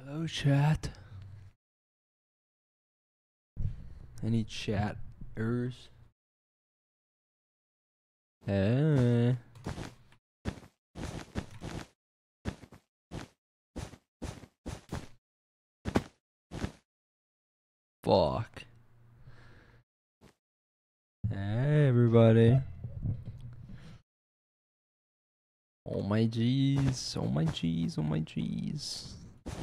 Hello, chat. Any chatters? Hey. Fuck. Hey, everybody. Oh my G's. Oh my G's. Oh my G's.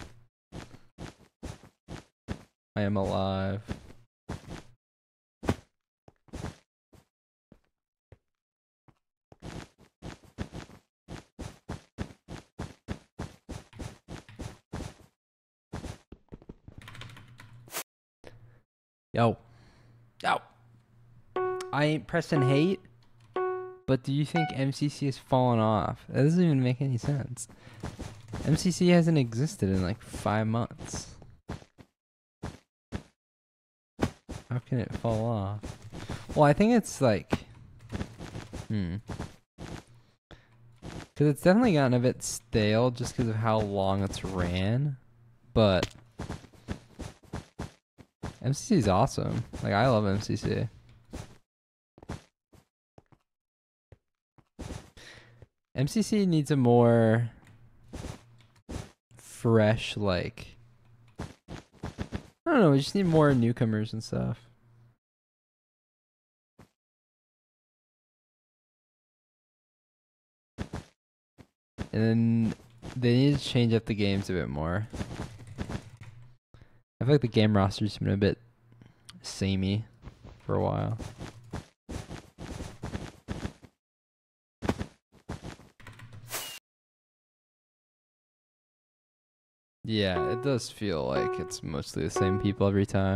I am alive. Yo. Yo. I ain't pressing hate, but do you think MCC has fallen off? That doesn't even make any sense. MCC hasn't existed in like 5 months. How can it fall off? Well, I think it's like... Because it's definitely gotten a bit stale just because of how long it's ran. But... MCC is awesome. Like, I love MCC. MCC needs a more... fresh, like... I don't know, we just need more newcomers and stuff. And then they need to change up the games a bit more. I feel like the game roster's been a bit samey for a while. Yeah, it does feel like it's mostly the same people every time.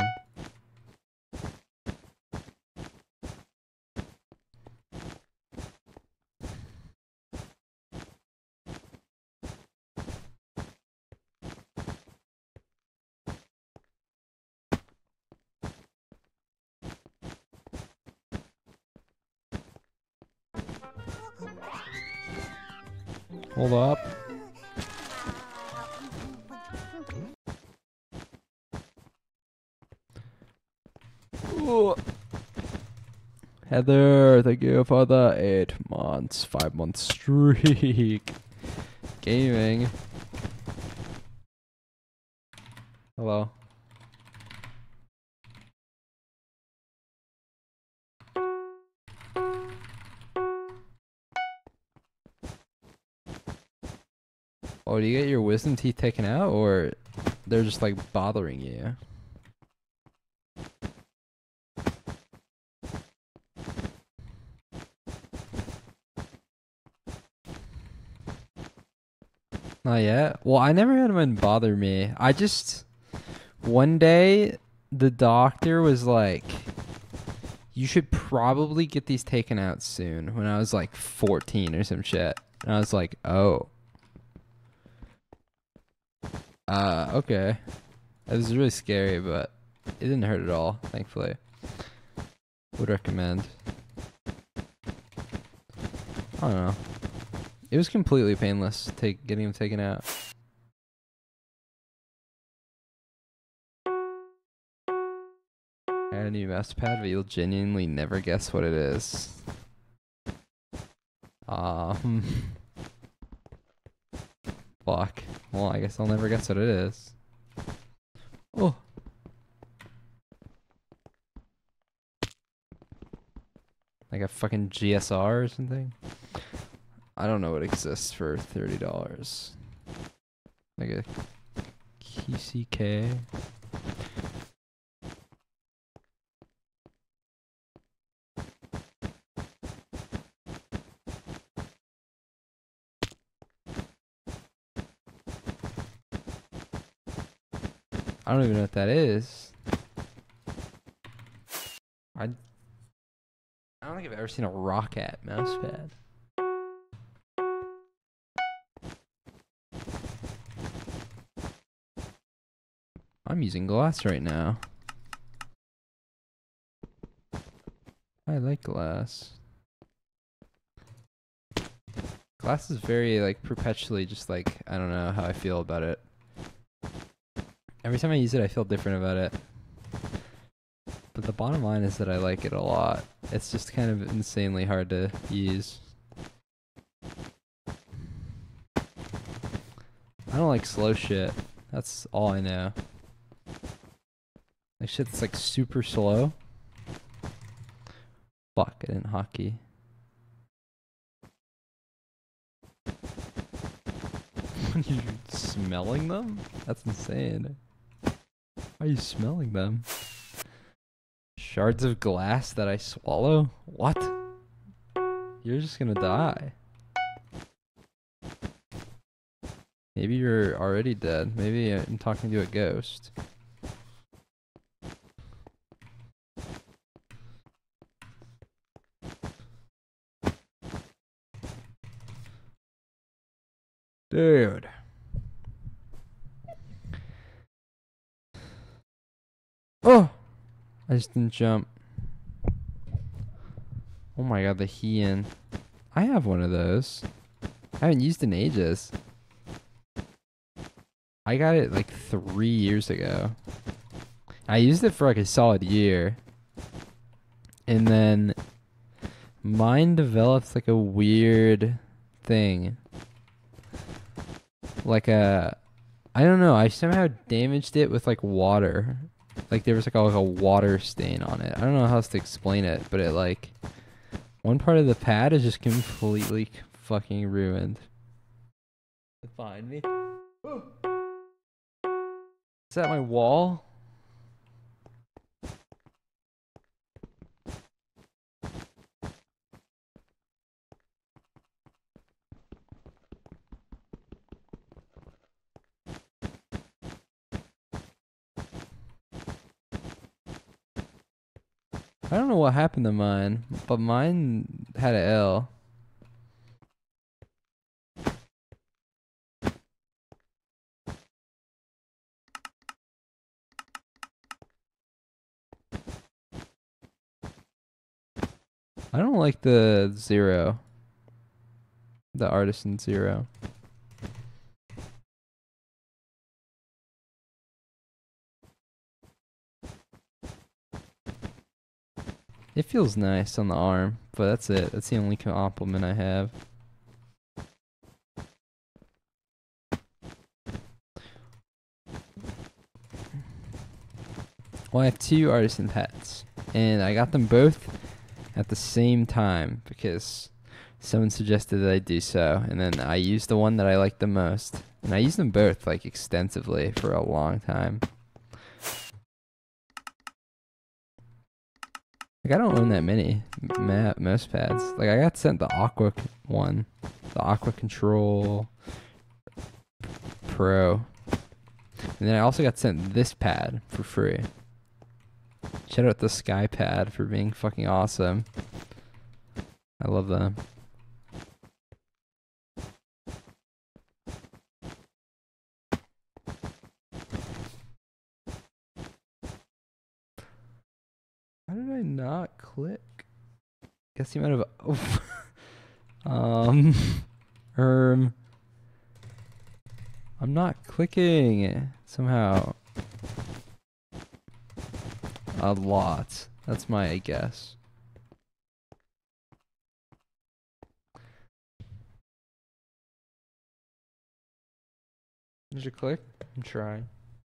Hold up. Ooh. Heather, thank you for the 8 months, 5-month streak. Gaming. Hello. Oh, do you get your wisdom teeth taken out, or they're just like bothering you? Not yet. Well, I never had one bother me. I just one day the doctor was like, "You should probably get these taken out soon." When I was like 14 or some shit, and I was like, "Oh, okay." It was really scary, but it didn't hurt at all, thankfully. Would recommend. I don't know. It was completely painless getting them taken out. I had a new mouse pad, but you'll genuinely never guess what it is. Fuck. Well, I guess I'll never guess what it is. Oh. Like a fucking GSR or something? I don't know what exists for $30. Like a QCK. I don't even know what that is. I don't think I've ever seen a Roccat mousepad. I'm using glass right now. I like glass. Glass is very, like, perpetually just, like, I don't know how I feel about it. Every time I use it, I feel different about it. But the bottom line is that I like it a lot. It's just kind of insanely hard to use. I don't like slow shit. That's all I know. Like shit that's like super slow. Fuck, I didn't hockey. Are you smelling them? That's insane. Why are you smelling them? Shards of glass that I swallow? What? You're just gonna die. Maybe you're already dead. Maybe I'm talking to a ghost. Dude. Oh! I just didn't jump. Oh my god, the Heian. I have one of those. I haven't used it in ages. I got it like 3 years ago. I used it for like a solid year. And then mine developed like a weird thing. Like I don't know, I somehow damaged it with like water. Like there was like a water stain on it. I don't know how else to explain it, but it like one part of the pad is just completely fucking ruined. Find me. Is that my wall? I don't know what happened to mine, but mine had an L. I don't like the Zero. The Artisan Zero. It feels nice on the arm, but that's it. That's the only compliment I have. Well, I have 2 Artisan pets, and I got them both at the same time because someone suggested that I do so, and then I used the one that I liked the most, and I used them both like extensively for a long time. Like I don't own that many mouse pads. Like I got sent the Aqua one, the Aqua Control Pro, and then I also got sent this pad for free. Shout out the Sky Pad for being fucking awesome. I love them. How did I not click? Guess you might have. Oh. I'm not clicking somehow. A lot. That's my guess. Did you click? I'm trying.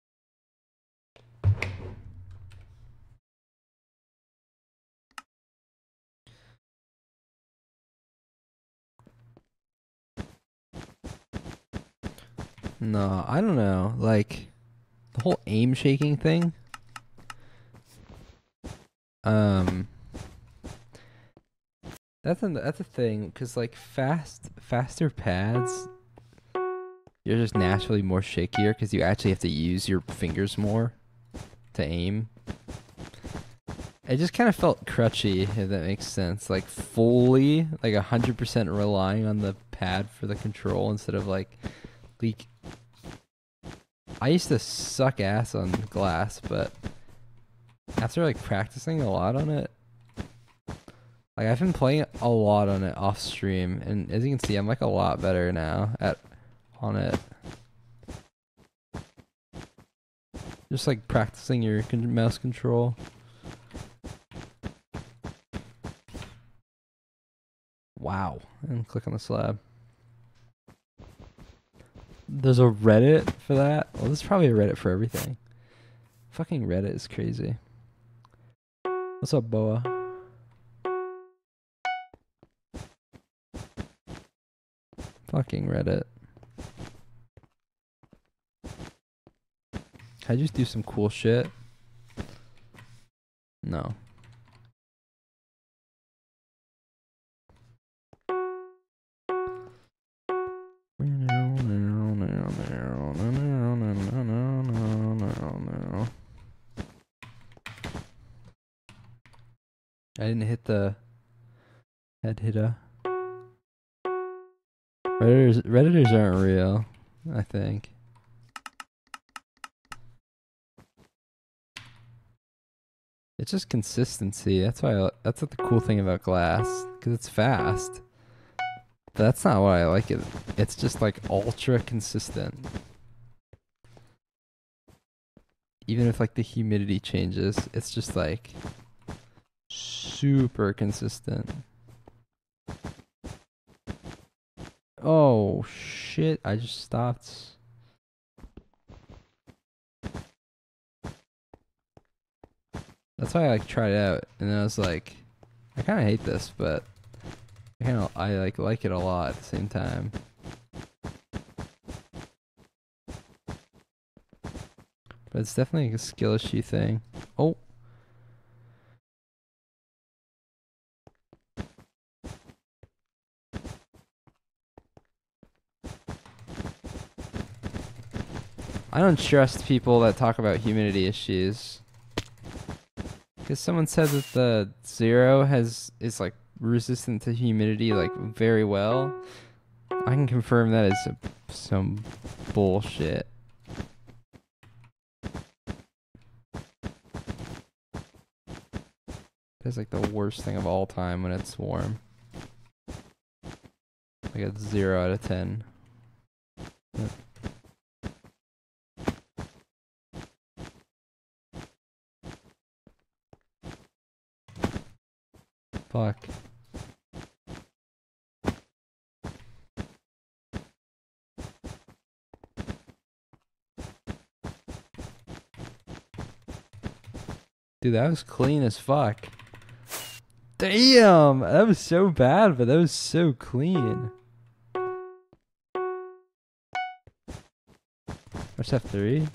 No, I don't know. Like the whole aim shaking thing. That's a thing because like faster pads, you're just naturally more shakier because you actually have to use your fingers more to aim. It just kind of felt crutchy, if that makes sense. Like fully, like 100% relying on the pad for the control instead of like leak. I used to suck ass on glass, but after like practicing a lot on it, like I've been playing a lot on it off stream, and as you can see, I'm like a lot better now on it. Just like practicing your mouse control. Wow. And click on the slab. There's a Reddit for that? Well, there's probably a Reddit for everything. Fucking Reddit is crazy. What's up, Boa? Fucking Reddit. Can I just do some cool shit? No. I didn't hit the head hitter. Redditors aren't real, I think. It's just consistency. That's why that's what the cool thing about Glass, because it's fast. But that's not why I like it. It's just like ultra consistent. Even if like the humidity changes, it's just like super consistent. Oh shit, I just stopped. That's why I like tried it out, and then I was like, I kind of hate this, but I like it a lot at the same time. But it's definitely a skill issue thing. Oh. I don't trust people that talk about humidity issues. Because someone said that the Zero is like resistant to humidity like very well. I can confirm that is some bullshit. It's like the worst thing of all time when it's warm. Like a 0 out of 10. Yep. Fuck. Dude, that was clean as fuck. Damn! That was so bad, but that was so clean. What's F3?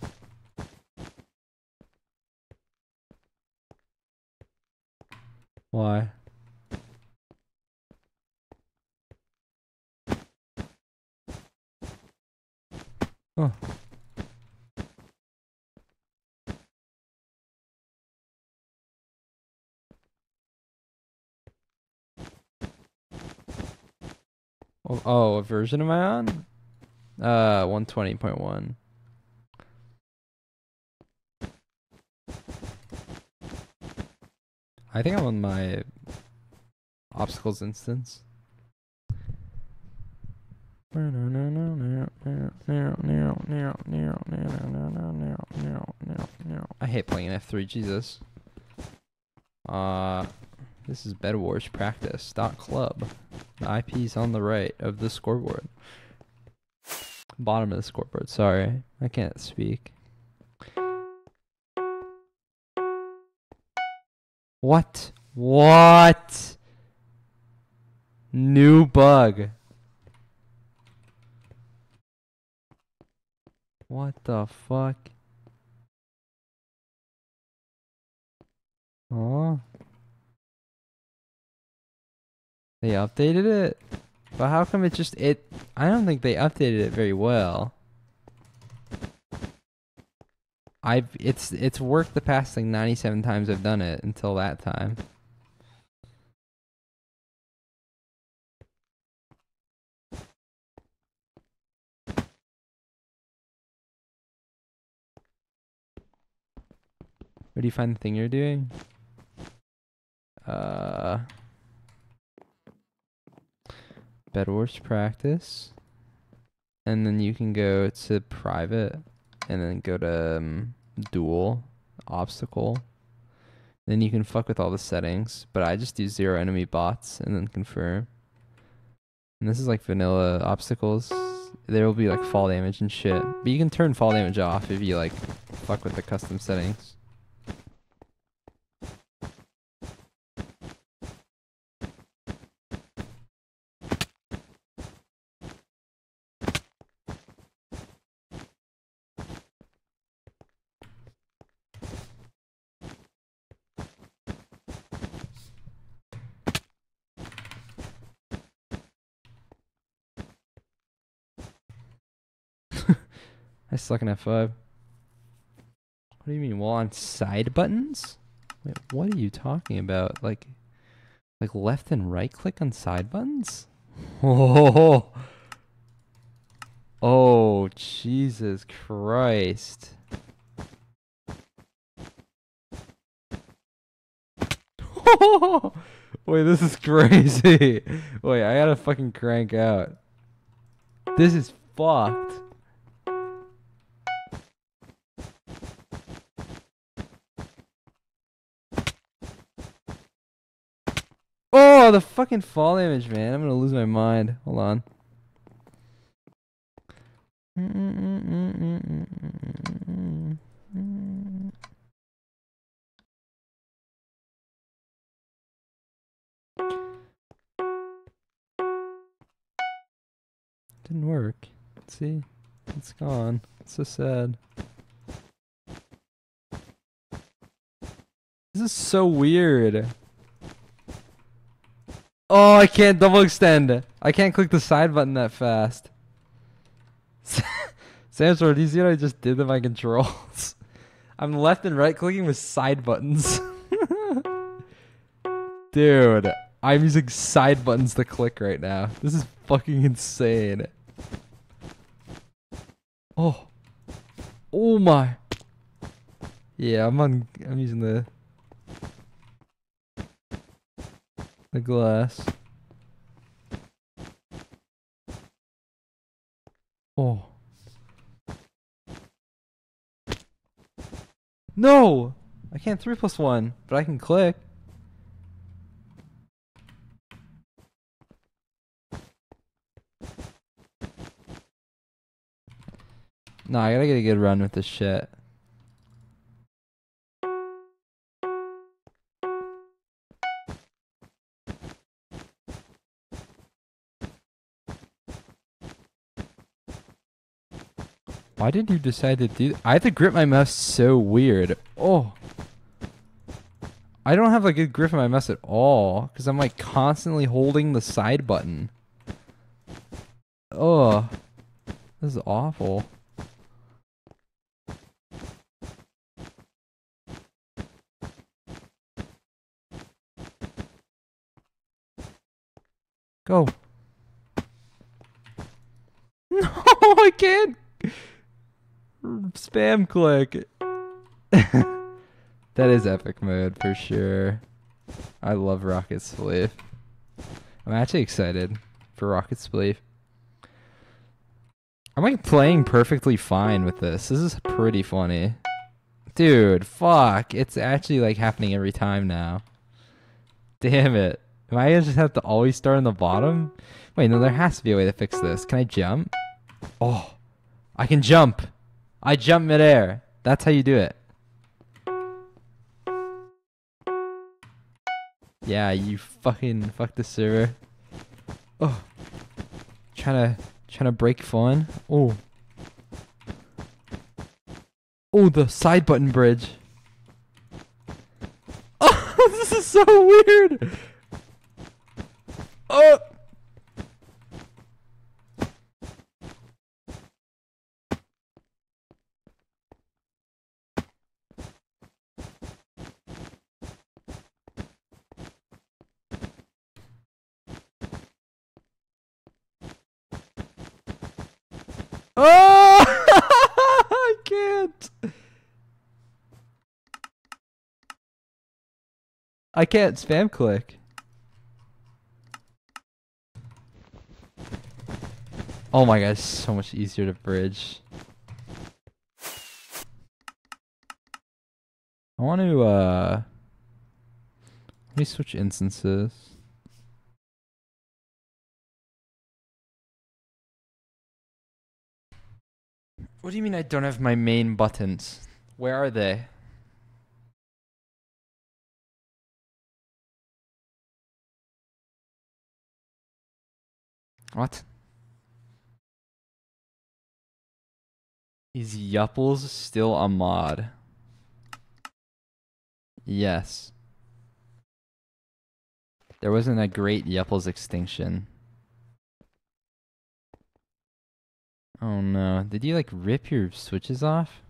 Why? Huh. Oh, what version am I on? 120.1. I think I'm on my obstacles instance. I hate playing F3, Jesus. This is Bed Wars practice. .club. The IP's on the right of the scoreboard. Bottom of the scoreboard, sorry. I can't speak. What? What? New bug. What the fuck? Oh. They updated it? But how come it just I don't think they updated it very well. It's worked the past like 97 times I've done it until that time. Where do you find the thing you're doing? Bed Wars practice. And then you can go to private and then go to duel, obstacle. Then you can fuck with all the settings, but I just do 0 enemy bots and then confirm. And this is like vanilla obstacles. There will be like fall damage and shit. But you can turn fall damage off if you like fuck with the custom settings. I suck in F5. What do you mean? Well, on side buttons? Wait, what are you talking about? Like left and right click on side buttons? Oh, oh, Jesus Christ. Wait, this is crazy. Wait, I gotta fucking crank out. This is fucked. Oh, the fucking fall damage, man. I'm gonna lose my mind. Hold on. Didn't work. See? It's gone. It's so sad. This is so weird. Oh, I can't double extend. I can't click the side button that fast. Samsor, do you see what I just did to my controls? I'm left and right clicking with side buttons. Dude, I'm using side buttons to click right now. This is fucking insane. Oh. Oh my. Yeah, I'm using the glass. Oh. No! I can't 3+1, but I can click. Nah, I gotta get a good run with this shit. Why did you decide to do I have to grip my mouse so weird. Oh. I don't have a good grip on my mouse at all because I'm like constantly holding the side button. Oh. This is awful. Go. No, I can't. Spam click. That is epic mode for sure. I love Rocket Spleef. I'm actually excited for Rocket Spleef. I'm like playing perfectly fine with this. This is pretty funny. Dude, fuck. It's actually like happening every time now. Damn it. Am I gonna just have to always start on the bottom? Wait, no, there has to be a way to fix this. Can I jump? Oh, I can jump. I jump midair. That's how you do it. Yeah, you fucking fuck the server. Oh, trying to break fun. Oh, oh, the side button bridge. Oh, this is so weird. Oh. Oh! I can't. I can't spam click. Oh my god, it's so much easier to bridge. I want to let me switch instances. What do you mean I don't have my main buttons? Where are they? What? Is Yupples still a mod? Yes. There wasn't a great Yupples extinction. Oh no. Did you like rip your switches off?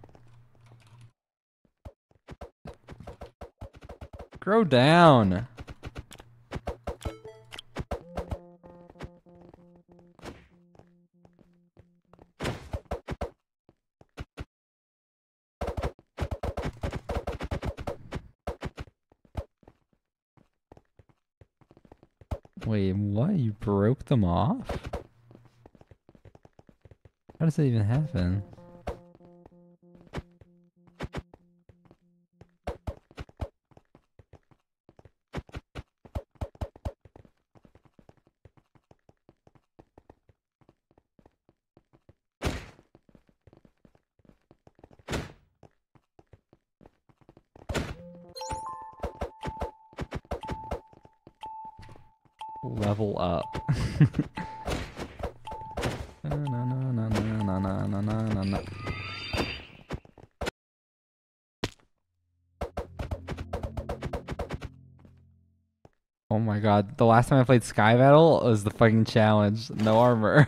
Grow down. Wait, what? You broke them off? How does that even happen? Level up. Na, na, na, na, na, na, na, na, na. Oh my god, the last time I played Sky Battle was the fucking challenge. No armor.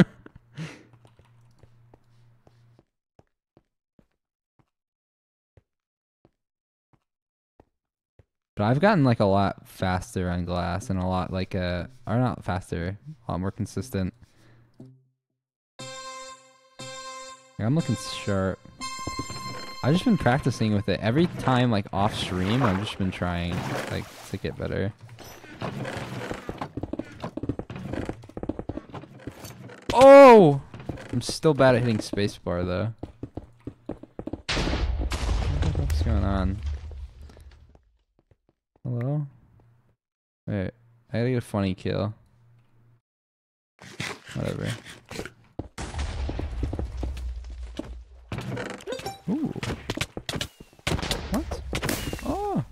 But I've gotten like a lot faster on glass and a lot like or not faster, a lot more consistent. Like, I'm looking sharp. I've just been practicing with it. Every time like off stream, I've just been trying like to get better. Oh! I'm still bad at hitting spacebar though. What's going on? Hello? Wait, I gotta get a funny kill. Whatever. Ooh. What? Oh!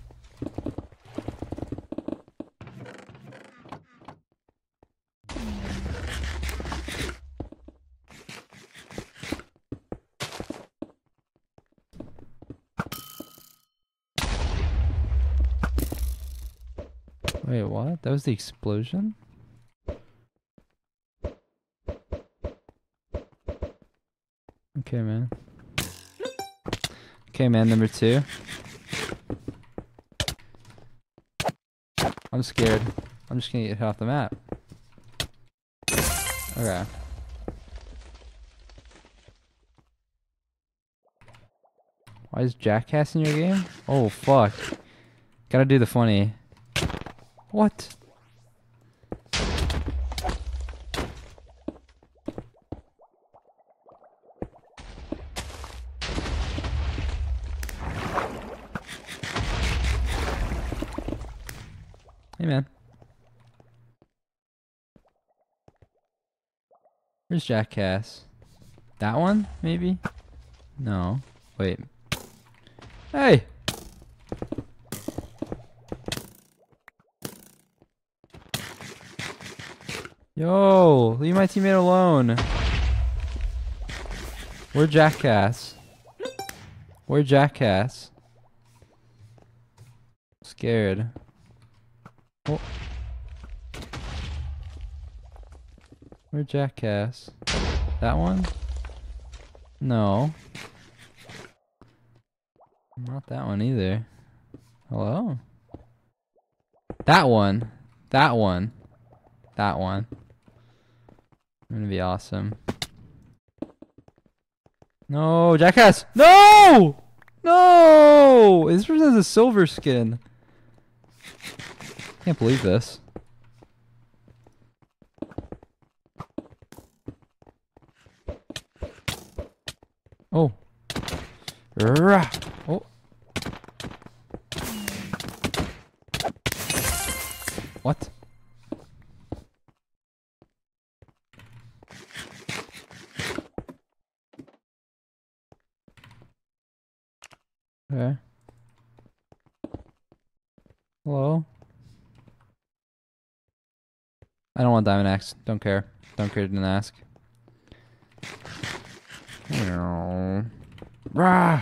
Wait, what? That was the explosion? Okay, man. Okay, man, number 2. I'm scared. I'm just gonna get hit off the map. Okay. Why is Jackass in your game? Oh, fuck. Gotta do the funny. What? Hey, man. Where's Jackass? That one, maybe? No. Wait. Hey! Yo, leave my teammate alone. Where Jackass? Where Jackass? Scared. Oh. Where Jackass? That one? No. Not that one either. Hello? That one. That one. That one. I'm gonna be awesome. No, Jackass! No! No! This person has a silver skin. Can't believe this. Oh. Rah. Oh. What? Okay. Hello? I don't want Diamond Axe. Don't care. Don't care, didn't ask. Rah!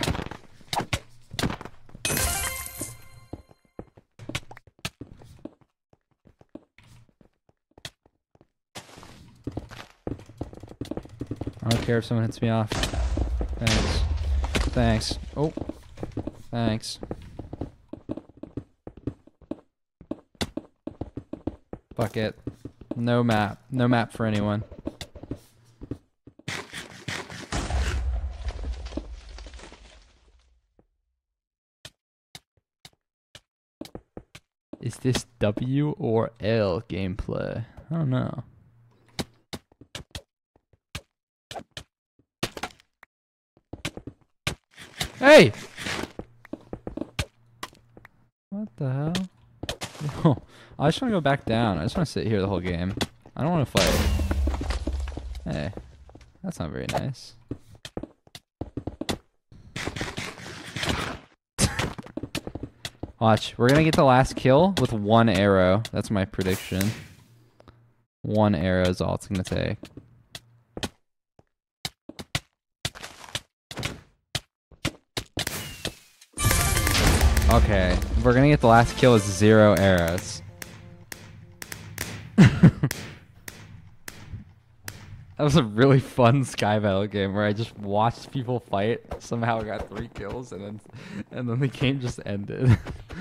I don't care if someone hits me off. Thanks. Thanks. Oh. Thanks. Fuck it. No map. No map for anyone. Is this W or L gameplay? I don't know. Hey! What the hell? Yo, I just want to go back down. I just want to sit here the whole game. I don't want to fight. Hey, that's not very nice. Watch, we're gonna get the last kill with one arrow. That's my prediction. One arrow is all it's gonna take. Okay, we're gonna get the last kill with 0 arrows. That was a really fun Sky Battle game where I just watched people fight. Somehow I got 3 kills and then the game just ended.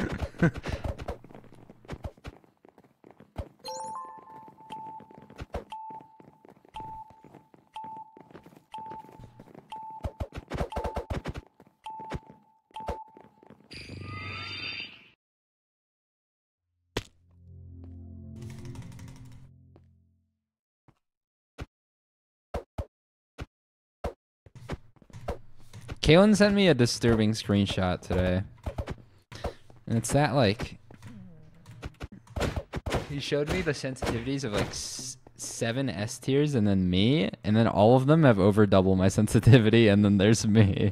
Kaylin sent me a disturbing screenshot today. And it's that, like... He showed me the sensitivities of, like, 7 S tiers and then me. And then all of them have over double my sensitivity. And then there's me.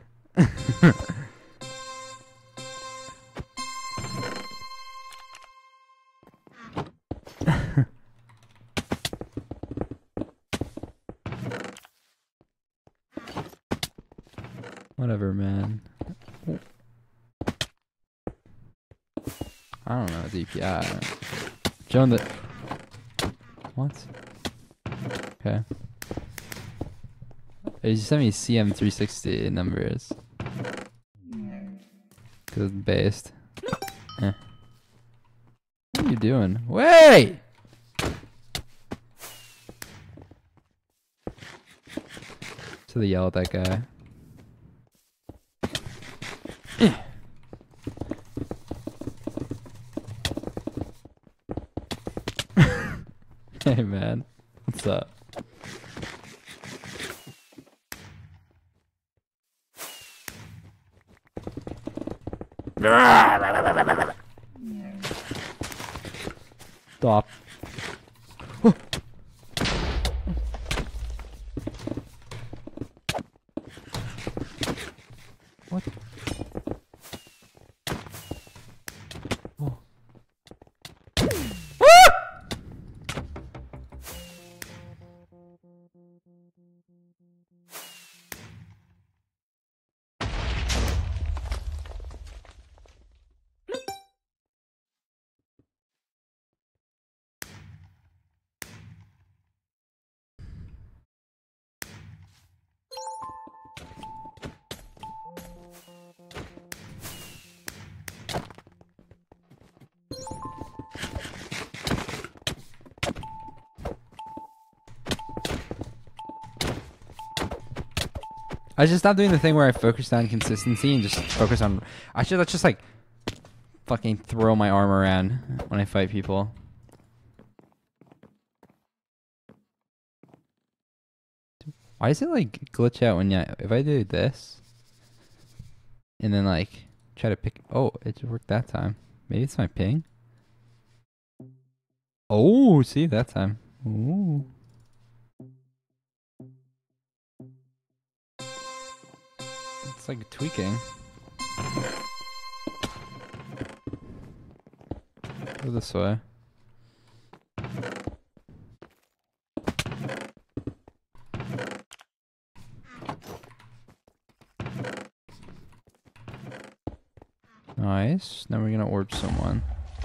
Whatever, man. I don't know, DPI. Joan the... What? Okay. You sent me CM360 numbers. Cause it's based. Eh. What are you doing? Wait! To the yell at that guy. Hey man, what's up? Stop. What? Oh. I just stopped doing the thing where I focused on consistency and just focus on... Actually, let's just like fucking throw my arm around when I fight people. Why does it like glitch out when if I do this and then like try to pick... Oh, it worked that time. Maybe it's my ping? Oh, see that time. Ooh. It's like tweaking. Go this way. Nice. Now we're gonna orb someone.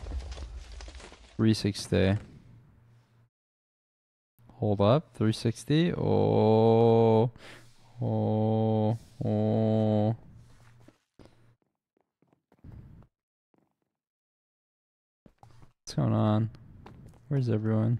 360. Hold up. 360. Oh. Oh. Oh. What's going on? Where's everyone?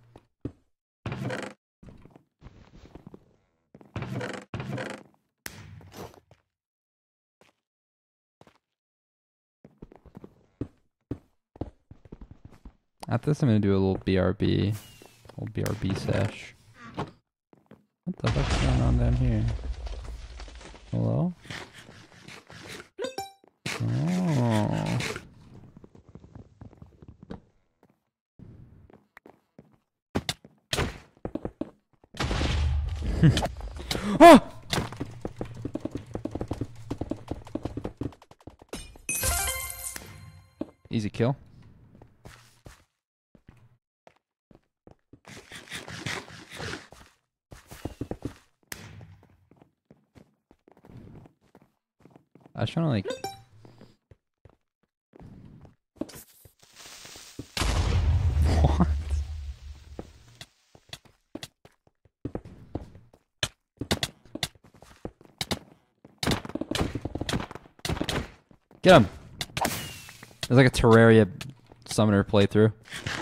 After this, I'm gonna do a little BRB. Little BRB sesh. What the fuck's going on down here? Hello? Oh. Oh! Easy kill. I was trying to like... What? Get him! It's like a Terraria summoner playthrough.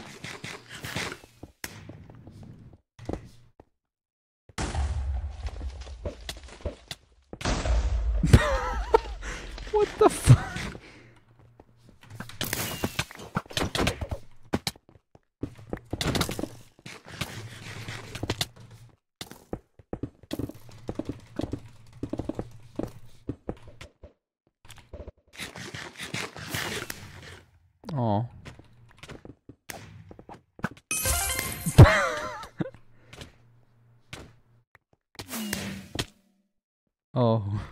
What the fuck? Oh. Oh.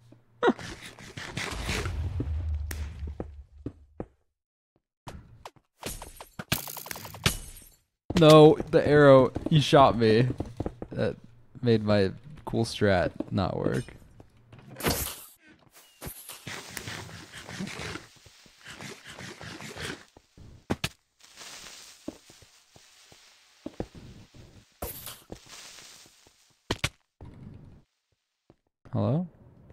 No, the arrow, you shot me. That made my cool strat not work. Hello?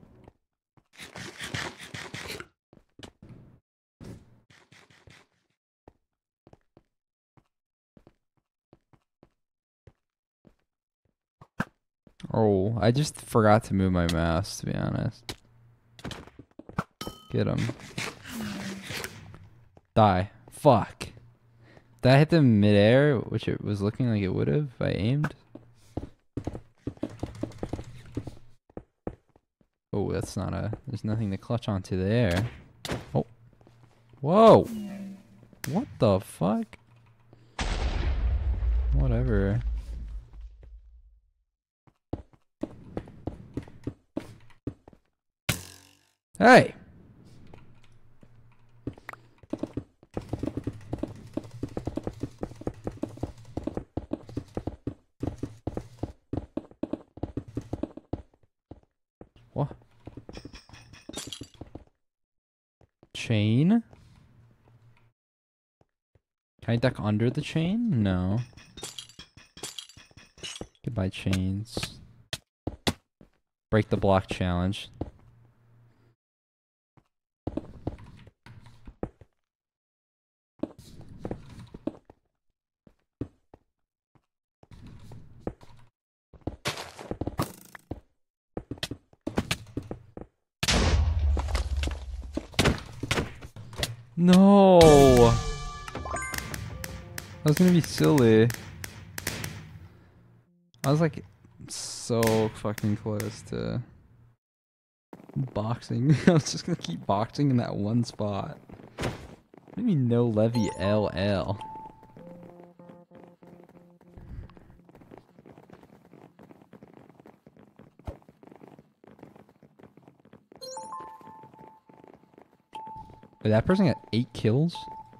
Oh, I just forgot to move my mouse, to be honest. Get him. Die. Fuck. Did I hit them midair, which it was looking like it would have if I aimed? Oh, that's not a... There's nothing to clutch onto there. Oh. Whoa! What the fuck? Whatever. Hey! What? Chain? Can I duck under the chain? No. Goodbye, chains. Break the block challenge. No! That was gonna be silly. I was like so fucking close to boxing. I was just gonna keep boxing in that one spot. What do you mean no levy LL? Wait, that person got 8 kills?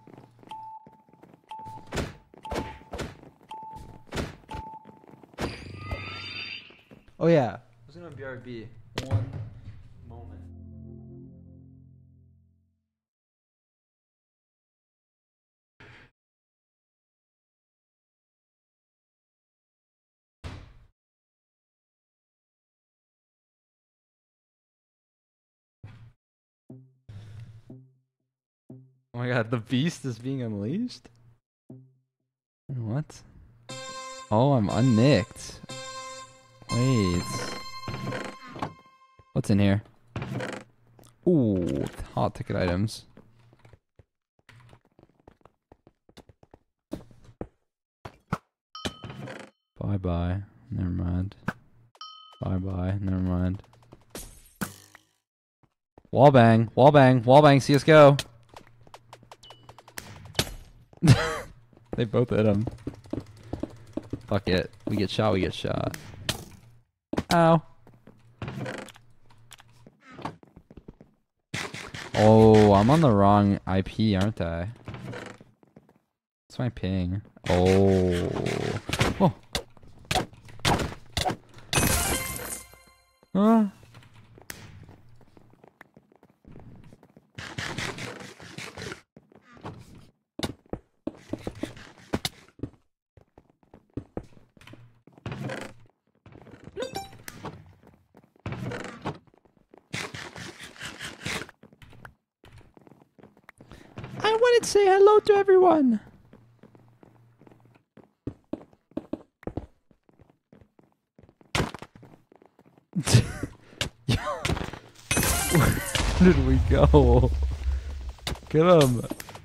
Oh yeah. I was gonna BRB. One moment. Oh my god, the beast is being unleashed? What? Oh, I'm unnicked. Wait. What's in here? Ooh, hot ticket items. Bye-bye. Never mind. Bye-bye. Never mind. Wallbang. Wallbang. Wallbang. CSGO. They both hit him. Fuck it. We get shot. We get shot. Ow. Oh, I'm on the wrong IP, aren't I? What's my ping? Oh. Oh. Huh? I wanted to say hello to everyone. Where did we go? Get him.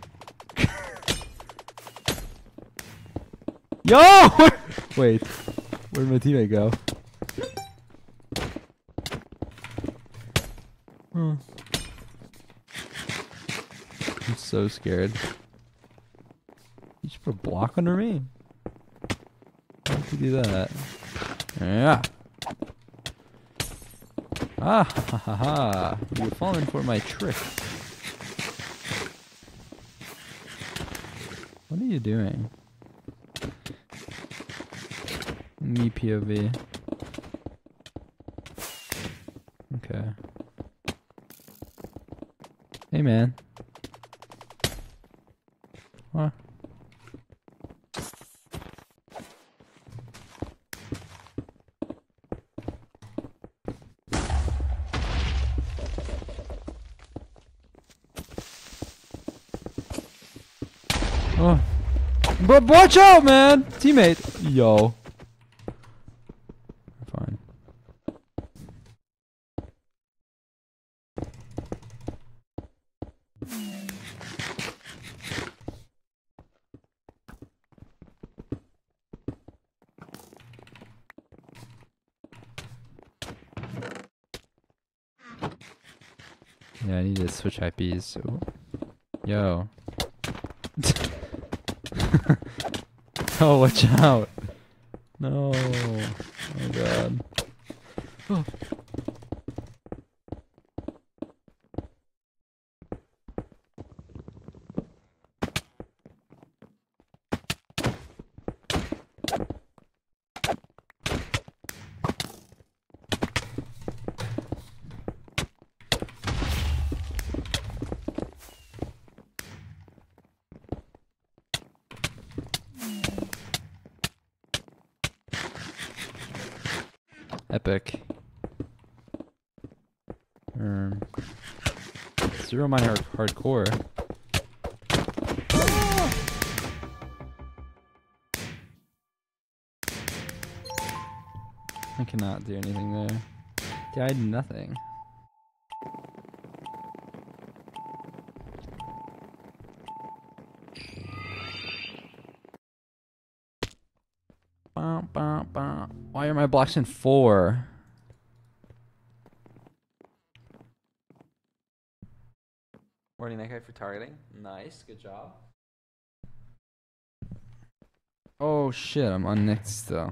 Yo! Wait. Where'd my teammate go? Huh. I'm so scared. You just put a block under me? How did you do that? Yeah. Ah ha ha ha. You're falling for my trick. What are you doing? Me POV. Okay. Hey man. What? Oh. But watch out, man! Teammate. Yo. Fine. Yeah, I need to switch IPs. So. Yo. Oh, watch out. No. Oh, God. Oh. Epic. Zero mine hardcore. I cannot do anything there. Did nothing. Why are my blocks in 4? Warning that guy for targeting. Nice, good job. Oh shit, I'm unnicked still.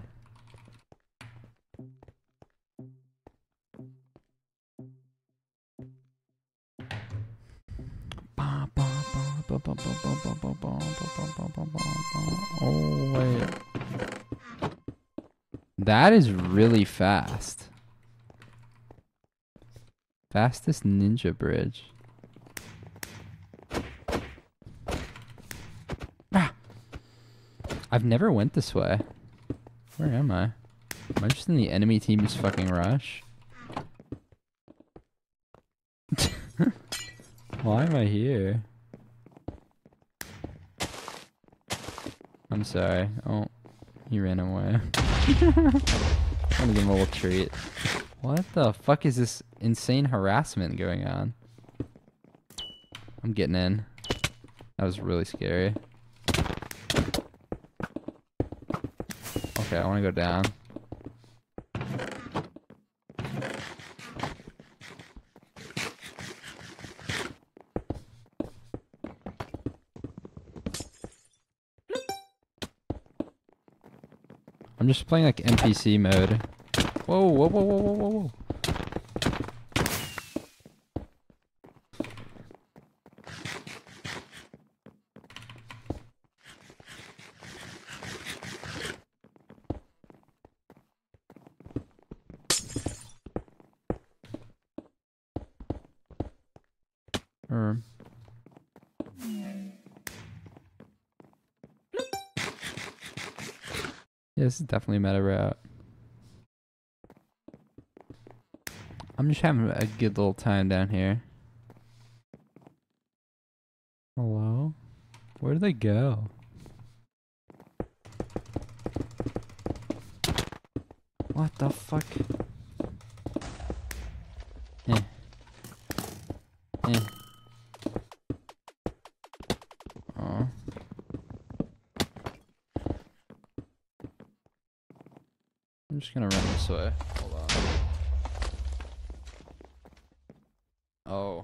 Oh, wait. That is really fast. Fastest ninja bridge. Ah! I've never went this way. Where am I? Am I just in the enemy team's fucking rush? Why am I here? I'm sorry. Oh, he ran away. I'm gonna give him a little treat. What the fuck is this insane harassment going on? I'm getting in. That was really scary. Okay, I want to go down. I'm just playing like NPC mode. Whoa, whoa, whoa, whoa, whoa, whoa, whoa. Yeah, this is definitely a meta route. I'm just having a good little time down here. Hello? Where did they go? What the fuck? Eh. Eh. Oh. I'm just gonna run this way. Hold on. Oh.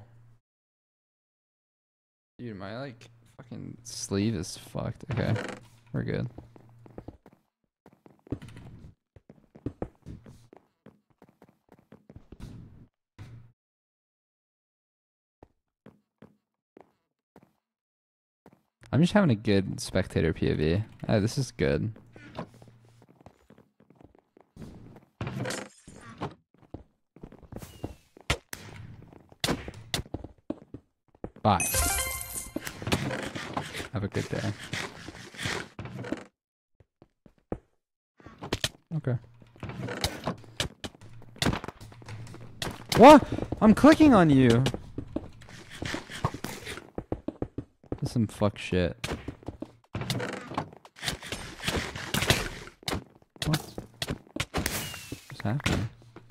Dude, my like fucking sleeve is fucked. Okay. We're good. I'm just having a good spectator POV. This is good. Bye. Have a good day. Okay. What? I'm clicking on you. This is some fuck shit. What? What's happening?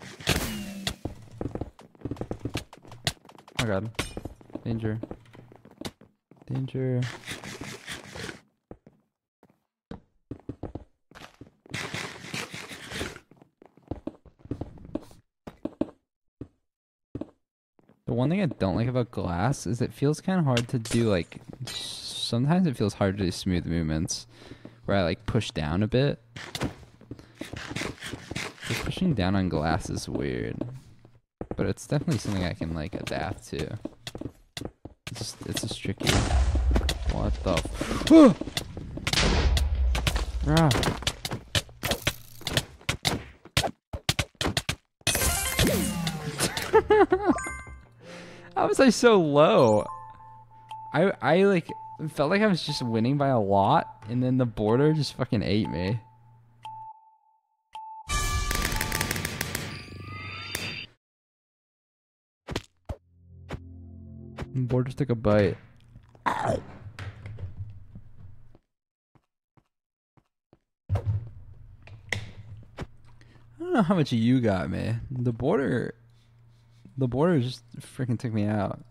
Oh god. Danger. Danger. The one thing I don't like about glass is it feels kind of hard to do, like, sometimes it feels hard to do smooth movements where I like push down a bit. Just pushing down on glass is weird, but it's definitely something I can like adapt to. It's just tricky. What the f— ah. How was I so low? I like felt like I was just winning by a lot, and then the border just fucking ate me. The border took a bite. I don't know how much you got me. The border just freaking took me out.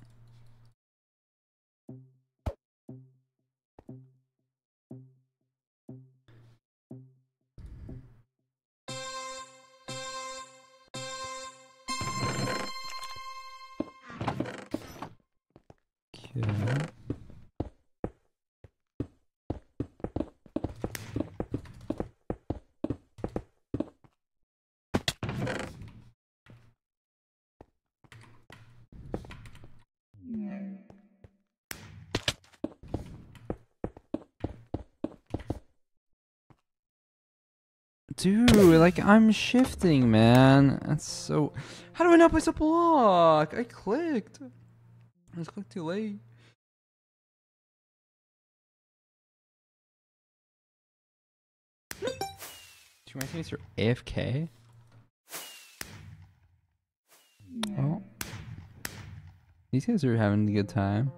Okay. Dude, like, I'm shifting, man. That's so... How do I not place a block? I clicked. I just clicked too late. Do my teammates are AFK? Oh. These guys are having a good time.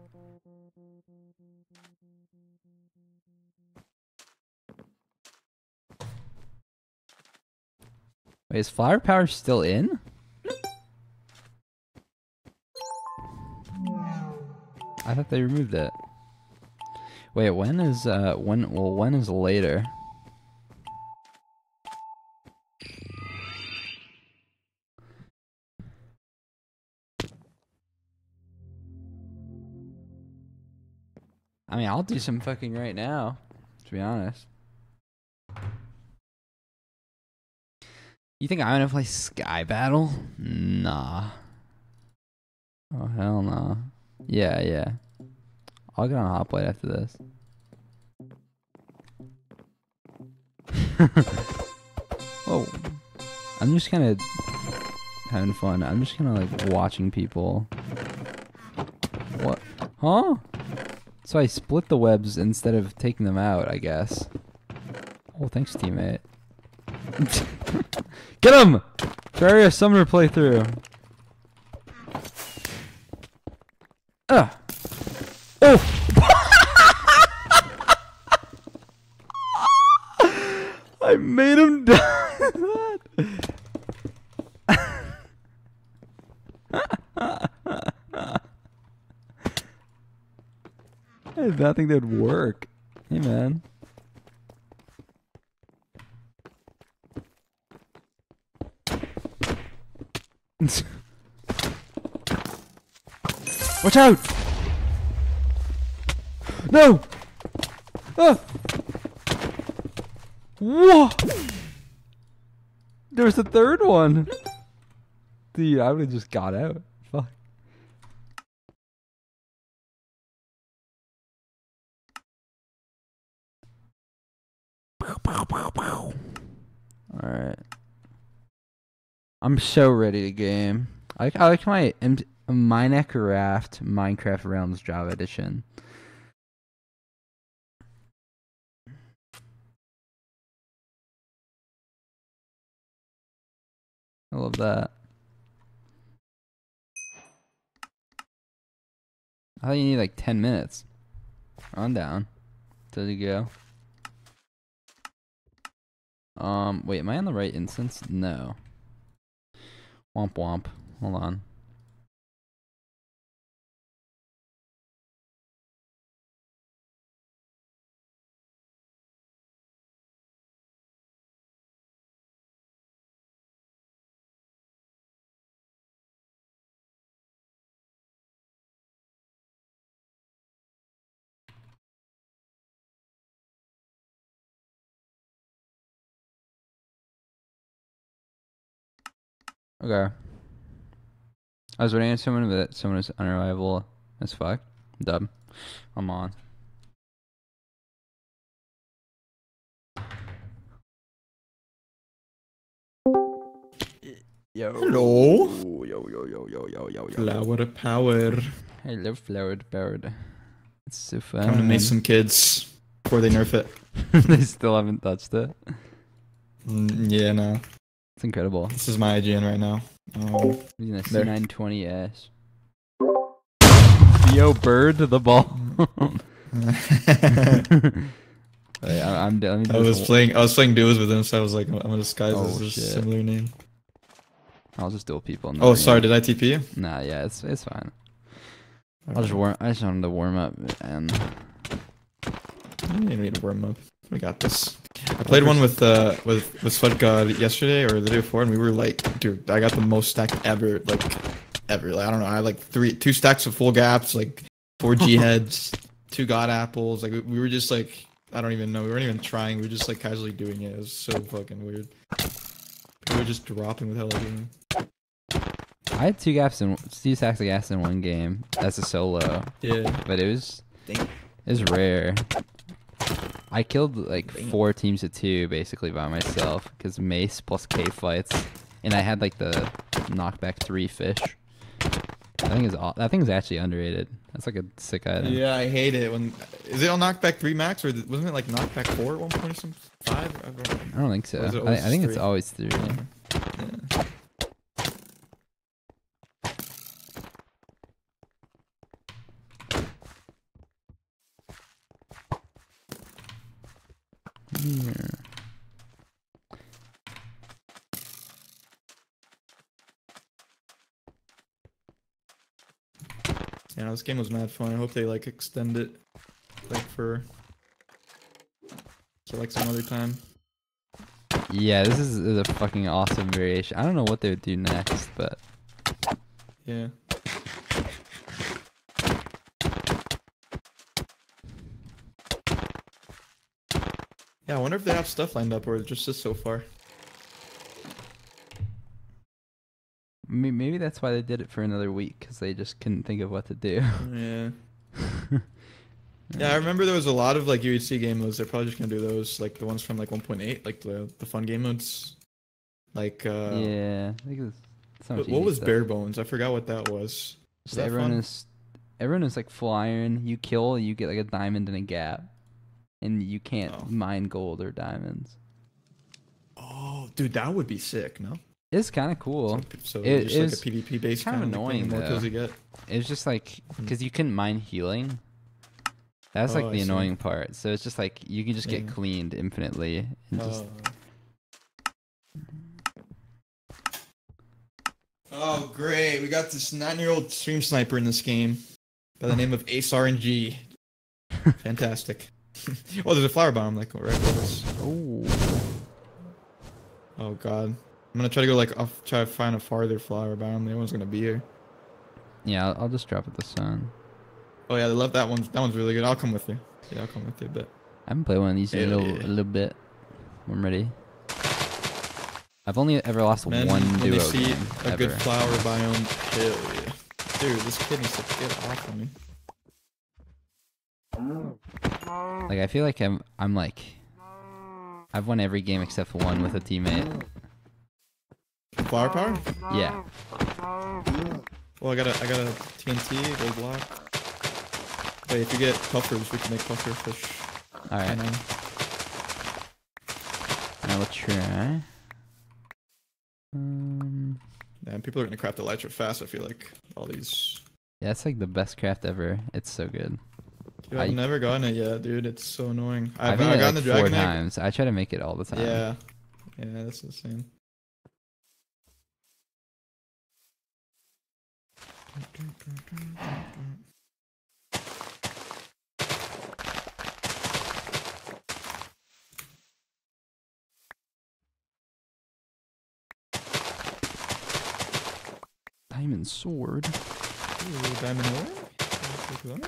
Wait, is Flower Power still in? I thought they removed it. Wait, when is when is later? I mean, I'll do some fucking right now, to be honest. You think I'm gonna play Sky Battle? Nah. Oh, hell no. Yeah, yeah. I'll get on Hoplite after this. Oh. I'm just kind of having fun. I'm just kind of like watching people. What? Huh? So I split the webs instead of taking them out, I guess. Oh, thanks, teammate. Get him! Terraria Summoner playthrough. Ugh. Oh! I made him die. I did not think that would work. Hey, man. Watch out! No! Ah! Whoa! There was a third one. Dude, I would have just got out. Fuck. Alright. I'm so ready to game. I like my Minecraft Realms Java Edition. I love that. I thought you need like 10 minutes. On down. There you go. Wait, am I on the right instance? No. Womp womp. Hold on. Okay. I was waiting on someone, but someone is unreliable as fuck. Dub. I'm on. Yo. Hello. Yo. Flower power. Hello, Flowered Bird. It's so fun. I'm gonna make some kids before they nerf it. They still haven't touched it. Yeah, no. It's incredible. This is my IGN right now. Using a There. C920S. Yo, bird to the ball. Wait, I'm done. I was playing duos with him, so I was like, I'm gonna disguise Oh, this shit. similar name. I'll just duel people. Oh, sorry, did I TP you? Nah, yeah, it's fine. I just wanted to warm up and. You didn't need to warm up. We got this. I played one with Sweat God yesterday or the day before, and we were like, dude, I got the most stacked ever, like ever. Like I don't know, I had like 2 stacks of full gaps, like 4 G heads, 2 God apples. Like we were just like, I don't even know. We weren't even trying. We were just like casually doing it. It was so fucking weird. We were just dropping with hell again. I had 2 stacks of gas in one game. That's a solo. Yeah. But it was rare. I killed like Damn. 4 teams of 2 basically by myself because mace plus K fights, and I had like the knockback 3 fish. That thing's actually underrated. That's like a sick item. Yeah, I hate it when. Is it on knockback 3 max or wasn't it like knockback 4 at one point or some 5? I don't think so. Or is it I always think it's 3? always 3. Yeah. Yeah. Yeah, this game was mad fun. I hope they like extend it, like for like some other time. Yeah, this is a fucking awesome variation. I don't know what they would do next, but Yeah. Yeah, I wonder if they have stuff lined up or it's just so far. maybe that's why they did it for another week because they just couldn't think of what to do. Yeah. Yeah, I remember there was a lot of like UHC game modes. They're probably just gonna do those, like the ones from like 1.8, like the fun game modes. Like Yeah, I think it's so much what easy was stuff. Bare Bones? I forgot what that was. Just that everyone fun? is like full iron. You kill, you get like a diamond and a gap, and you can't Oh. mine gold or diamonds. Oh, dude, that would be sick, no? It's kind of cool. So It just like is a PvP based kind of kind of annoying, thing. The more though. kills you get. It's just like because you couldn't mine healing. That's like Oh, the I see. annoying part. So it's just like you can just get Yeah. cleaned infinitely and just Oh, great. We got this 9-year-old stream sniper in this game by the name of Ace RNG. Fantastic. Oh, there's a flower bomb like right above us. oh. Oh god. I'm gonna try to go like off, try to find a farther flower bomb. No one's gonna be here. Yeah, I'll just drop at the sun. Oh yeah, they love that one. That one's really good. I'll come with you. Yeah, I'll come with you a bit. I haven't played one of these in Hell a yeah. little bit. I'm ready. I've only ever lost Men, one when duo they see game a ever. good flower biome, hell yeah. Dude, this kid needs to get off of me. Like I feel like I'm like I've won every game except for one with a teammate. Flower power? Yeah. Well, I got a TNT, gold block. Wait, if you get puffers, we can make puffer fish. All right. And then- I will try. Yeah, people are gonna craft the elytra fast. I feel like all these. Yeah, it's like the best craft ever. It's so good. Dude, I've I- never gotten it yet, dude. It's so annoying. I've I've made it gotten like the 4 dragon egg. times. I try to make it all the time. Yeah, yeah, that's insane. Diamond sword. Ooh, diamond ore?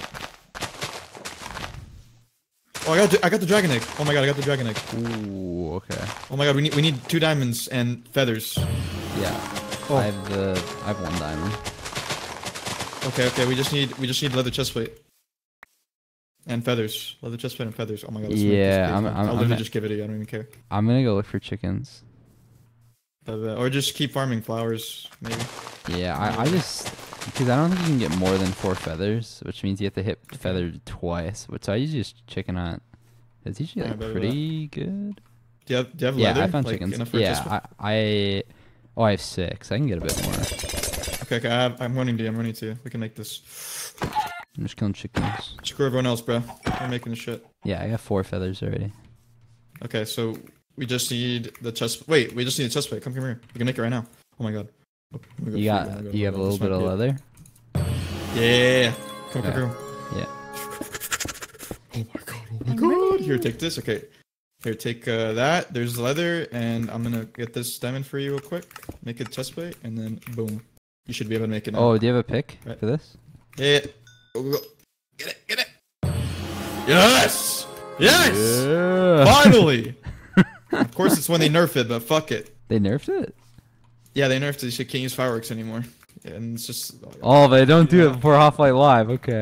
Oh, I got the dragon egg. Oh my god, I got the dragon egg. Ooh, okay. Oh my god, we need 2 diamonds and feathers. Yeah. Oh. I have 1 diamond. Okay, we just need leather chestplate. And feathers. Leather chestplate and feathers. Oh my god, let's make this Yeah, big, I'm- man. I'm- I'll literally I'm- just give it to you, I don't even care. I'm gonna go look for chickens. Or just keep farming flowers, maybe. Yeah, I just because I don't think you can get more than 4 feathers, which means you have to hit feather twice. Which I usually just chicken hunt. It's usually Yeah, I like bet pretty good. Do you have Yeah, leather? I found Like, chickens. enough for a chest plate? Yeah, I have 6. I can get a bit more. Okay, I'm running to. We can make this. I'm just killing chickens. Screw everyone else, bro. We're making the shit. Yeah, I got 4 feathers already. Okay, so we just need the chest. Wait, we just need a chest plate. Come here. We can make it right now. Oh my god. Oh my God, You oh my got God, you oh have my a God, little this bit of might leather. be it. Yeah. Come. Yeah. Oh my god. Here, take this. Okay. Here, take that. There's leather, and I'm gonna get this diamond for you real quick. Make a chest plate, and then boom. You should be able to make it now. Oh, do you have a pick Right. for this? Yeah. Go. Get it. Yes! Yes! Yeah. Finally! Of course, it's when they nerf it, but fuck it. They nerfed it. Yeah, they nerfed it. You can't use fireworks anymore. And it's just. Oh, they don't do Yeah. it before Half-Life Live. Okay.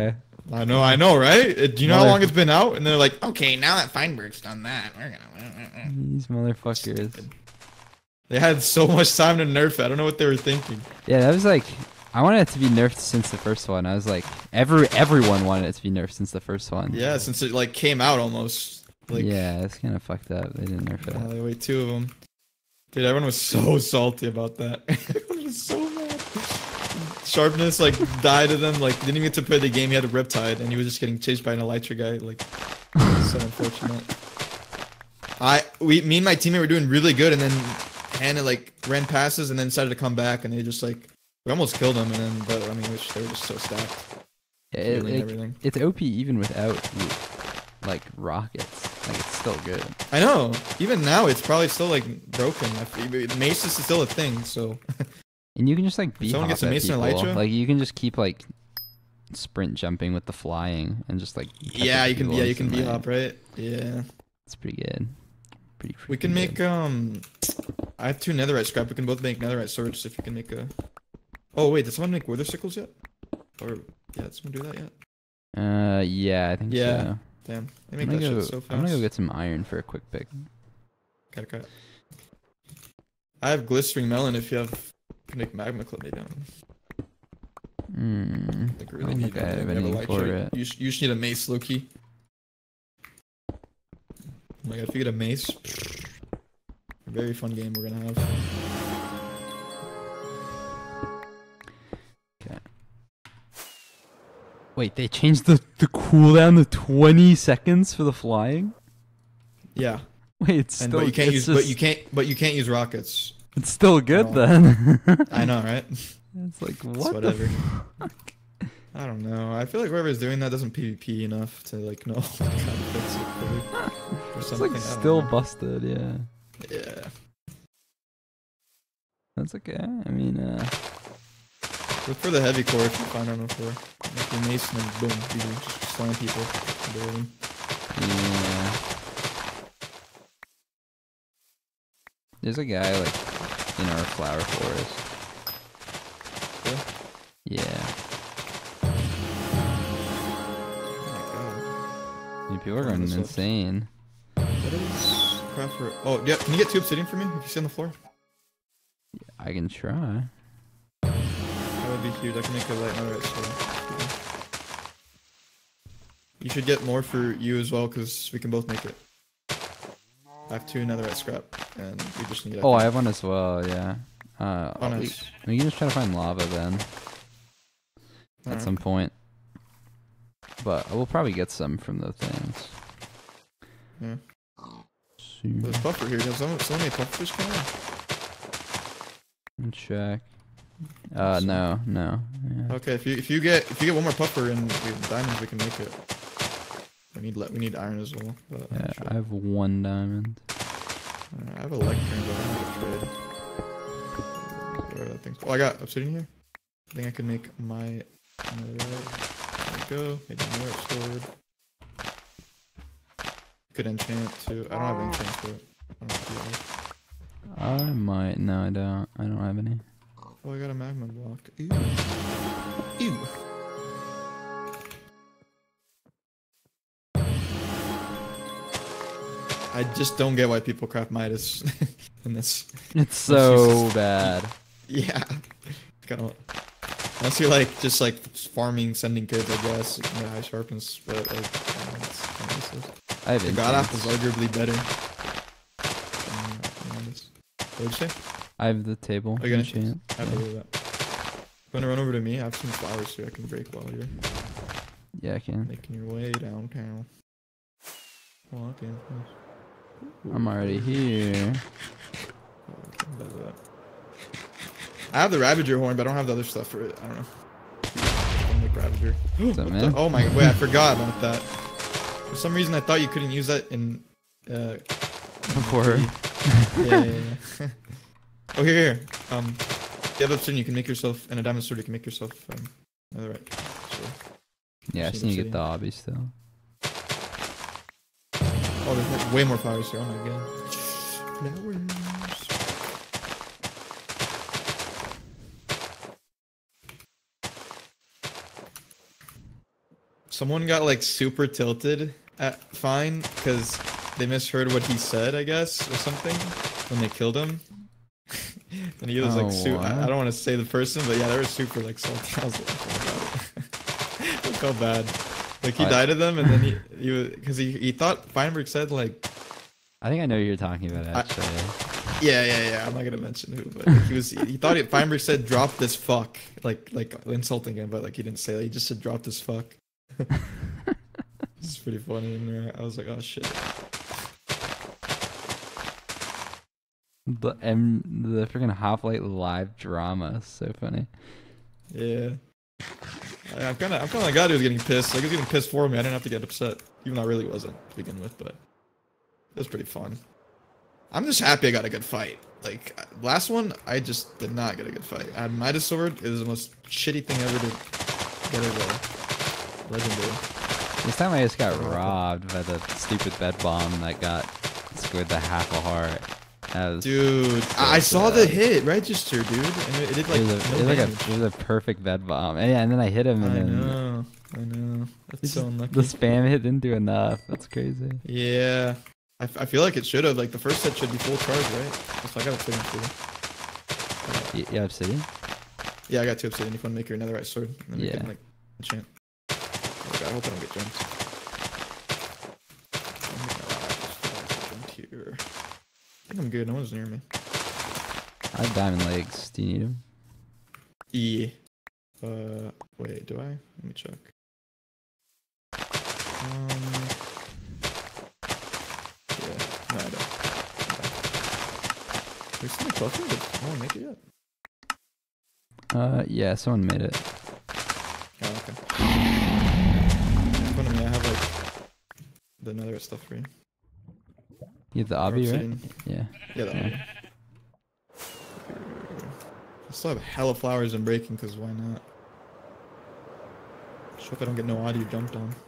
I know, right? Do you know how Mother- long it's been out? And they're like, okay, now that Feinberg's done that, we're gonna. These motherfuckers. They had so much time to nerf it. I don't know what they were thinking. Yeah, that was like, I wanted it to be nerfed since the first one. I was like, everyone wanted it to be nerfed since the first one. Yeah, since it like came out almost. Like, yeah, it's kind of fucked up. They didn't nerf it. they wait, 2 of them. Dude, everyone was so salty about that. Everyone was so mad. Sharpness like died to them. Like didn't even get to play the game. He had a Riptide, and he was just getting chased by an Elytra guy. Like, so unfortunate. Me and my teammate were doing really good, and then Hannah like ran passes, and then decided to come back, and they just like we almost killed him, and then but I mean they were just so stacked. Yeah, Everything. it's OP even without like rockets. Like it's still good. I know. Even now, it's probably still like broken. Mace is still a thing, so. And you can just like beat Someone gets a Mace and people. Elytra? Like you can just keep like sprint jumping with the flying and just like. Yeah, you can. Yeah, you can be B-hop, right? Yeah. It's pretty good. We can freaking make good. I have 2 netherite scrap. We can both make netherite swords if you can make a. Oh wait, did someone make wither sickles yet? Or yeah, did someone do that yet? Yeah, I think Yeah. so. Damn, they I'm make gonna, that go, shit so fast. I'm gonna go get some iron for a quick pick. Okay. I have glistering melon. If you have, can make magma clip me down. I Like don't really need think I have anything. You any have a for Elytra. it. You just need a mace, Loki. Oh my god, if you get a mace, a very fun game we're gonna have. Okay. Wait, they changed the cooldown to 20 seconds for the flying? Yeah. Wait, it's And still but you can't it's use just- but you can't use rockets. It's still good Oh. then. I know, right? It's like It's what the whatever. fuck? I don't know. I feel like whoever's doing that doesn't PvP enough to like know how to fix it fully. Or It's something. like I don't still know. busted, yeah. Yeah. That's okay. I mean, Look for the heavy core if you find armor for. Make your mace and then boom, you just slam people. Boom. yeah. There's a guy like in our flower forest. Yeah? Yeah. Oh Dude, people are Turn going this up. insane. my god. What is craft for? Oh, yeah. Can you get 2 obsidian for me if you see on the floor? I can try. That would be huge. I can make a light netherite sword. You should get more for you as well, because we can both make it. I have 2 netherite scrap, and we just need. Oh, I have one as well. Yeah. Oh, we nice. can just try to find lava then at Alright. some point. But we'll probably get some from the things. Yeah. See. There's puffer here. Does so many pufferfish come in? Check. Awesome. No. Yeah. Okay, if you get 1 more puffer and diamonds, we can make it. We need iron as well. But I'm Yeah, not sure. I have 1 diamond. I have a lectern, but I don't have a trade. Where are that thing? Oh, I got obsidian here. I think I can make my. There we go. Made another sword. Could enchant too. I don't have enchants for it. I don't know if you have. I might. No, I don't. I don't have any. Oh, I got a magma block. Ew. Ew. I just don't get why people craft Midas in this. It's so bad. Yeah. Kind of. Unless you're like just like farming, sending kids, I guess. You can get high sharpness, but like, it's kind of useless. I have The God App is instants. arguably better. Midas. What did you say? I have the table. Are you gonna enchant. I believe that. You wanna run over to me? I have some flowers here I can break while you're Yeah, I can. making your way downtown. Walk in. I'm already here. I have the Ravager horn, but I don't have the other stuff for it. I don't know. I'll make Ravager. What's up, What man? the- oh my, wait, I forgot about that. For some reason, I thought you couldn't use that in. Before. Yeah. Oh, here. You have obsidian. You can make yourself, and a diamond sword. You can make yourself. Netherite sword. Yeah, I Just just need need to get the obby still. Oh, there's way more flowers here. Oh my god. Flowers. Someone got like super tilted at Fine because they misheard what he said, I guess, or something when they killed him. And he was like, I don't want to say the person, but yeah, they were super like salty. I was like, oh my god, look how bad. Like he died to them, and then he was because he thought Feinberg said like. I think I know who you're talking about actually. Yeah. I'm not gonna mention who, but he thought Feinberg said drop this fuck, like insulting him, but like he didn't say that. He just said drop this fuck. It's pretty funny. And I was like, oh shit. The freaking Half-Life live drama is so funny. Yeah. I'm kind of the guy who was getting pissed. Like he was getting pissed for me. I didn't have to get upset, even though I really wasn't to begin with. But it was pretty fun. I'm just happy I got a good fight. Like last one, I just did not get a good fight. I had Midas Sword. It was the most shitty thing ever to get a legendary. This time I just got robbed by the stupid bed bomb that got scored the half a heart. Dude, so I saw the hit register, dude, and it did like it was a perfect bed bomb. And, yeah, and then I hit him, and I know. That's so unlucky. The spam hit didn't do enough. That's crazy. Yeah, I feel like it should have. Like the first set should be full charge, right? So I got obsidian too. You have obsidian? Yeah, I got 2 obsidian. If you want to make your netherite sword, and then yeah. We can, like, enchant. Oh god, I hope I don't get jumped. Here. I think I'm good. No one's near me. I have diamond legs. Do you need them? Yeah. Wait, do I? Let me check. Yeah. No, I don't. There's something closer, but no one made it yet. Yeah, someone made it. Oh, okay. In front of me, I have like the netherite stuff for you. You have the obby, right? Yeah. Yeah, that one. I still have hella flowers and breaking, because why not? Just hope I don't get no audio jumped on.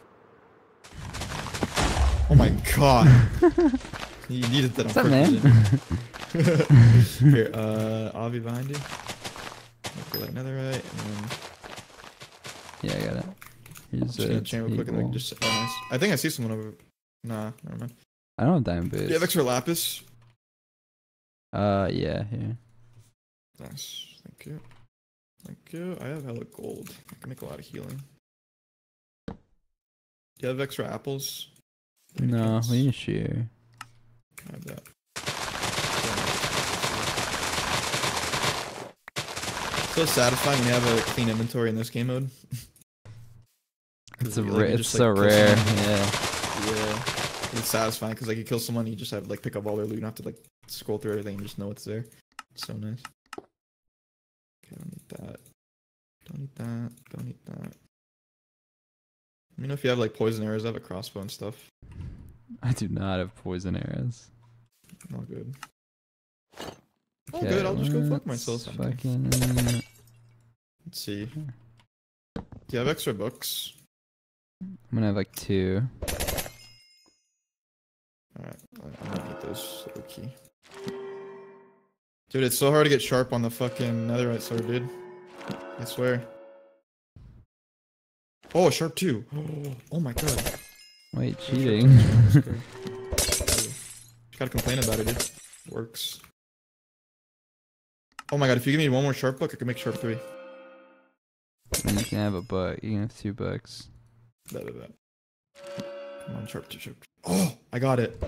Oh my god! You needed that on purpose. Here, obby behind you. Okay, like netherite, and then... Yeah, I got it. Here's just gonna chain real quick and then just... Oh, nice. I think I see someone over... Nah, never mind. I don't have diamond boots. Do you have extra lapis? Yeah, here. Nice. Thank you. Thank you. I have hella gold. I can make a lot of healing. Do you have extra apples? No, we need to share. I have that. So satisfying when you have a clean inventory in this game mode. It's so rare. Yeah. Yeah. It's satisfying because like you kill someone, you just have to like pick up all their loot. You don't have to like scroll through everything and just know it's there. It's so nice. Okay, don't need that. Don't need that. Don't need that. Let me know if you have like poison arrows. I have a crossbow and stuff. I do not have poison arrows. All good. All good. I'll just go fuck myself. Let's see. Do you have extra books? I'm gonna have like 2. Alright, I'm gonna get those. So key. Dude, it's so hard to get sharp on the fucking netherite sword, dude. I swear. Oh, sharp 2. Oh my god. Wait, cheating. You gotta complain about it, dude. Works. Oh my god, if you give me one more sharp book, I can make sharp 3. And you can have a book. You can have 2 books. Bet. Come on, sharp 2, sharp 2. Oh, I got it.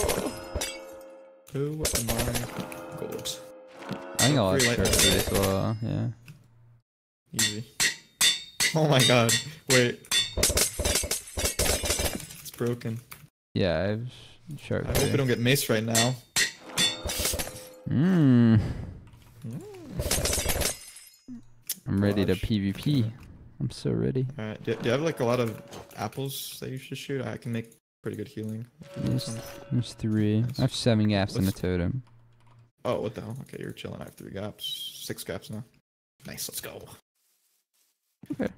Who am I? Gold. I think I'll have sharp 3 as well, yeah. Easy. Oh my god. Wait. It's broken. Yeah, I have sharp 3. I hope we don't get mace right now. I'm ready to PvP. I'm so ready. Alright, do you have like a lot of apples that you should shoot? I can make pretty good healing. There's 3. Nice. I have 7 gaps in the totem. Oh, what the hell? Okay, you're chilling. I have 3 gaps. 6 gaps now. Nice, let's go. Okay.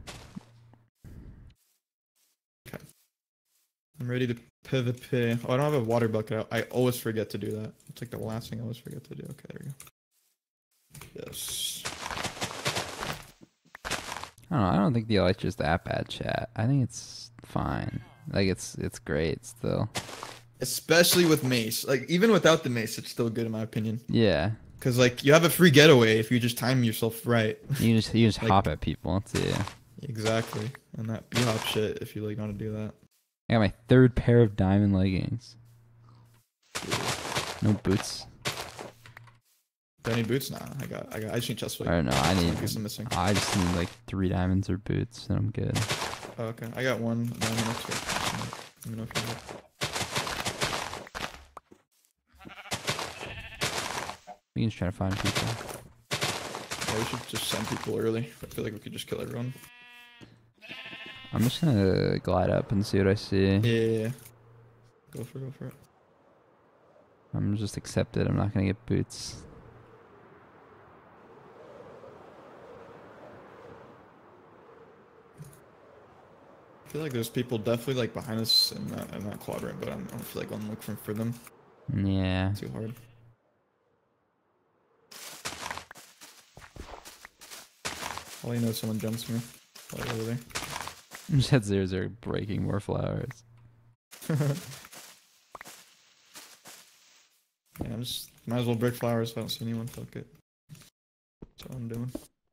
Okay. I'm ready to PvP. Oh, I don't have a water bucket. I always forget to do that. It's like the last thing I always forget to do. Okay, there we go. Yes. I don't know. I don't think the Elytra's that bad, chat. I think it's fine. Like it's great still. Especially with mace. Like even without the mace, it's still good in my opinion. Yeah. Cause like you have a free getaway if you just time yourself right. You just Like- hop at people too. Exactly. And that b-hop shit if you like know how to do that. I got my 3rd pair of diamond leggings. No boots. Do I need boots? Nah, I just need chest plate. I don't know. I Piece I'm need. missing. I just need like 3 diamonds or boots, and I'm good. Oh, okay. I got one diamond extra. Let me know if you need it. We can just try to find people. Yeah, we should just send people early. I feel like we could just kill everyone. I'm just gonna glide up and see what I see. Yeah. Go for it. I'm just accept it. I'm not gonna get boots. I feel like there's people definitely like behind us in that quadrant, but I don't feel like I'm looking for them Yeah. too hard. All you know is someone jumps me. Right over there. Just had 0-0 breaking more flowers. Yeah, I'm just might as well break flowers if I don't see anyone. Fuck it. That's what I'm doing.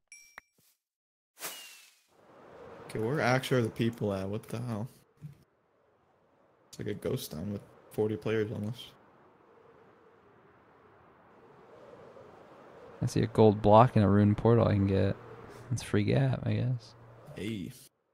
Okay, where actually are the people at? What the hell? It's like a ghost town with 40 players almost. I see a gold block and a rune portal I can get. It's free gap, I guess. Hey.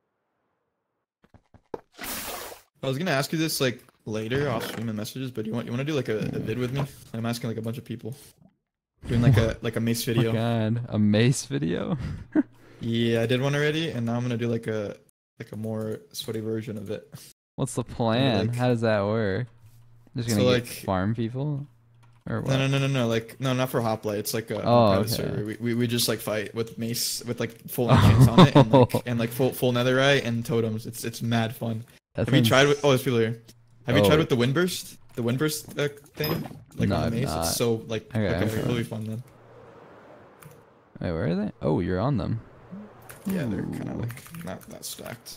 I was gonna ask you this like later off stream and messages, but you want to do like a vid with me? I'm asking like a bunch of people. Doing like a mace Oh video. my god, a mace video? Yeah, I did one already, and now I'm gonna do like a more sweaty version of it. What's the plan? like- How does that work? Just gonna So, get like- farm people? Or what? No. Like no, not for Hoplite. It's like a Oh, private okay. server. We just like fight with mace with like full enchants on it and like full netherite and totems. It's mad fun. That Have you sounds- tried with? Oh, there's people here. Have you Oh. tried with the windburst? The windburst thing? Like No, on I've the mace. not. It's so like Okay, okay, okay. it'll be fun then. Wait, where are they? Oh, you're on them. Yeah, they're kind Ooh. of like not that stacked.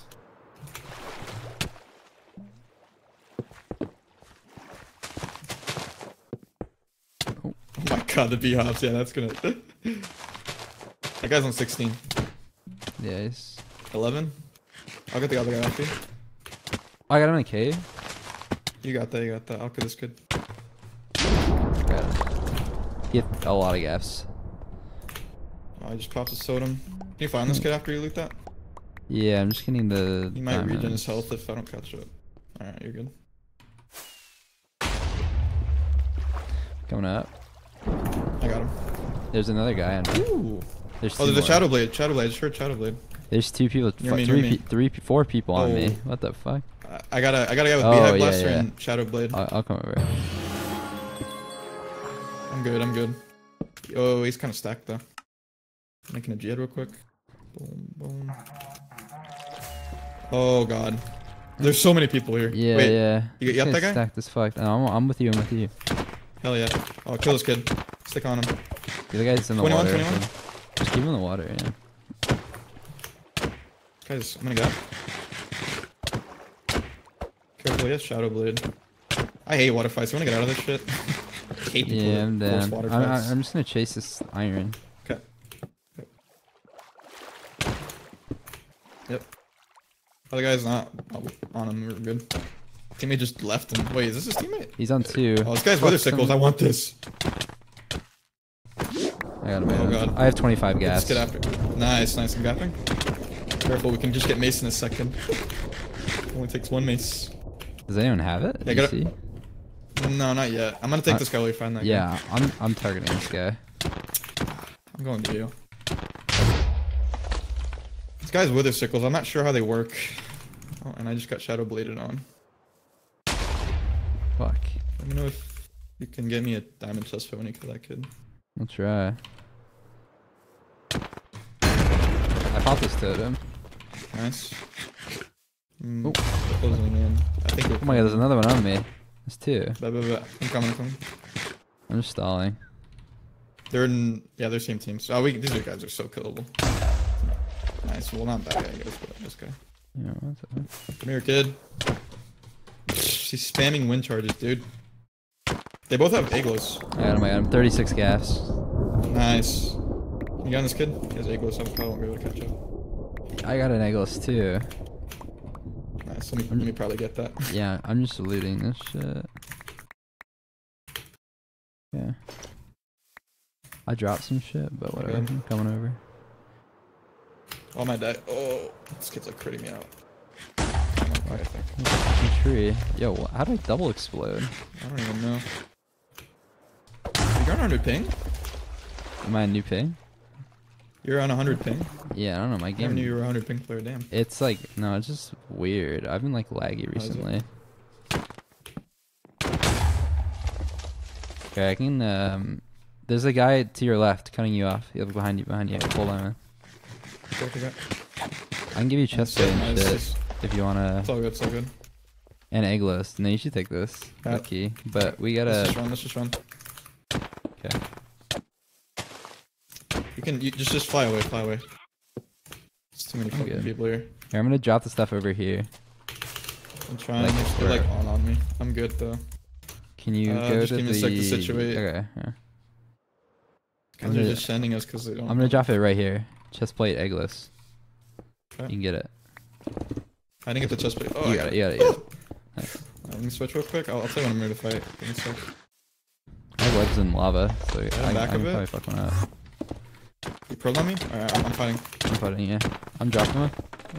Oh. Oh my god, the b-hops. Yeah, that's gonna. That guy's on 16. Yes. 11. I'll get the other guy off you. Oh, I got him in a cave? You got that. I'll get this good. Got him. He had a lot of gaps. Oh, I just popped a totem. Can you find this kid after you loot that? Yeah, I'm just getting the. He might regen his diamonds. health if I don't catch up. Alright, you're good. Coming up. I got him. There's another guy. On Ooh. There's Oh, two there's a more. Shadow Blade. Shadow Blade. I just heard Shadow Blade. There's 2 people. Near me, near me. 4 people on me. Oh. What the fuck? I got a guy with Oh, Beehive yeah, Blaster yeah. and Shadow Blade. I'll come over. I'm good. Oh, he's kind of stacked though. Making a Jihad real quick. Boom, boom. Oh god. There's so many people here. Yeah, Wait, yeah. you This got that guy's guy? Stacked as fuck. No, I'm with you. I'm with you. hell yeah. Oh, kill this kid. Stick on him. The other guy's in the 21, water. 21. so just keep him in the water. Yeah. Guys, I'm gonna go. Careful, yes, Shadow Blade. I hate water fights. You wanna get out of this shit? I hate people Yeah, that I'm force down. water fights. I'm just gonna chase this iron. Okay. Yep. Other guy's not on him. We're good. Teammate just left him. Wait, is this his teammate? He's on 2. Oh, this guy's Wither Sickles. I want this. I got him. Oh, God. I have 25 Let's gas. get after. Nice. I'm gapping. Careful, we can just get mace in a second. Only takes 1 mace. Does anyone have it? Yeah, Do you get see? No, not yet. I'm gonna take this guy while you find that guy. Yeah, I'm targeting this guy. I'm going to you. This guy's Wither Sickles. I'm not sure how they work. Oh, and I just got Shadow Bladed on. Fuck. Let me know if you can get me a diamond chest for when you kill that kid. I'll try. I popped this totem. Nice. Oh. Closing in. I think we're Oh my god, there's another one on me. There's 2. I'm coming. I'm just stalling. They're in, yeah, they're same team. So these guys are so killable. Nice. Well, not that guy, I guess, but this guy. Yeah, what's up? Come here, kid. She's spamming wind charges, dude. They both have Aglos. I got him. 36 gas. Nice. You got this kid? He has Aglos, I probably won't be able to catch up. I got an Eggless too. Nice, let me probably get that. Yeah, I'm just looting this shit. Yeah. I dropped some shit, but whatever. Okay. I'm coming over. Oh my dad. Oh, this kid's like critting me out. I'm okay, I think. Fucking tree. Yo, how did I double explode? I don't even know. You got 100 ping? Am I a new ping? You're on 100 ping? Yeah, I don't know. My I never knew game. you were a 100 ping player, damn. It's like, no, it's just weird. I've been like laggy is it? recently. Okay, I can, there's a guy to your left cutting you off. He'll be behind you, Hold on, man. Okay. I can give you chest plate and Nice. shit if you wanna. It's all good, it's all good. And egg list. No, you should take this. Yeah. Key. But we Let's gotta. just run. Okay. You just fly away. It's too many I'm fucking good. people here. Here, I'm gonna drop the stuff over here. I'm trying. Like, They're like where? on me. I'm good though. Can you go just to give me the? a sec to situate. Okay. Yeah. Guys are just sending us because they don't. I'm gonna drop it right here. Chest plate eggless. Okay. You can get it. I didn't get the chest plate. Oh, You I got got it. You got it. You got it. Nice. Let me switch real quick. I'll tell you when I'm ready to fight. Give me a sec. My web's in lava, so I back can a bit. probably fuck one up. You pearled on me? Alright, I'm fighting. I'm fighting, yeah. I'm dropping one.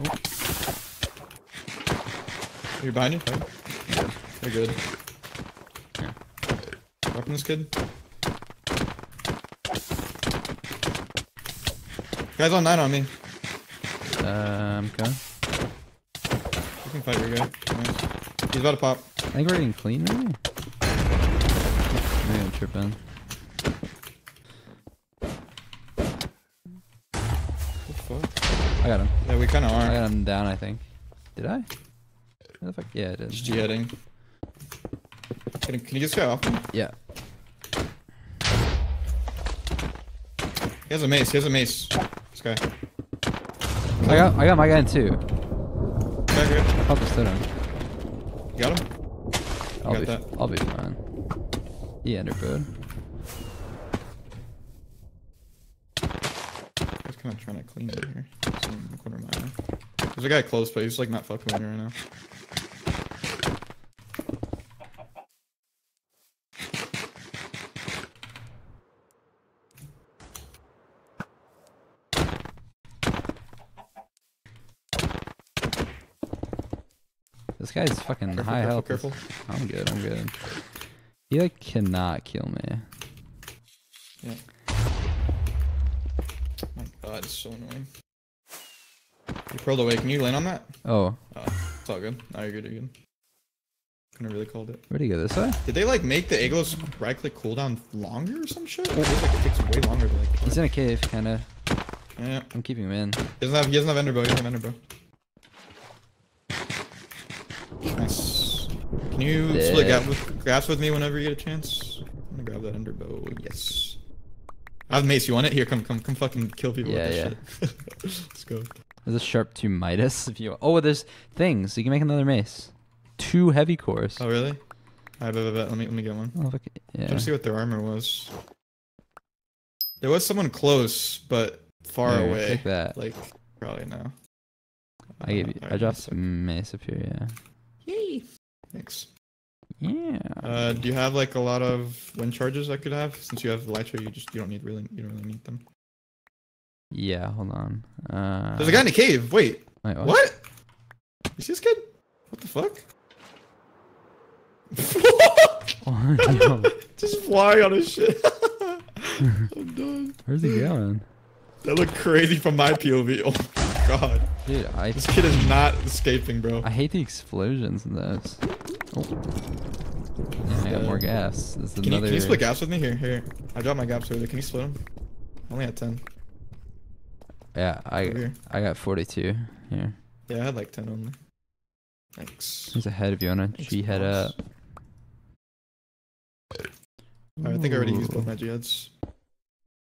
You're behind you? Fight. Yeah. You're good. Yeah. Dropping this kid. Guy's on 9 on me. Okay. You can fight your guy. Nice. He's about to pop. I think we're getting clean, maybe? Maybe I'm tripping. What the fuck? I got him. Yeah, we kinda I are. got him down, I think. Did I? Where the fuck? Yeah, I did. Just G-heading. Can you get this guy off me? Yeah. He has a mace. This guy. I got my guy in too. Okay. I'll just hit him. You got him? I'll be fine. He enderbowed. He's kind of trying to clean it here. It's in the corner of my eye. There's a guy close, but he's like not fucking with me right now. This guy's fucking high health. Careful. I'm good. He like cannot kill me. Yeah. My god, it's so annoying. You pearled away. Can you land on that? Oh, It's all good. No, you're good. Couldn't have really called it. where'd he go? This way? Did they like make the Aglos right click cooldown longer or some shit? It feels like it takes way longer to like. He's in a cave, kinda. Yeah. I'm keeping him in. He doesn't have Enderbow. Nice. Can you split gaps with me whenever you get a chance? I'm gonna grab that Enderbow. Yes. I have mace. You want it? Here, come fucking kill people with this shit. Let's go. There's a sharp 2 Midas if you. Oh, there's things. You can make another mace. 2 heavy cores. Oh really? Alright, bet. Let me get one. Oh, fuck it. Trying Yeah. to see what their armor was. There was someone close, but far Here, away. Take that. Like probably no. I gave you. Alright, I dropped one sec. some mace up here. Yeah. Yay! Thanks. Yeah. Do you have like a lot of wind charges I could have? Since you have Elytra, you don't really need them. Yeah. Hold on. There's a guy in the cave. Wait, Wait, what? You see this kid? What the fuck? Yo, Just flying on his shit. I'm done. where's he going? That looked crazy from my POV. Oh my god. Dude, This kid is not escaping, bro. I hate the explosions in those. Oh. Yeah, I got more gas. This is Can another. you split gaps with me? Here. I dropped my gaps over there. Can you split them? I only had 10. Yeah, Over here. I got 42 here. Yeah, I had like 10 only. Thanks. He's ahead if you wanna Thanks, G head boss. up. Alright, I think I already used Ooh. both my G-heads.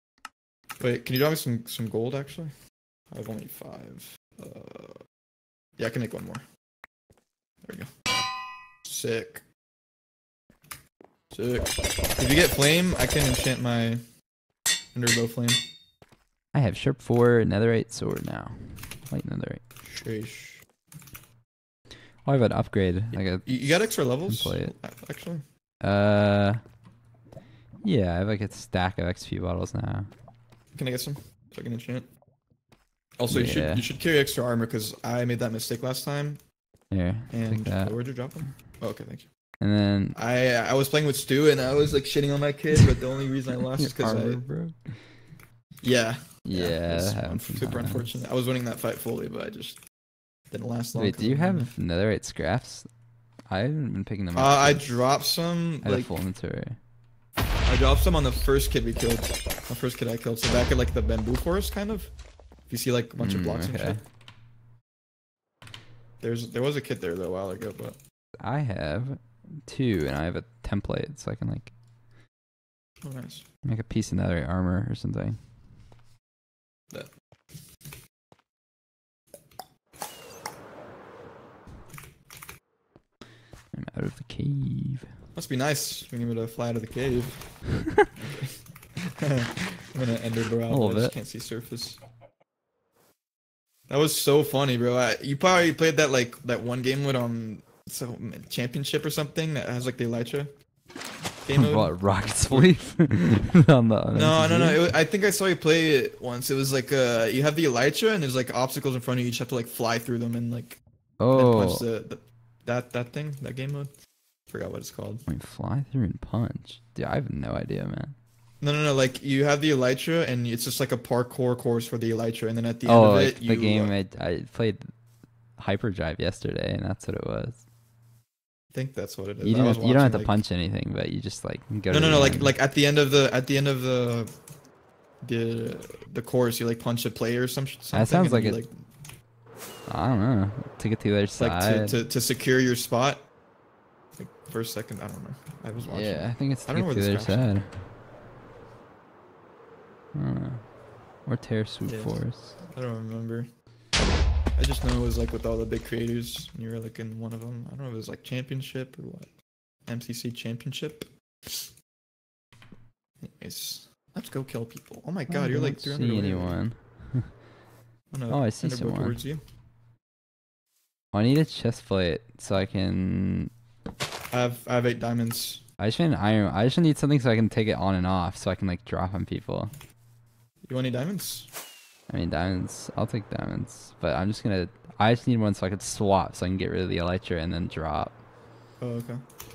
Wait, can you drop me some gold actually? I have only 5. Yeah, I can make one more. There we go. Sick. Sick. If you get flame, I can enchant my Underbow flame. I have sharp 4 netherite sword now. Light netherite. Sheesh. Oh, I have an upgrade. Like a You got extra levels? Play it. Actually. Yeah, I have like a stack of XP bottles now. Can I get some? So I can enchant. Also, Yeah. you should carry extra armor because I made that mistake last time. Here, And take that. where'd you drop them? Oh, okay, thank you. And then I was playing with Stu and I was like shitting on that kid, but the only reason I lost is because armor, I bro. yeah Yeah, it's that happens super sometimes. unfortunate. I was winning that fight fully, but I just didn't last long. Wait, 'cause do you of- have netherite scraps? I haven't been picking them up. I since dropped some I had a like full inventory. I dropped some on the first kid we killed. The first kid I killed. So back at like the bamboo forest kind of. If you see like a bunch of blocks and okay. shit. There was a kid there though a while ago, but I have 2, and I have a template, so I can like oh nice. make a piece of netherite armor or something. That. I'm out of the cave. Must be nice being able to fly out of the cave. I'm gonna ender bro out. A little I just bit. can't see surface. That was so funny, bro. You probably played that like that one game with championship or something that has like the Elytra game mode. What, rocket sleep? on the No. MTG? I think I saw you play it once. It was like you have the Elytra and there's like obstacles in front of you. You just have to like fly through them and like then punch Oh, that thing, that game mode. Forgot what it's called. wait, fly through and punch. Dude, I have no idea, man. No. Like you have the Elytra and it's just like a parkour course for the Elytra, and then at the end Oh, of like it, the you game I played Hyperdrive yesterday, and that's what it was. I think that's what it is. You I was don't have watching, to like- punch anything, but you just like go. No, to the like end. at the end of the course, you like punch a player or something. sounds and then like you, it- I don't know, to get to the other like side. to secure your spot. Like for a second, I don't know. I was watching. Yeah, I think it's I to don't know get to where the this other crap's side. I don't know. Or Terra Swoop Yeah. Force. I don't remember. I just know it was like with all the big creators, and you were like in one of them. I don't know if it was like championship or what. MCC championship. Anyways, let's go kill people. Oh my god, I you're like don't 300 see away. anyone. No, Oh, I see Thunderbolt someone. towards you. I need a chest plate so I can. I have 8 diamonds. I just need an iron. I just need something so I can take it on and off, so I can like drop on people. You want any diamonds? I mean diamonds. I'll take diamonds, but I'm just gonna. I just need one so I can swap, so I can get rid of the elytra and then drop. Oh, okay.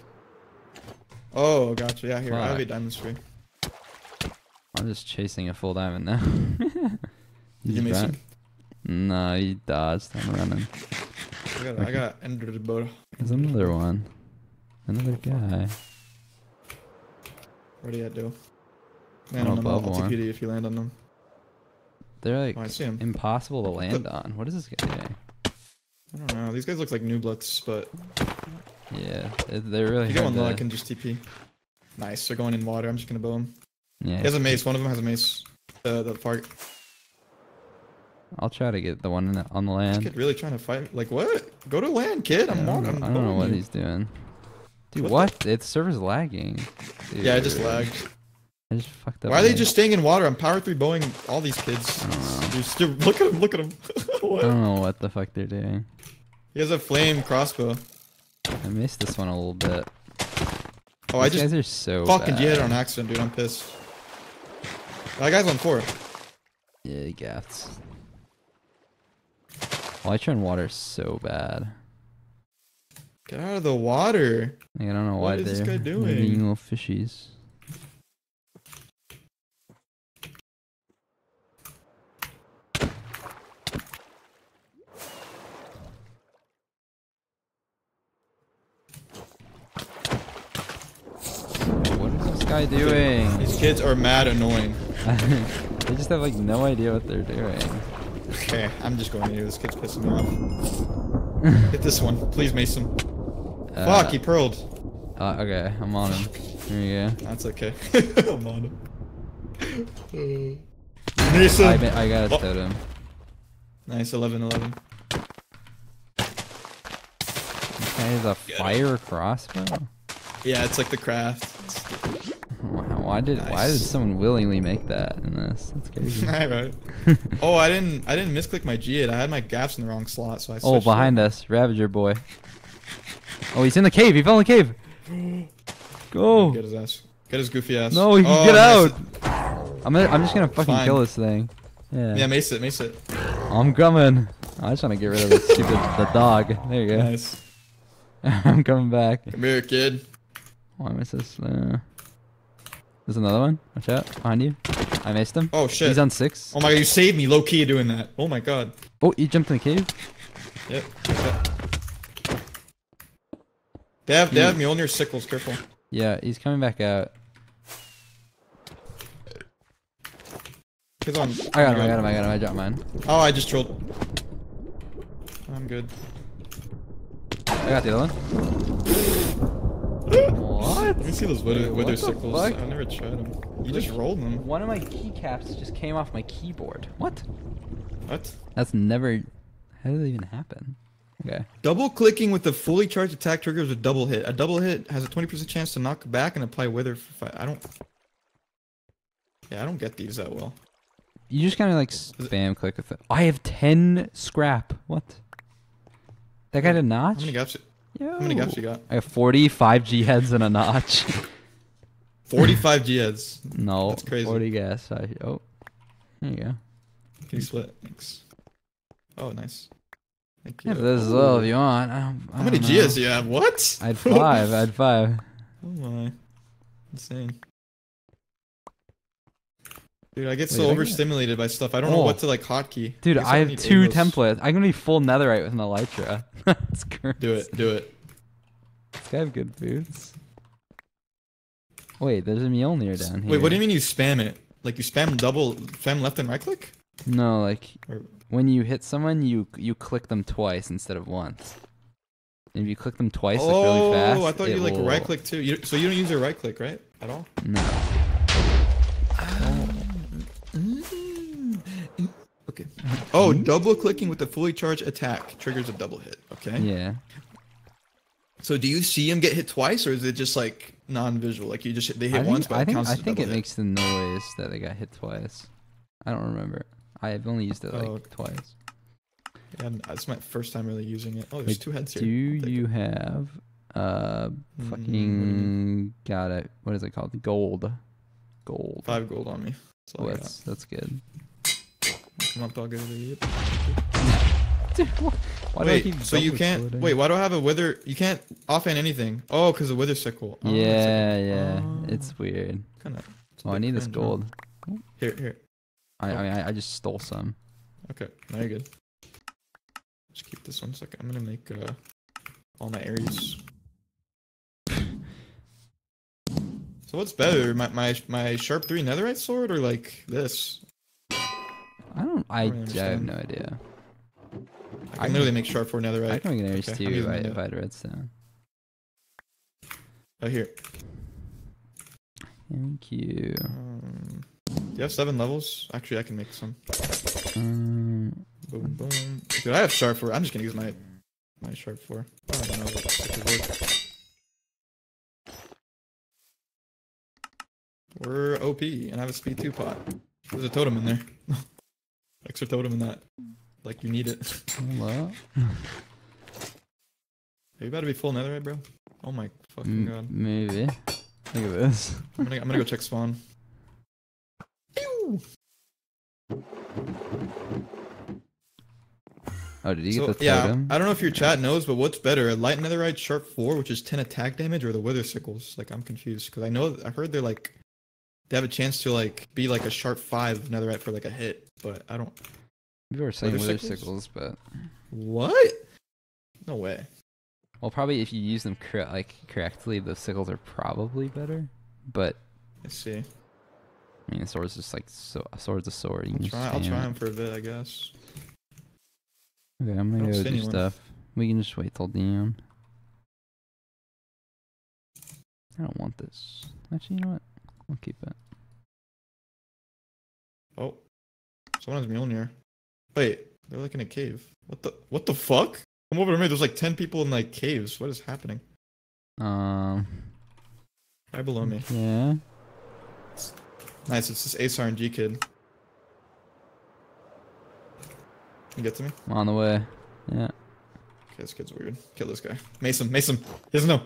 Oh, gotcha. Yeah, here. I have Fuck. 8 diamonds for you. I'm just chasing a full diamond now. Did you miss him? No, he dodged. I'm running. I got Ender the boat. There's another one. Another guy. Where'd he at, Joe? I'm Man, on them. above I'll one. TP you if you land on them. They're like Oh, I see him. impossible to land on. What is this guy doing? I don't know. These guys look like nooblets, but Yeah, they're really if you get hard one low, I to. can just TP. Nice. They're going in water. I'm just gonna bow them. Yeah, He has a mace. One of them has a mace. The park. I'll try to get the one on the This land. kid really trying to fight. Like what? Go to land, kid. I I'm don't, on. know, I don't know what he's doing. Dude, What what? The server's lagging. Yeah, I just Dude. lagged. I just fucked up. Why are they my- just staying in water? I'm power 3 bowing all these kids. I don't know. Dude, look at him. Look at him. I What? don't know what the fuck they're doing. He has a flame crossbow. I missed this one a little bit. Oh, I These just guys are so fucking bad. hit on accident, dude. I'm pissed. That guy's on 4. Yeah, gaffs. Elytra and water is so bad. Get out of the water. Like, I don't know What why is this they're guy they're doing? being little fishies. What is this guy doing? These kids are mad annoying. They just have like no idea what they're doing. Okay, I'm just going to do this. Kid's pissing me off. Hit this one. Please, Mason. Fuck, he pearled. Okay, I'm on him. Here you go. That's okay. I'm on him. Mason! I got a Oh. totem. Nice, 11-11. has a fire crossbow. Yeah, it's like the craft. Why did someone willingly make that in this? That's crazy. Right. Oh, I didn't misclick my G8. I had my gaps in the wrong slot, so I switched. Oh, behind us, Ravager boy. Oh, he's in the cave. He fell in the cave. Go. Get his ass. Get his goofy ass. No, he can get out. I'm just gonna fucking Fine. kill this thing. Yeah. Yeah, mace it. I'm coming. I just want to get rid of the dog. There you go. Nice. I'm coming back. Come here, kid. Why miss this? There's another one. Watch out. Behind you. I missed him. Oh shit. He's on 6. Oh my god, you saved me low key doing that. Oh my god. Oh, he jumped in the cave. Yep. They have Mjolnir sickles, careful. Yeah, he's coming back out. He's on. I got him. I dropped mine. Oh, I just trolled. I'm good. I got the other one. What? Let me see those wither What the sickles. fuck? I've never tried them. You just rolled them. One of my keycaps just came off my keyboard. What? What? That's never... How did that even happen? Okay. Double clicking with the fully charged attack triggers a double hit. A double hit has a 20% chance to knock back and apply wither for 5. I don't get these that well. You just kind of like spam click with it. I have 10 scrap. What? That guy did not? How many gaps? Yo. How many gaps you got? I have 45 G heads and a notch. 45 G heads. No, That's crazy. 40 gas. Oh, there you go. Can you split? Thanks. Oh, nice. Thank you. Yeah, this as well if you want. How many G heads do you have? What? I had 5. I had 5. Oh my. Insane. Dude, I get Wait, so I got- overstimulated by stuff. I don't know what to like hotkey. Dude, guess I have need 2 Agos. templates. I'm gonna be full netherite with an elytra. That's crazy. Do it. Do it. This guy have good boots. Wait, there's a Mjolnir down here. Wait, what do you mean you spam it? Like you spam left and right click? No, like Or- when you hit someone, you click them twice instead of once. And if you click them twice, like really fast. I thought it you like will- right click too. So you don't use your right click, right? At all? No. Okay. Oh, double clicking with the fully charged attack triggers a double hit. Okay. Yeah. So do you see him get hit twice, or is it just like non-visual? Like you just they hit I once, think, but I it think, counts I as a think double it hit. makes the noise that they got hit twice. I don't remember. I've only used it like Oh. twice. Yeah, that's my first time really using it. Oh, there's Wait, 2 heads here. Do I'll take you it. have what do you fucking got it? What is it called? Gold. 5 gold on me. That's all Oh, I got. that's good. Come up, I'll get it. Dude, why do I Wait, keep so you double can't. exploding? Wait, why do I have a wither? You can't offhand anything. Oh, because the wither sickle. Oh, Yeah, it's weird. Kind of. Oh, I need this gold. Here. I just stole some. Okay, now you're good. Just keep this 1 second. I'm gonna make all my Aries. So what's better, my sharp 3 netherite sword or like this? I really have understand. no idea. I can literally make sharp 4 netherite. I can make an Aries Okay, too I'm using if that. I had redstone. Oh, here. Thank you. Do you have 7 levels? Actually, I can make some. Um, Boom, boom. Dude, I have sharp 4. I'm just gonna use my sharp 4. I don't know what this could work. We're OP, and I have a speed 2 pot. There's a totem in there. Extra totem in that. Like you need it. hello? Are you about to be full netherite, bro? Oh my fucking god. Maybe. Look at this. I'm gonna go check spawn. Pew! Oh, did you So, get the yeah, totem? I don't know if your chat knows, but what's better, a light netherite sharp 4, which is 10 attack damage, or the wither sickles? Like I'm confused because I heard they're like they have a chance to like be like a sharp 5 netherite for like a hit, but I don't. People were saying Wither wither sickles? sickles, but What? No way. well, probably if you use them correctly, the sickles are probably better. But Let's see. I mean, the sword's just like a sword's a sword. You can just I'll spam try it. them for a bit, I guess. Okay, I'm I gonna don't go see do anyone. stuff. We can just wait till DM. I don't want this. Actually, you know what? I'll keep it. Oh, someone has Mjolnir. Wait, they're like in a cave. What the fuck? Come over to me. There's like 10 people in like caves. What is happening? Um. Right below me. Yeah. Nice. It's this Ace RNG kid. Can you get to me? I'm on the way. Yeah. Okay, this kid's weird. Kill this guy. Mason. Mason. He doesn't know.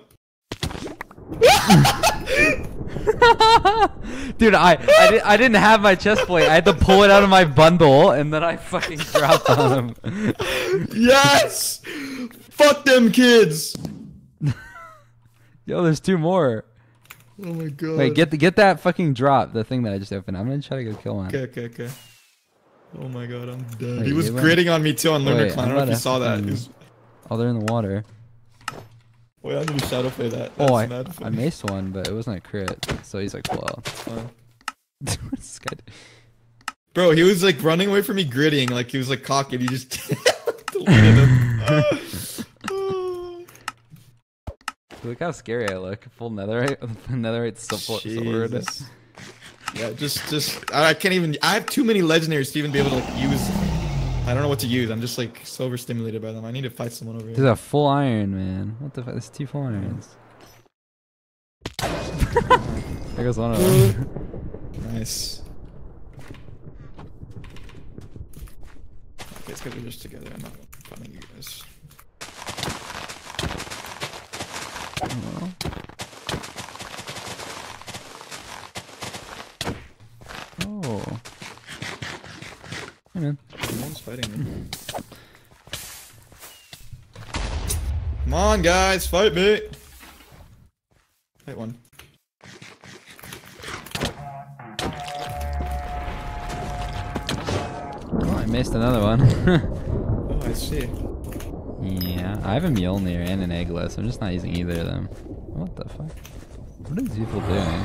Dude, I didn't have my chest plate. I had to pull it out of my bundle, and then I fucking dropped on him. Yes! Fuck them kids! Yo, there's 2 more. Oh my god. Wait, get that fucking drop. The thing that I just opened. I'm gonna try to go kill one. Okay. Oh my god, I'm dead. Wait, he was you went- gritting on me too on Lunar Wait, Clan. I I'm don't know if about you to saw that. fucking- He's... Oh, they're in the water. Wait, I'm gonna shadow play that. Oh, I mad funny. maced one, but it wasn't a crit. So he's like, well. Fine. What's this guy do? Bro, he was like running away from me gritting, like he was like cocky, and he just deleted him. Look how scary I look. Full netherite, netherite sword. Jesus. Yeah, just I can't even. I have too many legendaries to even be able to like use. I don't know what to use. I'm just like so overstimulated by them. I need to fight someone over There's here. a full iron, man. What the fuck? There's 2 full irons. There goes one of them. Nice. Okay, it's because we're just together. I'm not fighting you guys. Oh. Oh. Hey, man. Someone's fighting me. Come on, guys, fight me. Fight one. Oh, I missed another one. Oh, I see. Yeah, I have a Mjolnir and an eggless. I'm just not using either of them. What the fuck? What are these people doing?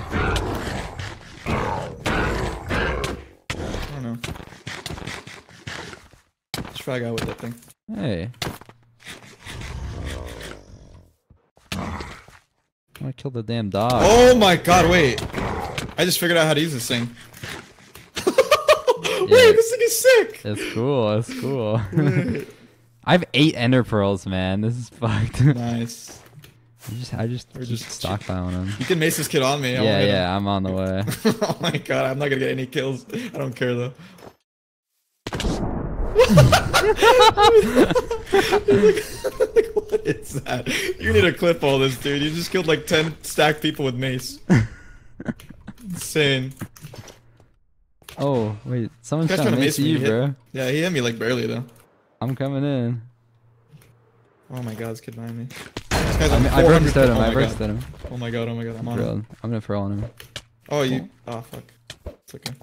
I don't know. Let's try a guy with that thing. Hey. I killed the damn dog. Oh my god, wait. I just figured out how to use this thing. Wait, this thing is sick! It's cool. It's cool. Wait. I have 8 ender pearls, man. This is fucked. Nice. I just We're keep just stockpiling them. You can mace this kid on me. I won't Yeah, hit him. yeah. I'm on the way. Oh my god, I'm not gonna get any kills. I don't care though. Like, what is that? You need to clip all this, dude. You just killed like 10 stacked people with mace. Insane. Oh, wait. Someone's This guy's trying to trying to mace mace me, you, hit- bro. Yeah, he hit me like barely though. I'm coming in. Oh my god, this kid behind me. This guy's on I broke 400 him. oh I my broke god. him. Oh my god, I'm on him. I'm gonna throw on him. Oh, you. Oh, fuck. It's okay.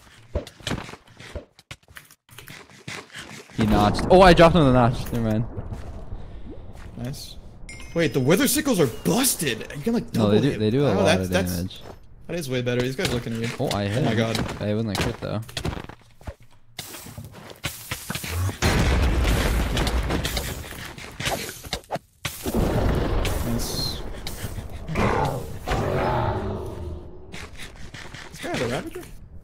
He notched. Oh, I dropped him the notch. Never mind. Nice. Wait, the wither sickles are busted. You can like double No, hit. they do a Oh, lot of damage. That is way better. These guys are looking at me. Oh, I hit Oh my him. god. It wasn't a crit though. Nice. This guy had a Ravager?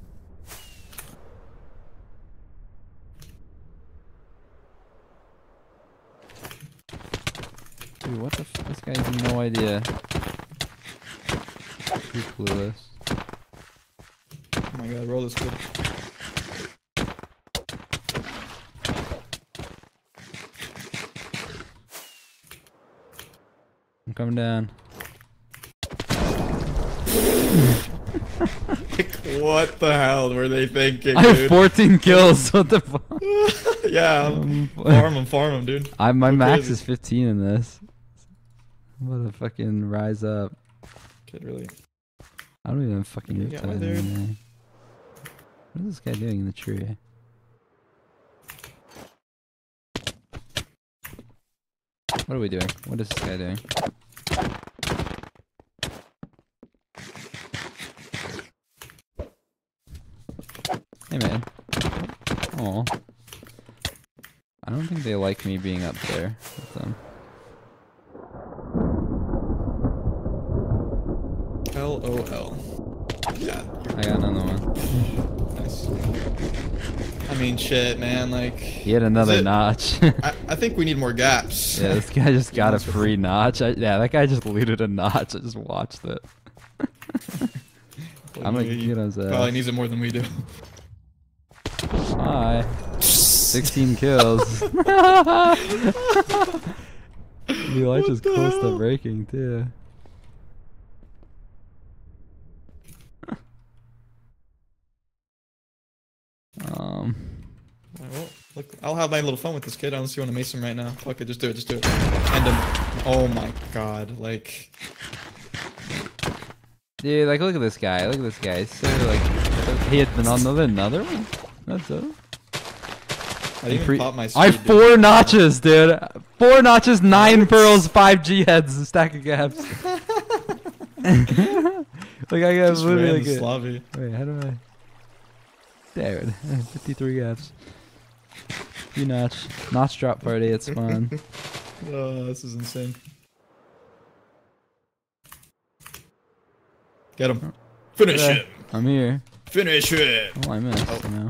Dude, what the f? This guy has no idea. Too clueless. Oh my god, roll this kid. I'm coming down. Like, what the hell were they thinking, I have dude? 14 kills. What the fuck? Yeah, farm him, dude. My Go max crazy. is 15 in this. I'm about to fucking rise up. Kid, really. I don't even fucking You look got at my it. dude. What is this guy doing in the tree? What are we doing? What is this guy doing? Hey man. Oh. I don't think they like me being up there with them. LOL. Yeah, I got another one. nice. mean, shit, man. Like He had another it? notch. I think we need more gaps. Yeah, this guy just got a free notch. Yeah, that guy just looted a notch. I just watched it. I'm gonna He get his probably ass. needs it more than we do. Hi. 16 kills. The light is close to breaking too. Well, look, I'll have my little fun with this kid. I don't see you want to mace him right now. Fuck it, just do it, just do it. End him. Oh my god, like. Dude, like, look at this guy. Look at this guy. He's so, like, he had another one? That's it. I didn't even pop my I have speed, dude. 4 notches, dude. 4 notches, 9 pearls, 5 G heads, a stack of gaps. Like, I got Just literally ran like this a, lobby. wait, how do I? There it. 53 gaps. You notch drop party. It's fun. Oh, this is insane. Get him. Finish Okay. him. I'm here. Finish him. Oh, I missed. No.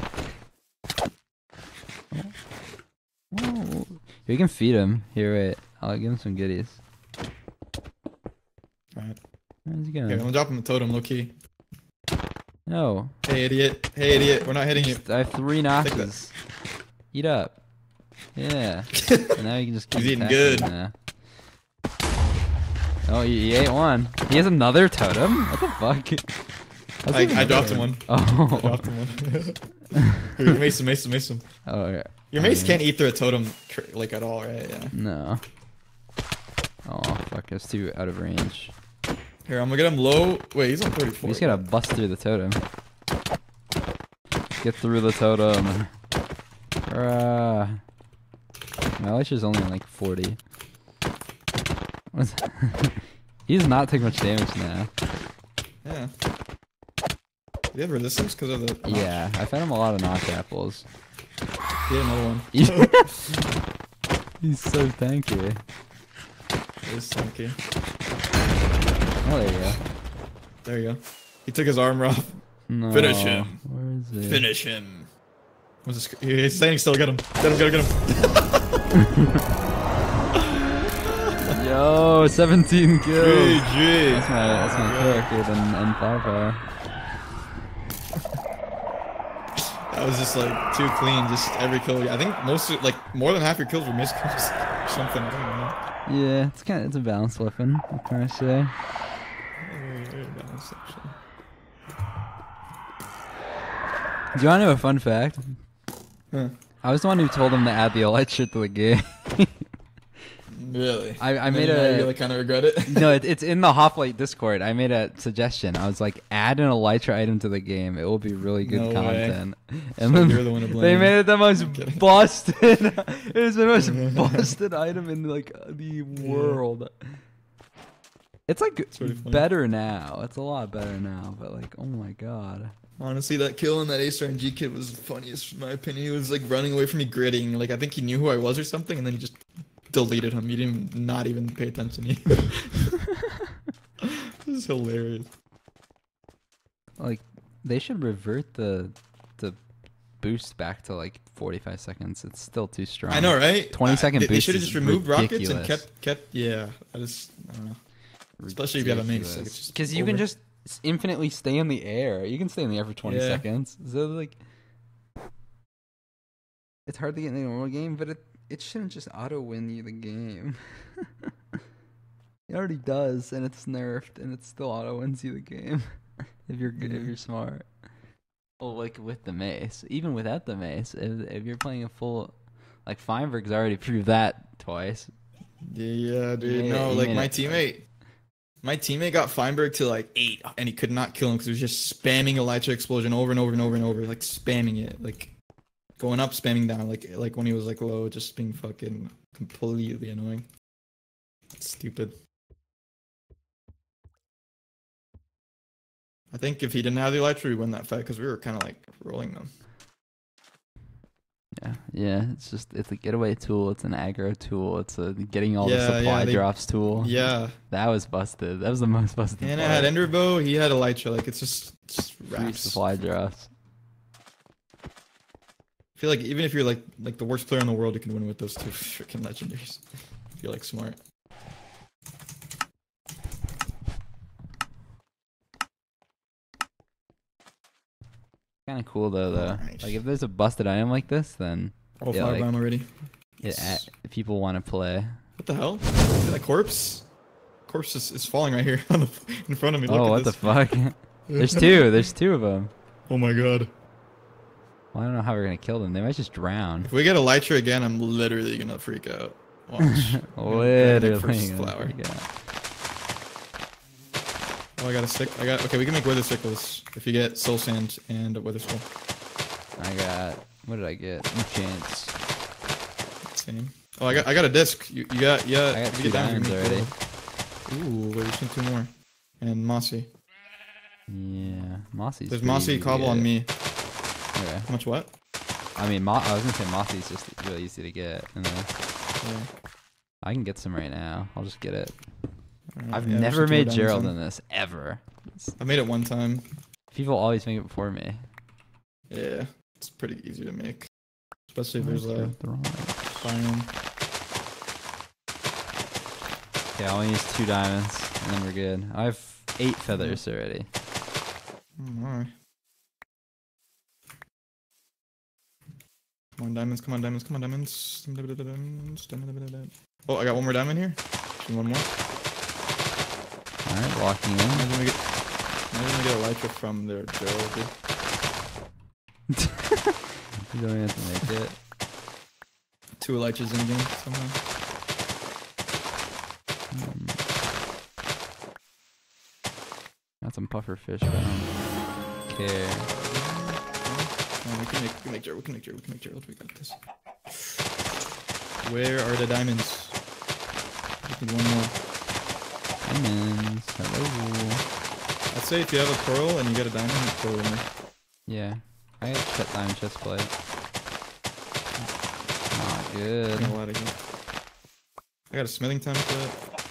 Oh. We can feed him. Here, wait. I'll give him some goodies. Alright. Where's he Okay, I'm going? gonna drop him a totem, low key. No. Hey, idiot. Hey, idiot. We're not hitting you. I have 3 notches. Eat up. Yeah. And now you can just keep He's eating attacking good. now. Oh, he ate one. He has another totem? What the fuck? How's he even I dropped there? him one. Oh. I dropped him one. Here, mace him, mace him, mace him. Oh, yeah. Your mace can't eat through a totem, like, at all, right? Yeah. No. Oh, fuck. It's too out of range. Here, I'm gonna get him low. Wait, he's on 34. We just gotta bust through the totem. Get through the totem. My life is only like 40. He does not take much damage now. Yeah. Do you have resistance because of the... Yeah, I fed him a lot of notch apples. Yeah, another one. He's so tanky. It's funky. Oh, there you go. There you go. He took his armor off. No. Finish him. Where is he? Finish him. What's this? He's standing still. Get him. Get him. Get him. Get him. Yo, 17 kills. GG. That's my character than firepower. That was just like too clean. Just every kill. I think like more than half your kills were missed kills or something. I don't know. Yeah, it's a balanced weapon. What can I say? Very balanced, actually. Do you want to know a fun fact? Huh. I was the one who told him to add the Elytra to the game. Really? I And made then now a- you really kind of regret it. No, it's in the Hoplite Discord. I made a suggestion. I was like, add an Elytra item to the game. It will be really good No way. content. So And then you're the one to they blame. made it the most I'm kidding. busted. It was the most busted item in like the world. It's like really funny. better now. It's a lot better now. But like, oh my god. Honestly, that kill on that ASRNG kid was the funniest, in my opinion. He was like running away from me, gritting. Like I think he knew who I was or something, and then he just deleted him. He didn't not even pay attention to you. This is hilarious. Like, they should revert the boost back to like 45 seconds. It's still too strong. I know, right? 20-second They boost should have is just removed rockets and ridiculous. kept. Yeah, I don't know. Especially if you have a mace, like, it's just Because you can over. just infinitely stay in the air. You can stay in the air for 20 Yeah. seconds. So like, it's hard to get in the normal game, but it shouldn't just auto win you the game. It already does, and it's nerfed, and it still auto wins you the game if you're good, if Mhm. you're smart. Well, like with the mace, even without the mace, if you're playing a full, like Feinberg's already proved that twice. Yeah, dude. made No, it- he like made my it. teammate. My teammate got Feinberg to like 8, and he could not kill him because he was just spamming Elytra explosion over and over and over and over, like spamming it, like going up, spamming down, like when he was like low, just being fucking completely annoying. Stupid. I think if he didn't have the Elytra, we win that fight because we were kind of like rolling them. Yeah. It's a getaway tool. It's an aggro tool. It's a getting all the Yeah, supply they- drops tool. Yeah, That was busted. That was the most busted. and I part. had Enderbow. He had Elytra. Like it's just Free raps. supply drops. feel like even if you're like the worst player in the world, you can win with those two freaking legendaries. If you're like smart. Kind of cool though. Nice. Like if there's a busted item like this, then Oh, Yeah, fire like- bomb already. people want to play. What the hell? Is that corpse? Corpse is falling right here in front of me. Look Oh, at what the this. fuck? There's two. There's two of them. Oh my god. Well, I don't know how we're gonna kill them. They might just drown. If we get a Elytra again, I'm literally gonna freak out. Watch. Literally. First gonna flower. freak out. Oh, I got a stick. Okay, we can make wither sickles if you get soul sand and a wither skull. I got. What did I get? Enchants. Same. Oh, I got a disc. You got yeah. I got if you 2 get down, diamonds you can already. go. Ooh, wait, we just need 2 more. And mossy. Yeah, Mossy's. There's pretty mossy easy to cobble on get. me. Okay. How much what? I mean, I was gonna say Mossy's just really easy to get. And then Yeah. I can get some right now. I'll just get it. Alright, I've yeah, there's never some more made Gerald diamonds in this ever. I made it one time. People always make it before me. Yeah, it's pretty easy to make. Especially if there's a biome. Okay, I only use 2 diamonds, and then we're good. I have 8 feathers already. Alright. Come on, diamonds, come on, diamonds, come on, diamonds. Oh, I got 1 more diamond here. Just 1 more. Alright, walking in. Imagine we get Elytra from their Gerald, dude. You don't even have to make it. 2 Elytras in a game somehow. Got some puffer fish, but I don't care. Oh, we can make Gerald, we can make Gerald, we got this. Where are the diamonds? Just need 1 more. Diamonds. Hello. I'd say if you have a pearl and you get a diamond, you throw it in there. Yeah. I got diamond chest plate. Not good. Got a lot of heat. I got a smithing template.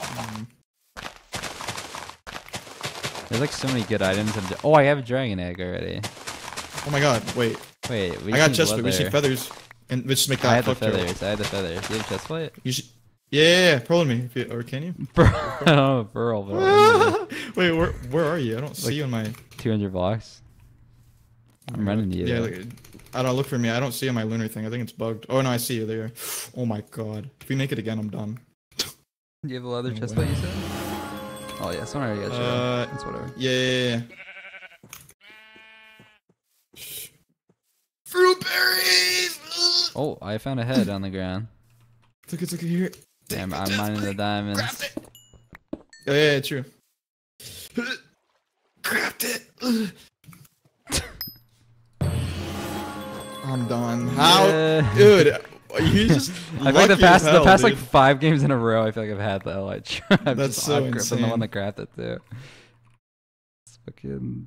There's like so many good items. Oh, I have a dragon egg already. Oh my god, wait. Wait, we I got need chest plate, we just need leather. feathers. And let's just make I that had the fuck Gerald. feathers. I had the feathers. Do you have chest plate? You should. Yeah, pearl in me. If you, or can you? I don't have a pearl, but Wait, where are you? I don't see you on my. 200 blocks. I'm running to you. Yeah, though. like, I don't look for me. I don't see on my lunar thing. I think it's bugged. Oh no, I see you there. Oh my god. If we make it again, I'm done. Do you have a leather No chest way. plate, you said? Oh yeah, someone already got you. That's whatever. Yeah. Fruit berries. Oh, I found a head on the ground. Look it here. Damn, I'm mining the diamonds. Craft it. Oh yeah, true. Craft it. I'm done. How, Yeah. dude? You just. I think the lucky as past hell, like dude. 5 games in a row, I feel like I've had the Elytra. I'm That's just so I'm the insane. one that crafted too. It's fucking.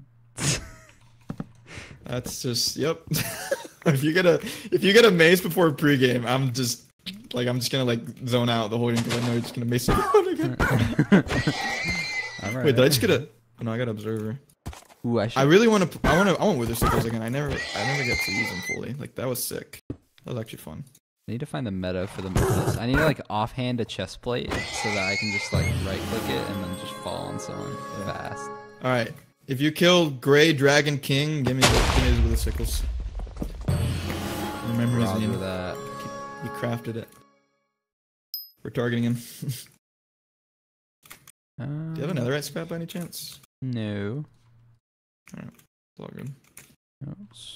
That's just yep. if you get a mace before pregame, I'm just gonna like zone out the whole game because I know you're just gonna mace it out again. Alright. Wait, did I just get a? Oh, no, I got observer. Ooh, I should. I really want to. I want wither sickles again. I never get to use them fully. Like that was sick. That was actually fun. I need to find the meta for this. I need to like offhand a chest plate so that I can just like right click it and then just fall on someone fast. All right. If you kill Gray Dragon King, give me his wither sickles. Remember his Roger name. that. He crafted it. We're targeting him. Do you have a netherite scrap by any chance? No. It's all good. Oops.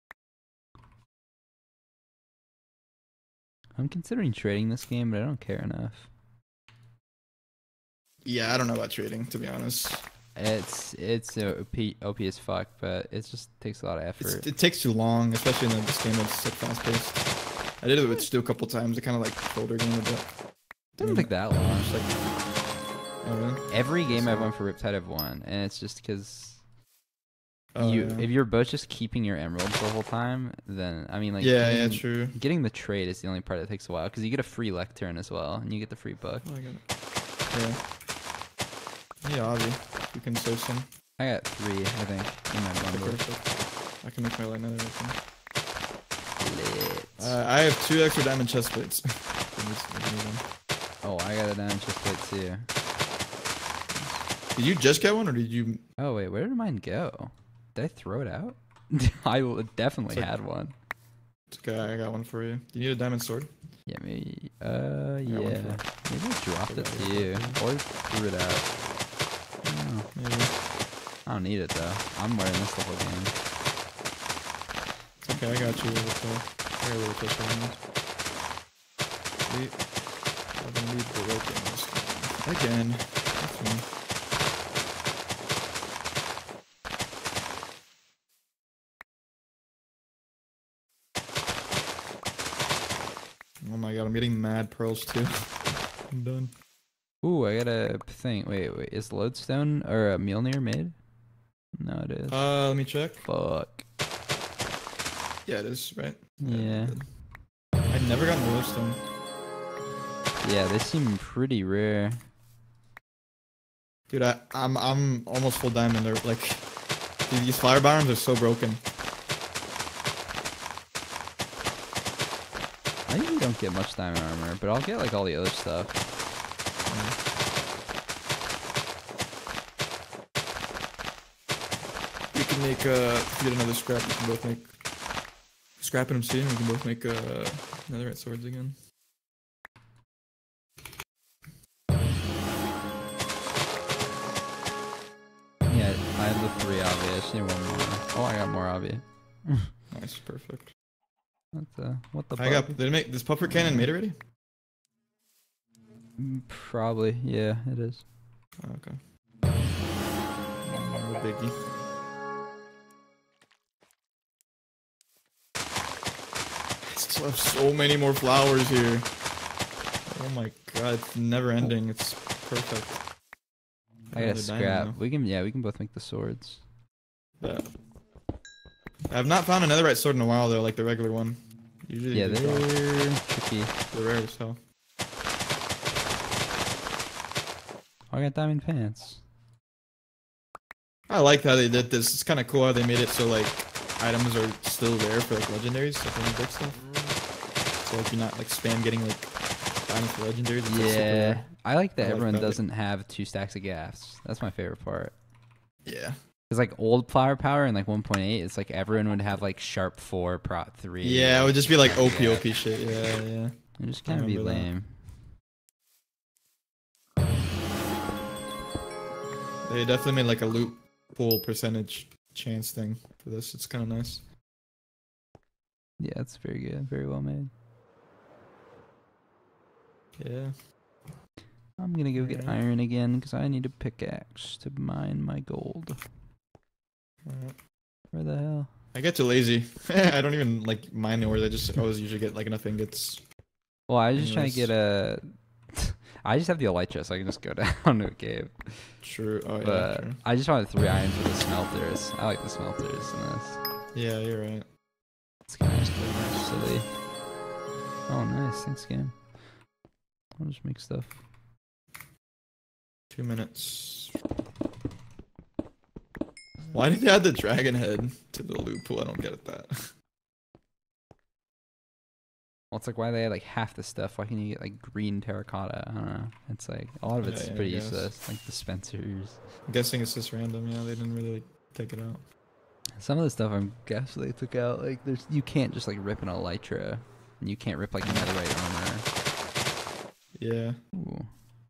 I'm considering trading this game, but I don't care enough. Yeah, I don't know about trading, to be honest. It's OP as fuck, but it just takes a lot of effort. It takes too long, especially in this game that's like fast paced. I did it with Stu a couple times. It kind of like shoulder game a bit. It doesn't take that long. Just like, oh really? Every game I've won for Riptide I've won, and it's just because Oh, yeah. if you're both just keeping your emeralds the whole time, then I mean like Yeah, true. Getting the trade is the only part that takes a while because you get a free lectern as well, and you get the free book. Oh, I got it. Yeah. Yeah, Avi. You can search some. I got 3, I think, in my bundle. Perfect. I can make my light nether open. I have 2 extra diamond chest plates. Oh, I got a diamond chest plate too. Did you just get one, or did you? Oh wait, where did mine go? Did I throw it out? Definitely It's like- had one. It's okay, I got one for you. Do you need a diamond sword? Yeah, maybe. one Yeah. for- Maybe I dropped it to you or threw it out. I don't know. Maybe. I don't need it though. I'm wearing this the whole game. It's okay, I got you. I got a little chest on this. Sweet. I'm gonna need broken this time. Again. That's me. Oh my god, I'm getting mad pearls too. I'm done. Ooh, I got a thing. Wait, is lodestone or a Mjolnir made? No, it is. Let me check. Fuck. Yeah, it is, right? Yeah. I've never gotten a lodestone. Yeah, they seem pretty rare. Dude, I'm almost full diamond. They're like, dude, these fire biomes are so broken. I usually don't get much diamond armor, but I'll get like all the other stuff. We can make get another scrap. We can both make scrap and obsidian. We can both make netherite swords again. Yeah, I have the 3 obvi. I just need 1 more. Oh, I got more obvi. Nice, perfect. What the I got. Did it make this puffer cannon made already? Probably, yeah, it is. Oh, okay. No biggie. I still have so many more flowers here. Oh my god, it's never ending. It's perfect. I got a Another scrap. diamond, We can both make the swords. though. Yeah. I've not found a netherite sword in a while though, like the regular one. Usually Yeah, they drop. they're tricky. They're rare as hell. Oh, I got diamond pants. I like how they did this. It's kind of cool how they made it so like items are still rare for like legendaries, like when you break stuff. So like you're not like spam getting like diamonds for legendaries. It's, like, super Yeah, rare. I like that I like everyone that. doesn't have 2 stacks of gaffs. That's my favorite part. Yeah. It's like old flower power and like 1.8. It's like everyone would have like sharp 4, prot 3. Yeah, it would just be like OP Yeah. OP shit. Yeah, yeah. It just kind of be remember that. lame. They definitely made like a loot pool percentage chance thing for this. It's kind of nice. Yeah, it's very good. Very well made. Yeah. I'm gonna go get Alright. iron again because I need a pickaxe to mine my gold. Alright. Where the hell? I get too lazy. I don't even like mine ores. I just always usually get like enough ingots. Well, I was just trying to Anyways. get a. I just have the elytra, so I can just go down to a cave. True. Oh yeah. But True. I just wanted 3 iron for the smelters. I like the smelters in this. Yeah, you're right. It's kind of silly. Oh, nice. Thanks, game. I'll just make stuff. 2 minutes. Why did they add the dragon head to the loot pool? I don't get that. Well, it's like why they had like half the stuff. Why can you get like green terracotta? I don't know. It's like a lot of it's Yeah, I pretty guess. useless. Like dispensers. I'm guessing it's just random. Yeah, they didn't really like, take it out. Some of the stuff I'm guessing they took out. Like there's you can't just like rip an elytra, and you can't rip like netherite armor. Yeah. Ooh.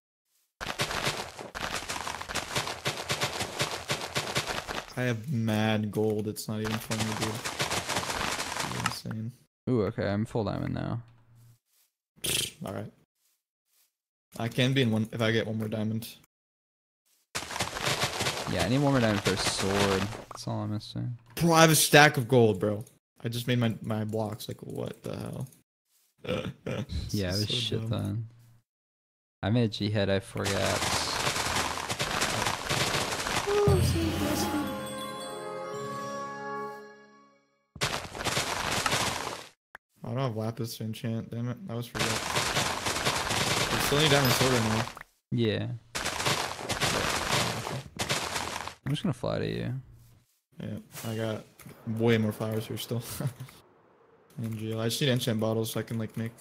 I have mad gold. It's not even funny, dude. It's insane. Ooh. Okay, I'm full diamond now. All right. I can be in one if I get one more diamond. Yeah, I need 1 more diamond for a sword. That's all I'm missing. Bro, I have a stack of gold, bro. I just made my blocks. Like, what the hell? Yeah, it was So shit dumb. then. I made a G head. I forgot. Oh, I'm so blessed. I don't have lapis to enchant. Damn it, I was forget. I still need diamond sword right now. Yeah. I'm just gonna fly to you. Yeah, I got way more flowers here still. NGL. I just need enchant bottles so I can like make.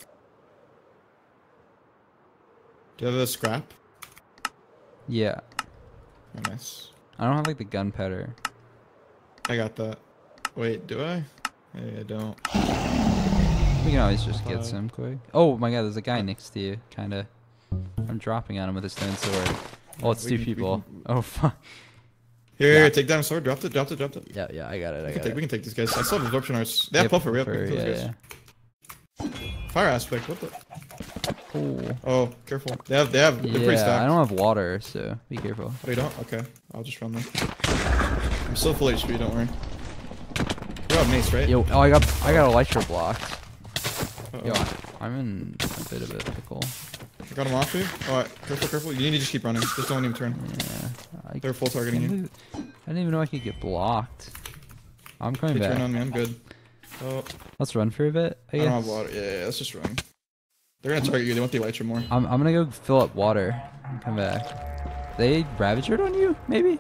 Do you have a scrap? Yeah. Oh, nice. I don't have like the gunpowder. I got that. Wait, do I? Hey, I don't. We can always just get Five. some quick. Oh my god, there's a guy next to you. Kinda. I'm dropping on him with a stone sword. Oh, it's We two can- we people. can- Oh fuck. Here, Yeah. here, take down sword. Drop it. Drop it. Drop it. Yeah, I got it. We can take these guys. I still have absorption arts. They have puffer. We have those yeah, guys. Fire aspect. What the? yeah. Cool. Oh, careful. They're pretty Yeah, stacked. I don't have water, so be careful. Oh, you don't? Okay. I'll just run them. I'm still full HP, don't worry. You're out mace, right? Yo, oh, I got Elytra blocked. Uh-oh. Yo, I'm in a bit of a pickle. I got him off you. Alright, careful, careful. You need to just keep running. Just don't even turn. Yeah. They're full targeting you. I didn't even know I could get blocked. I'm coming They turn back. on me, I'm good. Oh, Let's run for a bit, I I don't have guess. water. Yeah, let's just run. They're gonna target you, they want the Elytra more. I'm gonna go fill up water and come back. They Ravagered on you, maybe?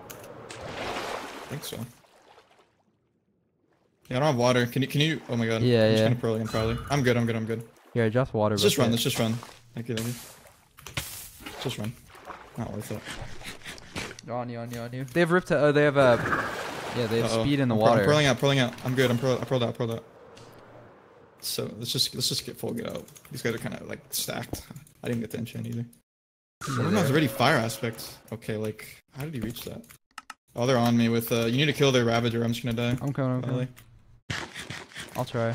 I think so. Yeah, I don't have water. Can you oh my god. Yeah, I'm just yeah. gonna pearl again probably. I'm good. Here, I dropped water. Let's just bucket. run, let's just run. Thank you. Let's just run. Not worth it. On you. They have Riptide. They have yeah, they have Uh-oh. speed in the I'm water. pearling out. I'm good. I pearled out. So let's just get full get out. These guys are kind of like stacked. I didn't get the enchant either. One of them has already fire aspects. Okay, like how did he reach that? Oh, they're on me with. You need to kill their Ravager. I'm just gonna die. I'm coming. Finally. I'll try.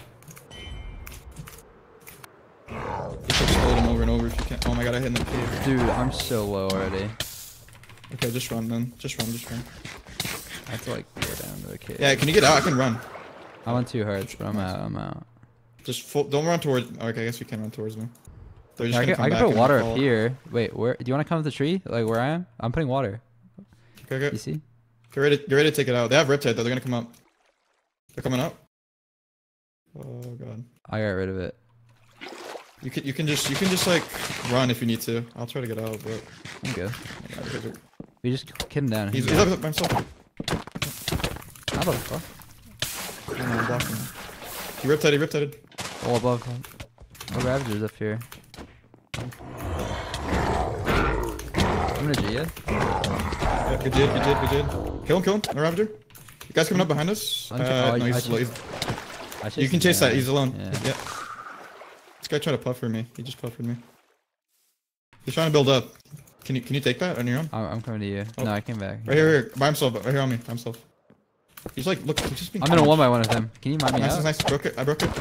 Just explode him over and over if you can. Oh my god, I hit in the cave. Dude, I'm so low already. Okay, just run then. Just run. I have to like go down to the cave. Yeah, can you get out? I can run. I'm on 2 hearts, but I'm out. Just full. Don't run towards. Okay, I guess we can run towards me. They're just I gonna can come back put and water fall. up here. Wait, where? Do you want to come to the tree? Like where I am? I'm putting water. Okay, You see? get ready to take it out. They have Riptide though. They're gonna come up. They're coming up. Oh god. I got rid of it. You can just like run if you need to. I'll try to get out, but I'm good. oh my God, We just kick him down. he's up by himself. How the fuck? I'm gonna block him. He riptided. Oh, above. Oh, Ravager's up here. I'm gonna G it. Yeah, good did. Kill him. No Ravager. You guys coming up behind us? No, he's low. You can chase that. He's alone. Yeah. Yeah. This guy tried to puffer me. He just puffered me. He's trying to build up. Can you take that on your own? I'm coming to you. Oh. No, I came back. Right here, by himself. Right here on me, by himself. He's like, look, he's just being. I'm in a 1x1 with him. Can you mind me Nice, out? nice. I broke it.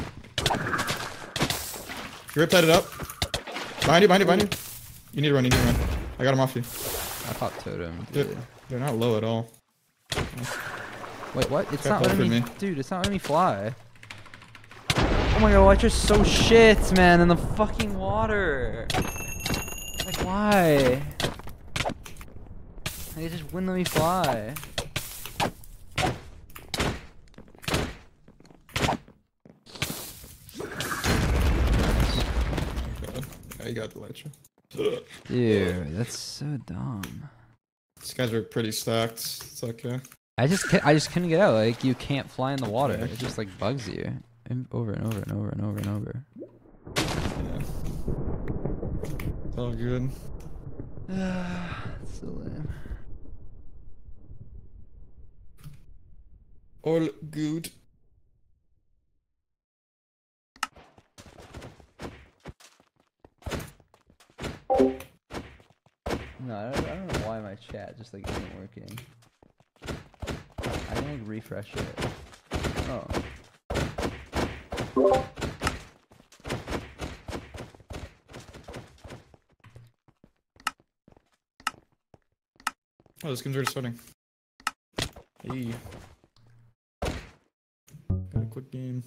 You riptide it up. Behind you. You need to run. I got him off you. I popped totem. Dude, Dude. they're not low at all. Wait, what? It's Guy not letting puffered me. me. Dude, it's not letting me fly. Oh my god, Elytra's so shit, man, in the fucking water. Like, why? Like, it just wouldn't let me fly. God. Yeah, you got the Elytra. Dude, that's so dumb. These guys are pretty stacked. It's okay. I just couldn't get out. Like, you can't fly in the water. It just like bugs you, over and over. Yeah. It's all good. So lame. All good. No, I don't know why my chat just like isn't working. I can like refresh it. Oh. Oh, this game's already starting. Hey. Got a quick game.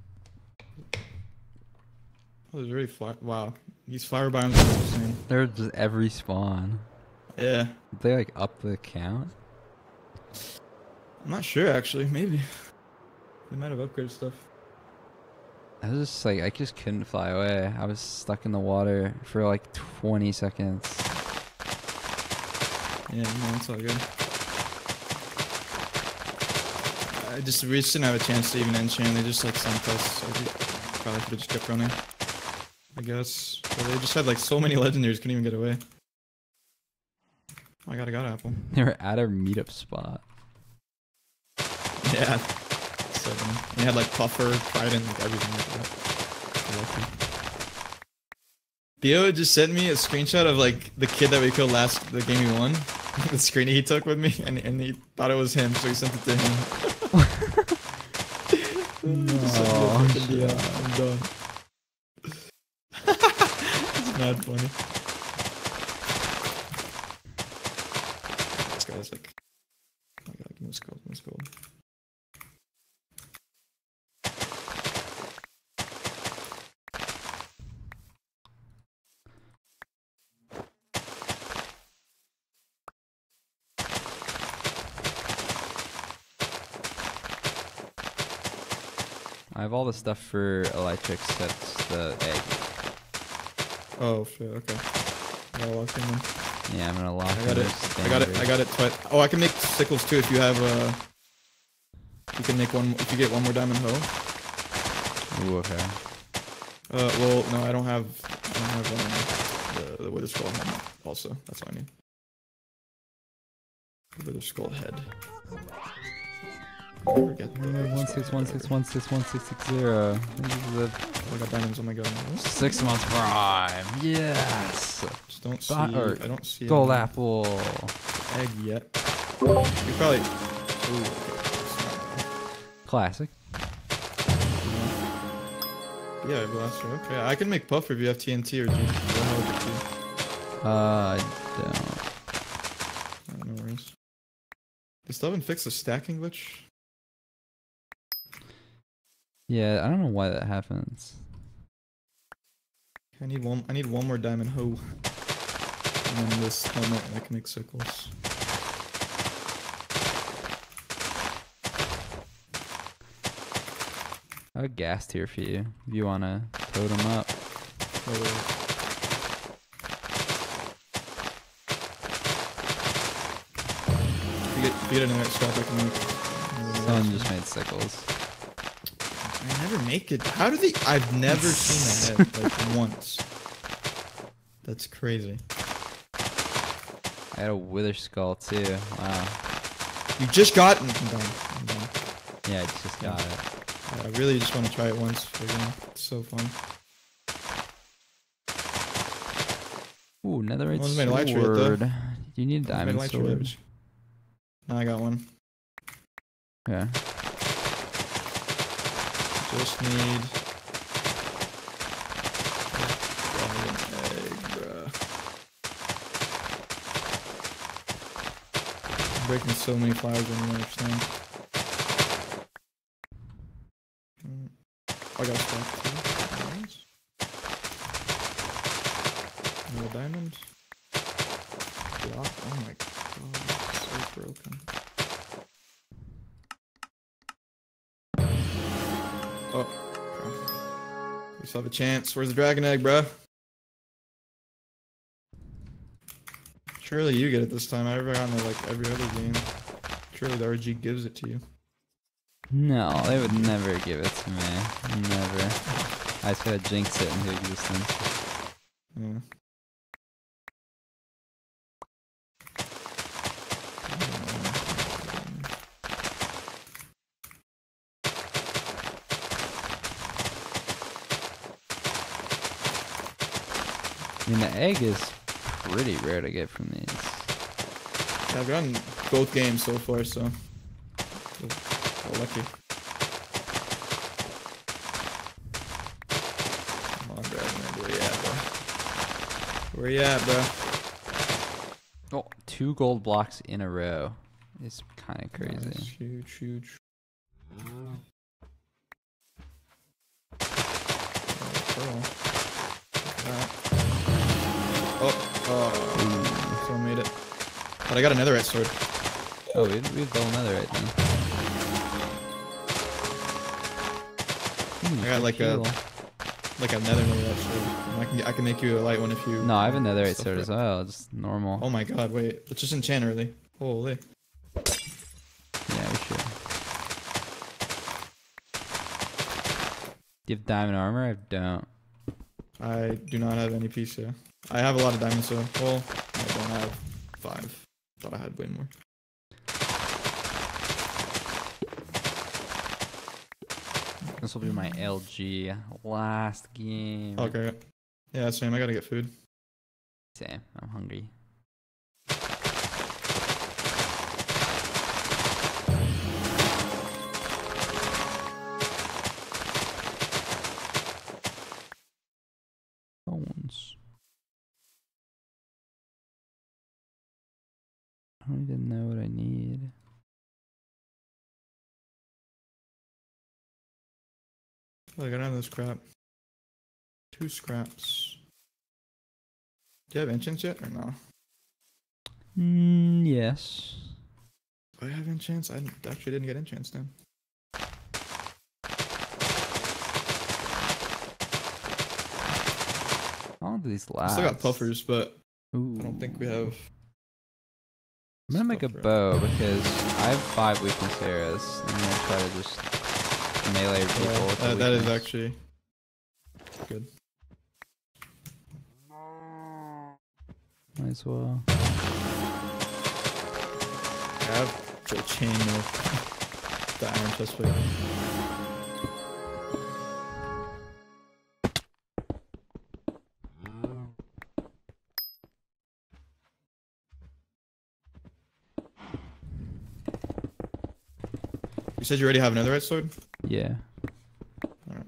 Oh, there's already fire. Wow. These fire biomes are insane. They're just every spawn. Yeah. Did they like up the count? I'm not sure actually. Maybe. They might have upgraded stuff. I was just like, I just couldn't fly away. I was stuck in the water for like 20 seconds. Yeah, no, it's all good. we just didn't have a chance to even enchant. They just like sent us. So we probably could have just kept running. I guess. But they just had like so many legendaries, couldn't even get away. Oh, I got apple. They were at our meetup spot. Yeah. 7. They had like puffer, trident, like everything like that. Lucky. Theo just sent me a screenshot of like the kid that we killed the game we won. The screen he took with me, and he thought it was him, so he sent it to him. Oh, Yeah, I'm done. It's not funny. This guy's like, oh my god, give me this gold, I have all the stuff for electric except the egg. Oh shit, okay. I'll lock him in. Yeah, I'm gonna lock I got it twice. Oh, I can make sickles too if you have you can make one if you get one more diamond hoe. Ooh, okay. Well, no, I don't have the wither skull head also. That's all I need. The wither skull head. Forget 161616160. This is the I got diamonds. Oh my god. 6 month prime. Yes. Just don't see. Or I don't see gold any apple. egg yet. You probably. Ooh, Classic. yeah, blaster. Okay, I can make puffer if you have TNT or G. I don't. No worries. They still haven't fixed the stacking glitch. Yeah, I don't know why that happens. I need one more diamond hoe. And then this helmet, I can make circles. I have a gas tier for you if you wanna totem up. If you get another scrap, I can make. Someone just made sickles. I never make it. How do they? I've never seen that head like once. That's crazy. I had a wither skull too. Wow. You just got. I'm done. Yeah, I just got it. I really just want to try it once again. It's so fun. Ooh, netherite One's made elytra right sword. there. You need a diamond Made elytra sword. right. No, I got one. Yeah. Just need. An egg, bruh. I'm breaking so many flowers, I don't understand. I got a stack too. Nice. Another diamond. Block. Oh my god, it's so broken. Oh, okay. We still have a chance. Where's the dragon egg, bruh? Surely you get it this time. I've ever gotten it like every other game. Surely the RG gives it to you. No, they would never give it to me. Never. I just gotta jinx it into existence. Yeah. I mean, the egg is pretty rare to get from these. Yeah, I've gotten both games so far, so lucky. Come on, Dragon, where you at, bro? Where you at, bro? Oh, 2 gold blocks in a row. It's kind of crazy. Nice, huge, huge. Oh, someone made it. But I got another red sword. Oh, we'd build another right then. I got like a nether red sword. And I can make you a light one if you. No, I have another right stuff sword it. as well. Just normal. Oh my god, wait. Let's just enchant early. Holy. Yeah, we should. Do you have diamond armor? I don't. I do not have any piece here. I have a lot of diamonds, so well, I don't have 5. Thought I had way more. This will be my LG last game. Okay. Yeah, same. I gotta get food. Same. I'm hungry. Phones. I don't even know what I need. Oh, I got none of this crap. 2 scraps. Do you have enchants yet or no? Yes. Do I have enchants? I actually didn't get enchants then. All of these I last. still got puffers, but Ooh. I don't think we have. I'm gonna make a stuff for it. bow because I have 5 weakness arrows. I'm gonna try to just melee people. Yeah, with the that is weakness. actually good. Might as well. I have the chain with the iron chest plate. You said you already have another red sword? Yeah. Alright.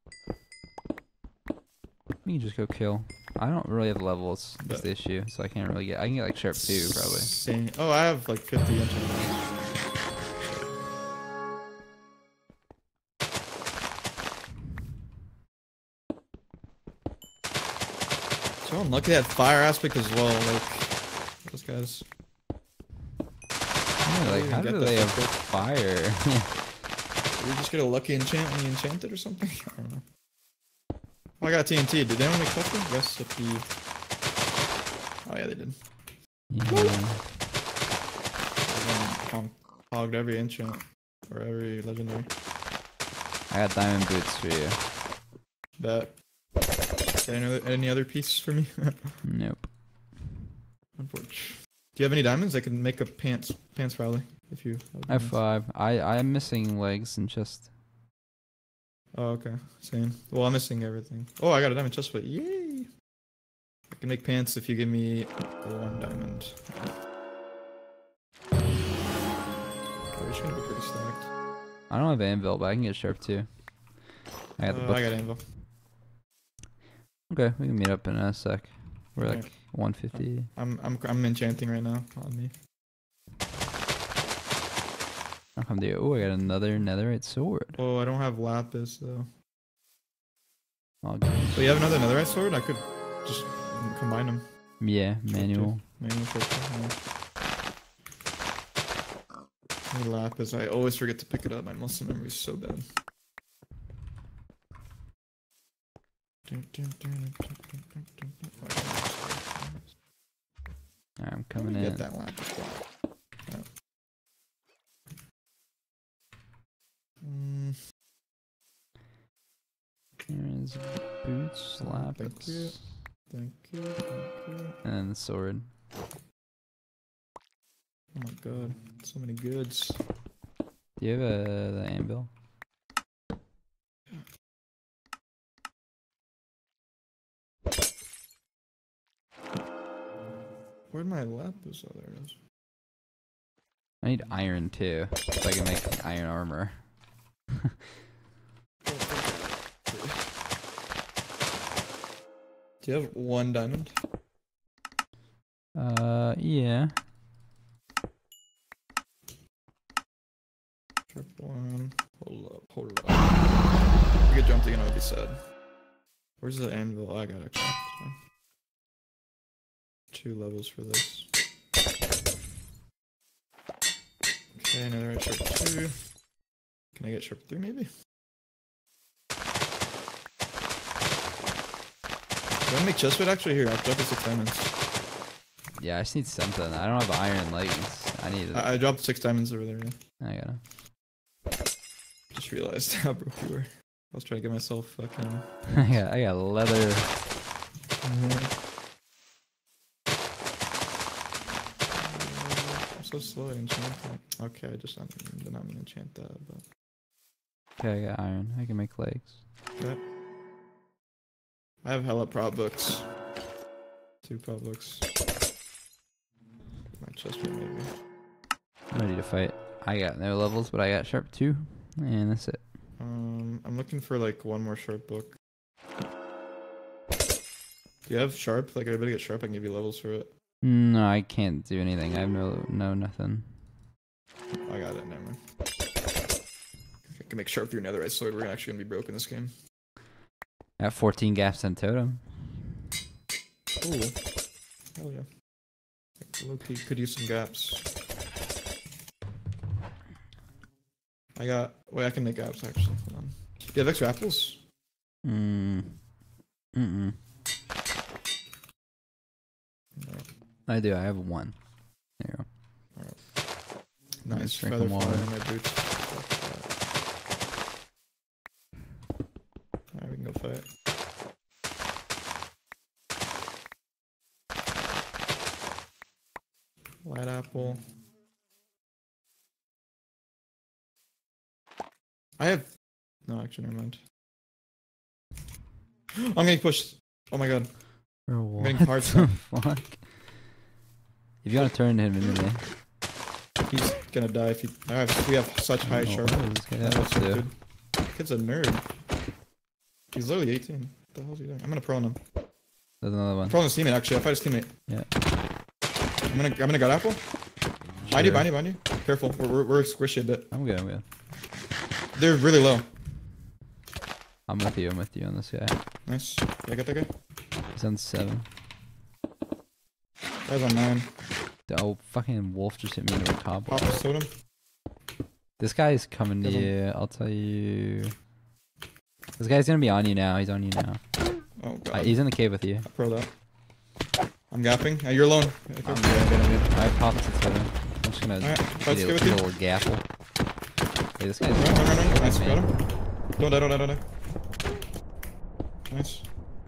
We can just go kill. I don't really have levels. That's But- the issue. So I can't really get. I can get like sharp 2 probably. Same. Oh, I have like 50 enchants. So unlucky that fire aspect as well. Like those guys. Yeah, like even how get do the they have full- fire? Did you just get a lucky enchant when you enchanted or something? I don't know. Oh, I got TNT. Did anyone make something? Recipe. Oh yeah, they did. Yeah. Everyone hogged every enchant or every legendary. I got diamond boots for you. Bet. Any other piece for me? Nope. Unfortunately. Do you have any diamonds? I can make a pants probably if you. I have diamonds. 5. I'm missing legs and chest. Oh, okay. Same. Well, I'm missing everything. Oh, I got a diamond chest plate. Yay! I can make pants if you give me 1 diamond. We're just gonna be pretty stacked. I don't have anvil, but I can get sharp 2. I got the book. I got anvil. Okay, we can meet up in a sec. We're Okay. like 150. I'm enchanting right now on me. I'll come to you. Oh, I got another netherite sword. Oh, I don't have lapis though. All good. So you have another netherite sword? I could just combine them. Yeah, manual. Manual short term, lapis. I always forget to pick it up. My muscle memory is so bad. Alright, I'm coming Get in. that lapis. Mm, There's boots, Thank you. lapis, thank you. and then the sword. Oh my god, so many goods. Do you have the anvil? Where'd my lapis? Oh, there it is. I need iron too, so I can make iron armor. Do you have 1 diamond? Yeah. Trip 1. Hold up. You get jumped again, I would be sad. Where's the anvil? Oh, I got it. Actually. It's fine. 2 levels for this. Okay, another at sharp 2. Can I get sharp 3 maybe? Do I make chest plate actually? Here, I'll drop it 6 diamonds. Yeah, I just need something. I don't have iron leggings. I need it. I dropped 6 diamonds over there, yeah. I gotta. Just realized how broke you were. was trying to get myself fucking. I got leather. I'm so slow at enchanting. Okay, I just then I'm gonna enchant that. But Okay, I got iron. I can make legs. okay. I have hella prop books. 2 prop books. My chest plate maybe. I'm ready to fight. I got no levels, but I got sharp 2, and that's it. I'm looking for like one more sharp book. Do you have sharp? Like everybody get sharp, I can give you levels for it. No, I can't do anything. I have no nothing. I got it, never mind. I can make sharp through netherite sword, we're actually gonna be broke in this game. I got 14 gaps and totem. Cool. Hell yeah. Low-key could use some gaps. Wait, I can make gaps actually. Hold on. Do you have extra apples? Mm. Mm-mm. No. I do. I have 1. There you go. Nice. Just drink Feather some falling water. in my boots. Alright, we can go fight. White apple. I have. No, actually, never mind. I'm getting pushed. Oh my god. Bro, I'm what getting hard the time. fuck? If you want to turn him into me. He's gonna die if he. We have such high sharp. What does this guy That's have so to do? good. Kid's a nerd. He's literally 18. What the hell is he doing? I'm gonna pro on him. There's another one. Pro on his teammate actually. I'll fight his teammate. Yeah. I'm gonna gut apple. Behind you, Sure. behind you. Careful. We're squishy a bit. I'm good. I'm good. They're really low. I'm with you. I'm with you on this guy. Nice. Yeah, I got that guy. He's on 7. Guy's on 9. Oh, fucking wolf just hit me into a cobble. Pop his totem. This guy's coming to Kill you. I'll tell you. This guy's gonna be on you now. He's on you now. Oh god. He's in the cave with you. I pro that. I'm gapping. You're alone. I'm good. I popped the totem. I'm just gonna Alright, let's eat go a with you. little gapple. Hey, this guy's Run. Nice, man. got him. Don't die. Nice.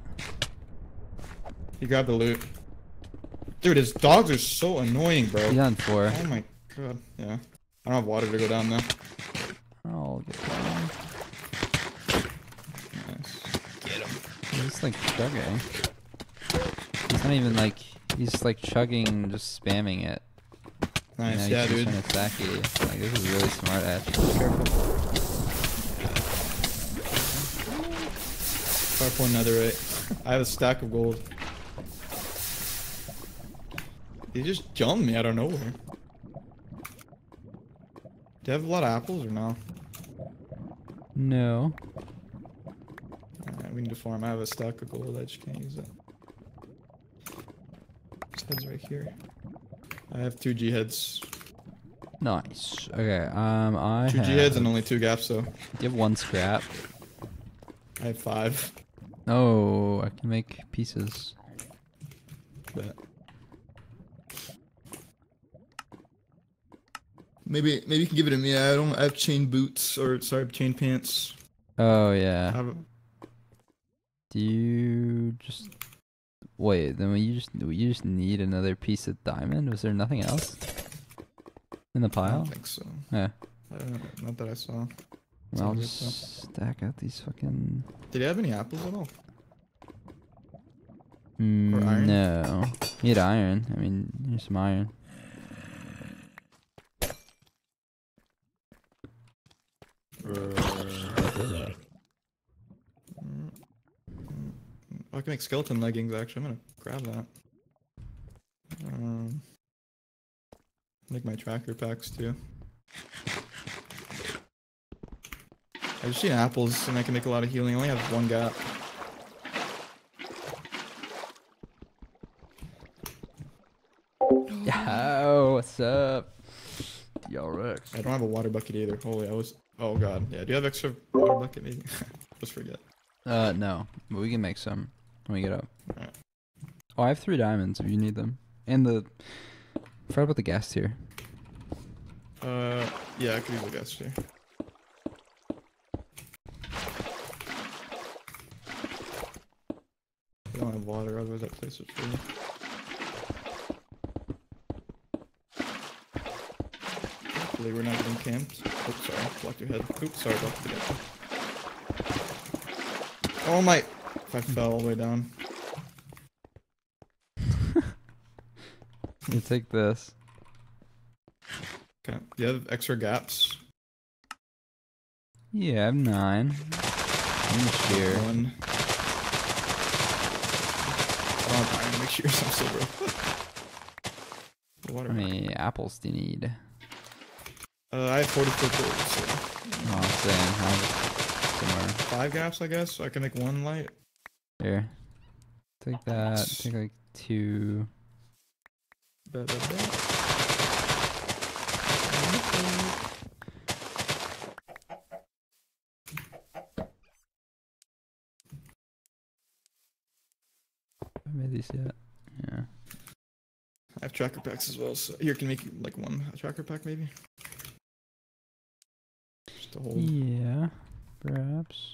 He grabbed the loot. Dude, his dogs are so annoying, bro. He's on 4. Oh my god. Yeah. I don't have water to go down though. Oh, get down. Nice. He's just like chugging. He's not even like. He's just like chugging, just spamming it. Nice. You know, Yeah, he's just dude. trying to attack you. Like, this is really smart, actually. Careful netherite. I have a stack of gold. He just jumped me out of nowhere. Do you have a lot of apples or no? No. Alright, we need to farm. I have a stack of gold. I just can't use it. This head's right here. I have 2 G heads. Nice. Okay. I 2 have. G heads and only 2 gaps, so You have 1 scrap. I have 5. Oh, I can make pieces. But maybe you can give it to me. I have chain boots or chain pants. Oh I yeah. have Do you just wait? Then you just need another piece of diamond. Was there nothing else in the I pile? don't think so. Yeah. Not that I saw. Well, I'll Sounds just good, stack out these fucking. Did you have any apples at all? Mm, iron? No. Need iron. I mean, here's some iron. I can make skeleton leggings actually. I'm gonna grab that. Make my tracker packs too. I just need apples and I can make a lot of healing. I only have 1 gap. Yo, what's up? Yo, Rex. I don't have a water bucket either. Holy, oh god. Yeah, do you have extra water bucket maybe? Just forget. No, but we can make some when we get up. Alright. Oh, I have 3 diamonds if you need them. And forgot about the gas tier. Yeah, I could use a gas here. You don't have water, otherwise that place is free. Hopefully we're not getting camped. Oops, sorry. Blocked your head. Oops, sorry, blocked your head. Oh my! If I fell all the way down. You take this. Okay. Do you have extra gaps? Yeah, I have 9. I'm shear. One. Oh, I'm gonna make sure some silver. How Water. many apples do you need? I have 44 gold, so Oh, same. I have somewhere. 5 gaps, I guess. So I can make 1 light. Here. Take that. Take like 2. Da, da, da. I made these yet. Yeah. I have tracker packs as well, so here can make like 1 tracker pack maybe. Just to hold. Yeah. Perhaps.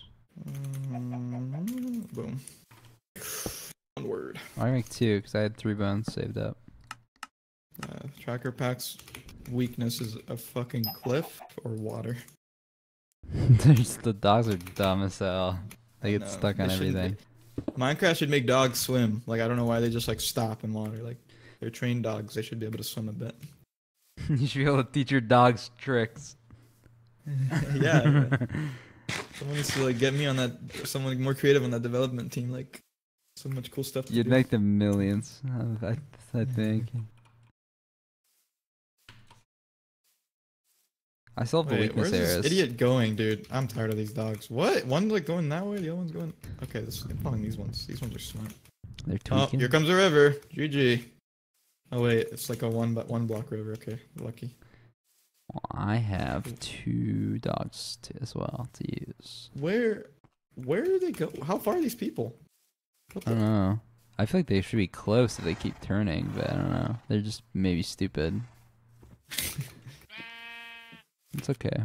Boom. 1 word. I can make 2 because I had 3 bones saved up. Tracker packs weakness is a fucking cliff or water. The dogs are dumb as hell. They get No, stuck on they shouldn't everything. be. Minecraft should make dogs swim. Like I don't know why they just like stop in water. Like they're trained dogs. They should be able to swim a bit. You should be able to teach your dogs tricks. Yeah. Someone needs to like get me on that. Someone more creative on that development team. Like so much cool stuff. You'd make them millions, I think. I still have the Wait, weakness where's areas. this idiot going, dude? I'm tired of these dogs. What? One's like going that way, the other one's going. Okay, this I'm following these ones. These ones are smart. They're Oh, tweaking. here comes a river. GG. Oh wait, it's like a one block river. Okay, lucky. Well, I have 2 dogs as well to use. Where do they go? How far are these people? What I don't know. I feel like they should be close if they keep turning, but I don't know. They're just maybe stupid. It's okay.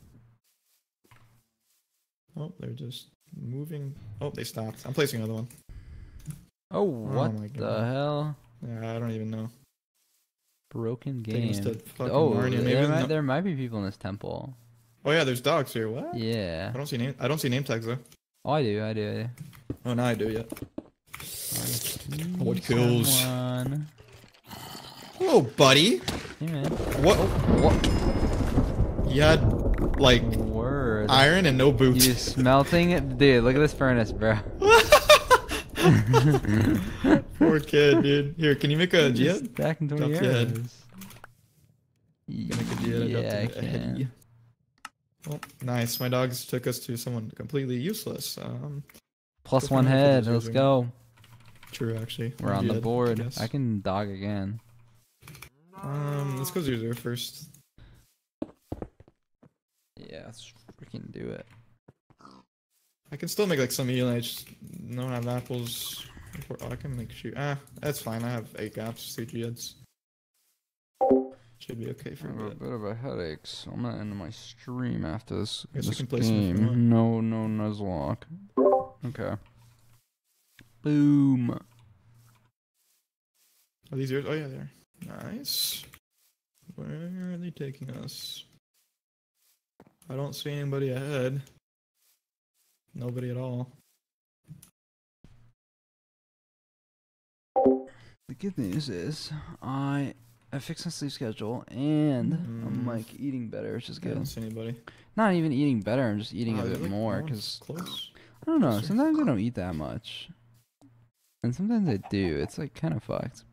Oh, they're just moving. Oh, they stopped. I'm placing another one. Oh, what my the God. hell? Yeah, I don't even know. Broken Taking us game. to fucking Oh, Narnia. Maybe there might be people in this temple. Oh yeah, there's dogs here. What? Yeah. I don't see name tags though. Oh, I do. Oh, now I do. Yeah. See What kills? someone. Hello, buddy. Hey, man. What? What You had like word? iron and no boots. You smelting it? Dude, look at this furnace, bro. Poor kid, dude. Here, can you make a jihad? Just back in 20 Drop your head. years. Can you make a jihad? Yeah, I dropped a head. can. Oh, nice. My dogs took us to someone completely useless. Plus Go 1 find out head. if it is Let's or not. go. True, actually. We're on the Jihad, board. guess. I can dog again. Let's go 0-0 first. Yeah, let's freaking do it. I can still make like some meal. I just don't have apples. Oh, I can make shoot. That's fine. I have 8 gaps, 3 jihads. Should be okay I for have a a bit. bit of a headache, so I'm gonna end my stream after this, Guess I this can play some if you game. want. No Nuzlocke. Okay. Boom. Are these yours? Oh yeah, they are. Nice. Where are they taking us? I don't see anybody ahead. Nobody at all. The good news is I fixed my sleep schedule and I'm like eating better, which is I good. don't see anybody. Not even eating better, I'm just eating a they're, bit like, more no one's because close. I don't know. closer. Sometimes I don't eat that much, and sometimes I do. It's like kind of fucked.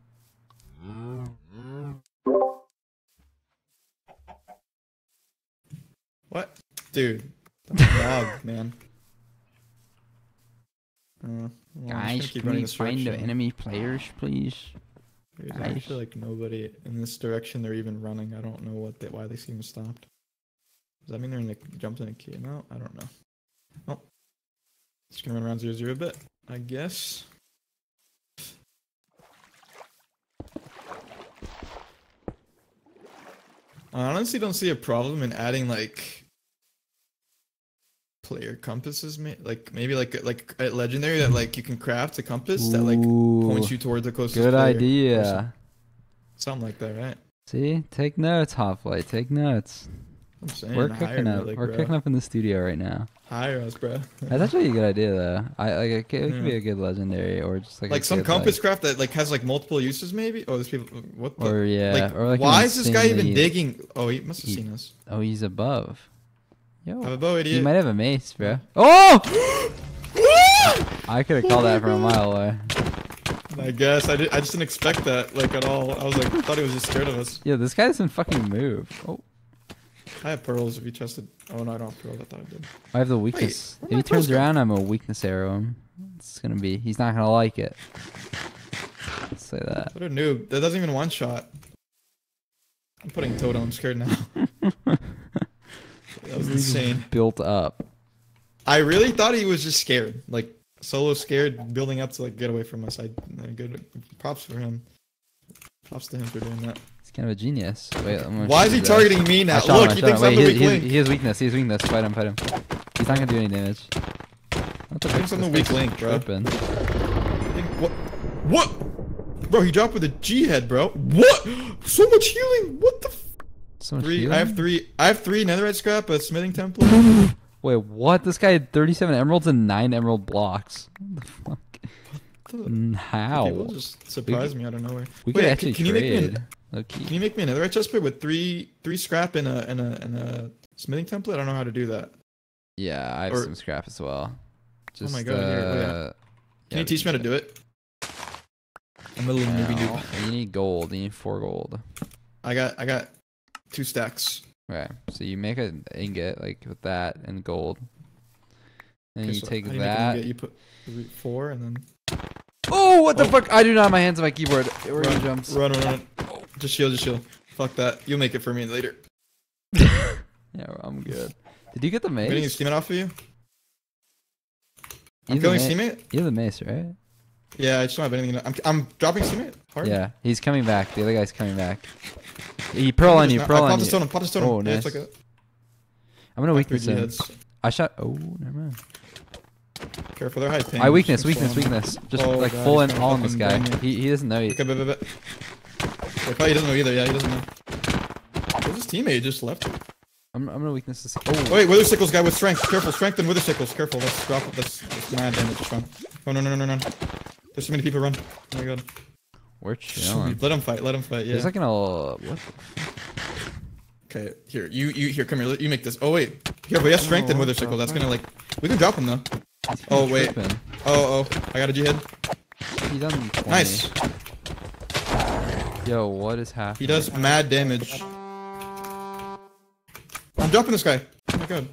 What? Dude. Dog, man. Well, I'm just gonna Guys, keep can running we this find the direction. enemy players, please? There's Guys. actually like nobody in this direction. They're even running. I don't know why they seem stopped. Does that mean they're in the jumped in a key? No, I don't know. Oh, just gonna run around 0-0 a bit, I guess. I honestly don't see a problem in adding like player compasses, like maybe like a legendary that like you can craft a compass that like points Ooh, you towards the closest good player or idea. something like that, right? See, take notes, Hoplite. Take notes. I'm saying, We're hire cooking me, up. like, We're bro. cooking up in the studio right now. Hire us, bro. That's actually a good idea, though. I like it. Could Yeah. be a good legendary, or just like a Like some good, compass like, craft that like has like multiple uses, maybe. Oh, there's people. What the? or yeah, Like, or like an why is this guy even insanely- digging? Oh, he must have he- seen us. Oh, he's above. I have Yo, a bow, he idiot. might have a mace, bro. Oh! I could have called that from a mile away. I guess I just didn't expect that like at all. I was like, I thought he was just scared of us. Yo, this guy doesn't fucking move. Oh, I have pearls if you trusted. Oh no, I don't have pearls. I thought I did. I have the weakness. where'd If my he turns pearls go? around, I'm a weakness arrow him. It's gonna be. He's not gonna like it. Let's say that. What a noob. That doesn't even one shot. I'm putting Toto. I'm scared now. That was insane. Built up. I really thought he was just scared. Like solo scared, building up to like get away from us. Good props for him. Props to him for doing that. He's kind of a genius. Wait, I'm gonna Why shoot is he his ass. targeting me I now? shot him, Look, I he shot thinks him. I'm Wait, the weak link. he has weakness. He has weakness. Fight him. Fight him. He's not gonna do any damage. What the He thinks fuck? I'm the This weak guy's link, bro. tripping. What? What? Bro, he dropped with a G head, bro. What? So much healing. What the? So much Three. healing? I have three netherite scrap, a smithing template. Wait, what? This guy had 37 emeralds and 9 emerald blocks. What the fuck? How? People just surprised me out of nowhere. We could Wait, actually can you make me trade. an, Low-key. can you make me a netherite chest plate with three scrap and a smithing template? I don't know how to do that. Yeah, I have or- some scrap as well. Just, my God, here, oh, yeah. Can you teach me how to do it? I'm a little newbie Now, noob. you need gold. You need 4 gold. I got 2 stacks. Right. So you make an ingot like with that and gold. And Okay, you so take how do you make an that. ingot? You put 4 and then Oh, what the Oh. fuck? I do not have my hands on my keyboard. Where are you jumps? run. Just shield. Fuck that. You'll make it for me later. Yeah, I'm good. Did you get the I'm getting a mace? teammate off of you. You I'm have the killing ma- teammate. You have the mace, right? Yeah, I just don't have anything. I'm dropping teammate. Hard. Yeah, he's coming back. The other guy's coming back. He pearl on you. Pearl I on popped a you. stone. Popped a stone. Oh, Yeah, it's nice. like a I'm gonna weakness 3G him. heads. I shot. Oh, never mind. Careful, they're high ping. I weakness. Just Weakness. fall on. Weakness. Just Oh, like God, full he's in gonna all on this guy. fucking bang me. He doesn't know yet. Okay, bet. Like, oh, he doesn't know either. Yeah, he doesn't know. Where's his teammate? He just left. I'm gonna weakness this. Oh, Oh, wait, Wither Sickles guy with strength. Careful, strength and Wither Sickles. Careful, let's drop it. That's mad damage. Just run. Oh, no. There's so many people run. Oh my god. we're chilling. Let him fight, yeah. There's like an what? Okay, here, you here, come here, you make this. Oh wait, yeah, but he has strength and Oh, Wither what the Sickle. That's fuck? gonna like, we can drop him though. Oh wait, Tripping. oh, I got a G head. He's on 20. Nice. Yo, what is happening? He does mad damage. I'm dropping this guy. Oh my god.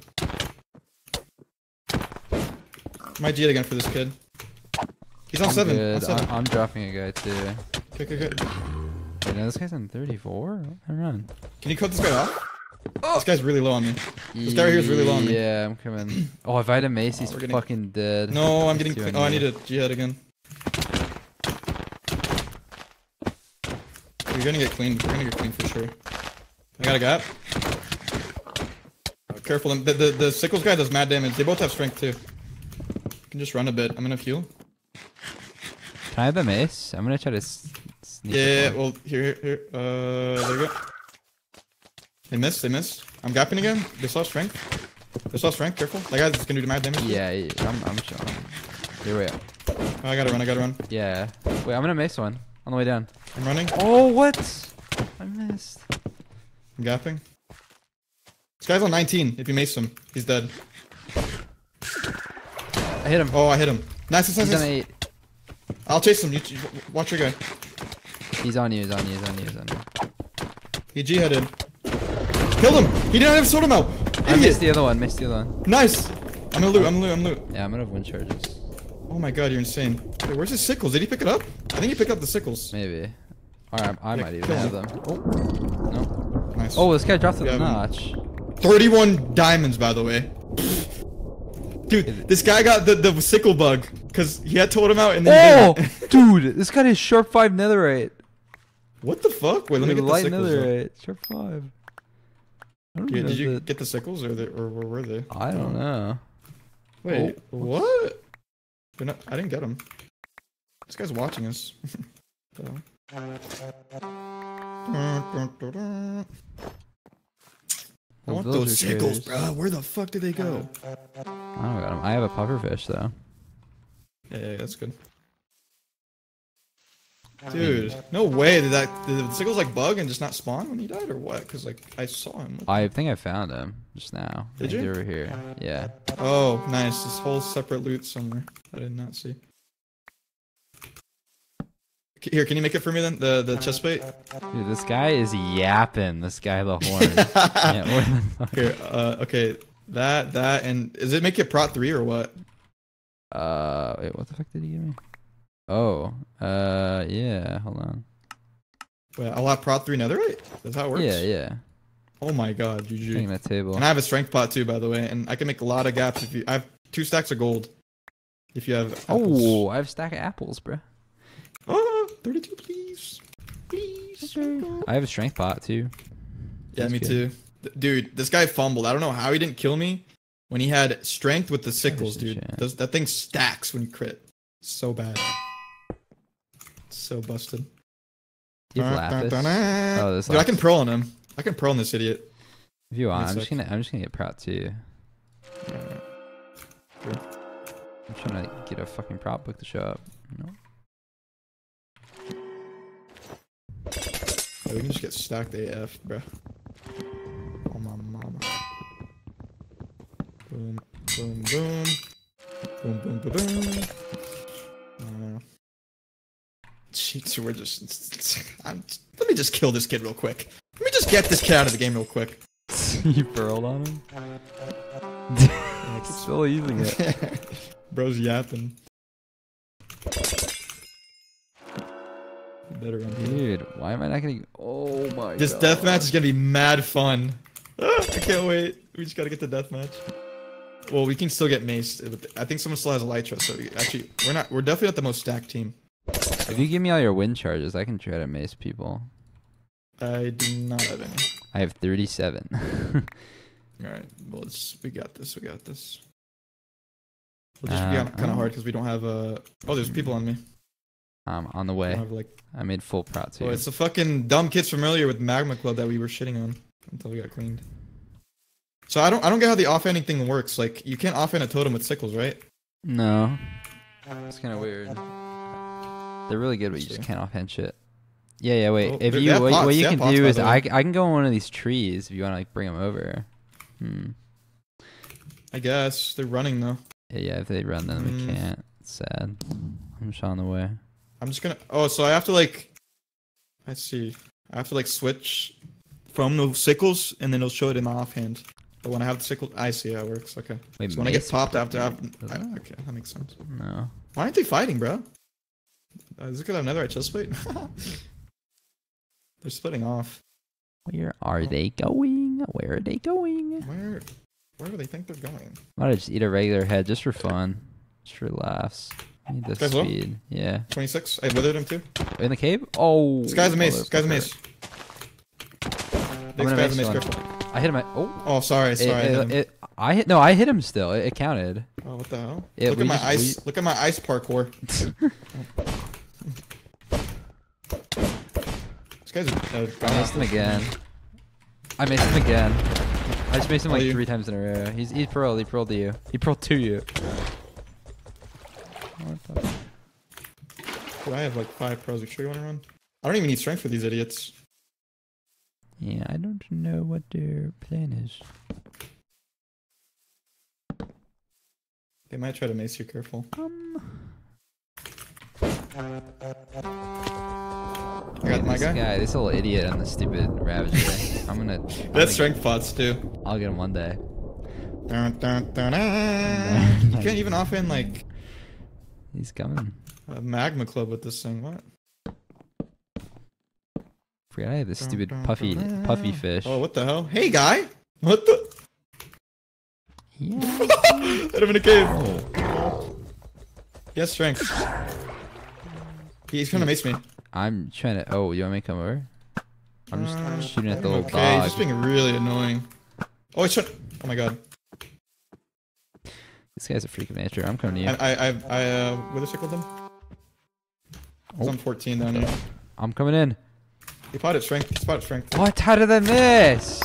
My G head again for this kid. He's on I'm 7. good. On 7. I'm dropping a guy too. Okay. Wait, no, this guy's on 34. Never mind. Can you cut this guy off? This guy's really low on me. This guy right here is really low on me. Yeah, I'm coming. Oh, if I had a mace, he's we're getting- fucking dead. No, I'm He's getting too clean. Oh, I need annoying. a G head again. We're gonna get clean. We're gonna get clean for sure. I got a gap. Oh, careful. The Sickles guy does mad damage. They both have strength too. You can just run a bit. I'm gonna heal. Can I have the mace? I'm gonna try to sneak. Yeah, up on- well, here. There you go. They missed. I'm gapping again. They saw strength. Careful. That guy's gonna do mad damage. Yeah, I'm showing. Here we go. Oh, I gotta run. Yeah. Wait, I'm gonna mace one on the way down. I'm running. Oh, what? I missed. I'm gapping. This guy's on 19. If you mace him, he's dead. I hit him. Oh, I hit him. Nice. He's on 8. I'll chase him. You watch your guy. He's on you. He's on you. He G-headed. Kill him! He didn't have sword him out! I missed Idiot! the other one. Missed the other one. Nice! I'm gonna loot. Yeah, I'm gonna have wind charges. Oh my god, you're insane. Wait, where's his sickles? Did he pick it up? I think he picked up the sickles. Maybe. Alright, I Yeah, might even kill have him. them. Oh, no. Nice. Oh, this guy dropped the Yeah, I notch. 31 diamonds, by the way. Dude, this guy got the sickle bug. Because he had told him out and then he Oh, didn't. dude, this guy is sharp 5 netherite. What the fuck? Wait, let me get the light sickles. though. netherite. Sharp 5. I don't Yeah, know did you that- get the sickles or where were they? I don't know. Wait, what? They're not, I didn't get him. This guy's watching us. I want those those are sickles, critters. bro. Where the fuck did they go? I don't got 'em. I have a pufferfish though. Yeah, that's good. Dude, no way. Did the sickles like bug and just not spawn when he died, or what? Cause like I saw him. I think I found him just now. Did He's you? over here. Yeah. Oh, nice. This whole separate loot somewhere. I did not see. Here, can you make it for me then? The chest plate. Dude, this guy is yapping. This guy the horn. Yeah, more than fuck. Here, okay. That, and does it make it prot 3 or what? Wait, what the fuck did he give me? Oh, yeah. Hold on. Wait, I'll have prot 3 netherite? That's how it works? Yeah. Oh my god, Taking GG. that table. And I have a strength pot too, by the way, and I can make a lot of gaps if you. I have 2 stacks of gold. If you have. Apples. Oh, I have a stack of apples, bro. Oh, 32, please. Please. I have a strength pot too. Yeah, That's me good. too. Dude, this guy fumbled. I don't know how he didn't kill me when he had strength with the sickles, There's a dude. chance. That thing stacks when you crit. So bad. So busted. Do you have lapis? Oh, this dude, I can lapis. pearl on him. I can pearl on this idiot. If you want, One I'm just sec. gonna get prot too. Sure. I'm trying to get a fucking prop book to show up. No. Oh, we can just get stacked AF, bro. Oh my mama. Boom, boom, boom. Boom, boom, boom, boom. Cheats, we're just. Let me just kill this kid real quick. Let me just get this kid out of the game real quick. You burled on him? Still using it. Bro's yapping. Better run here. Dude, why am I not getting... Oh my This god. deathmatch is gonna be mad fun. I can't wait. We just gotta get the deathmatch. Well, we can still get maced. I think someone still has Elytra, so actually, we're definitely not the most stacked team. If you give me all your win charges, I can try to mace people. I do not have any. I have 37. Alright, well, we got this, we got this. We'll just be kind of hard because we don't have oh, there's people on me. On the We way. don't have, like, I made full prot too. oh, it's the fucking dumb kids from earlier with Magma Club that we were shitting on until we got cleaned. So I don't get how the offhanding thing works. Like, you can't offhand a totem with sickles, right? No. It's kind of weird. They're really good, but you just See. can't offhand shit. Yeah, wait. Well, if they you have what pots, you they have can pots, do by is the way. I can go on one of these trees if you want to like bring them over. I guess. They're running, though. Yeah, if they run then we can't. It's sad. I'm just on the way. I'm just gonna... Oh, so I have to, like... Let's see. I have to, like, switch from the sickles, and then it'll show it in the offhand. But when I have the sickle... I see how it works. Okay. Wait, So when I get mace popped people after... do that? Okay, that makes sense. No. Why aren't they fighting, bro? Is it because I have another chest plate? They're splitting off. Where are they going? Where are they going? Where do they think they're going? I might just eat a regular head just for fun. Just for laughs. I need the Guys, low? speed. Yeah. 26? I withered him too. In the cave? Oh. This guy's a mace. This guy's a mace. I'm This gonna guy's a mace mace. one. Careful. I hit him at... Oh. Oh, sorry. Sorry. I hit him. I hit him still. It counted. Oh, what the hell? Yeah, look we at my just- ice. Look at my ice parkour. This guy's I maced him again. I maced him again. I just maced him like you? 3 times in a row. He's pearled. He pearled to you. He pearled to you. What the- Dude, I have like 5 pros. You sure you want to run? I don't even need strength for these idiots. Yeah, I don't know what their plan is. They might try to mace you. Careful. I got my This guy. this little idiot on the stupid Ravager. I'm gonna That's strength pots too. I'll get him one day. Dun, dun, dun, dun. You can't even offhand like He's coming. a magma club with this thing. What? Forgot I had this Dun, stupid dun, puffy dun, puffy dun. fish. Oh, what the hell? Hey, guy. What the? Yeah. Hit him in a cave. Oh. He has strength. He's trying to mace me. I'm trying to. Oh, you want me to come over? I'm just shooting at the little Okay, he's dog. just being really annoying. Oh, he's trying. Oh my god. This guy's a freak of nature. I'm coming to you. I wither circled them. He's Oh. on 14 down here. I'm coming in. He potted strength. He spotted strength. What? How did I miss?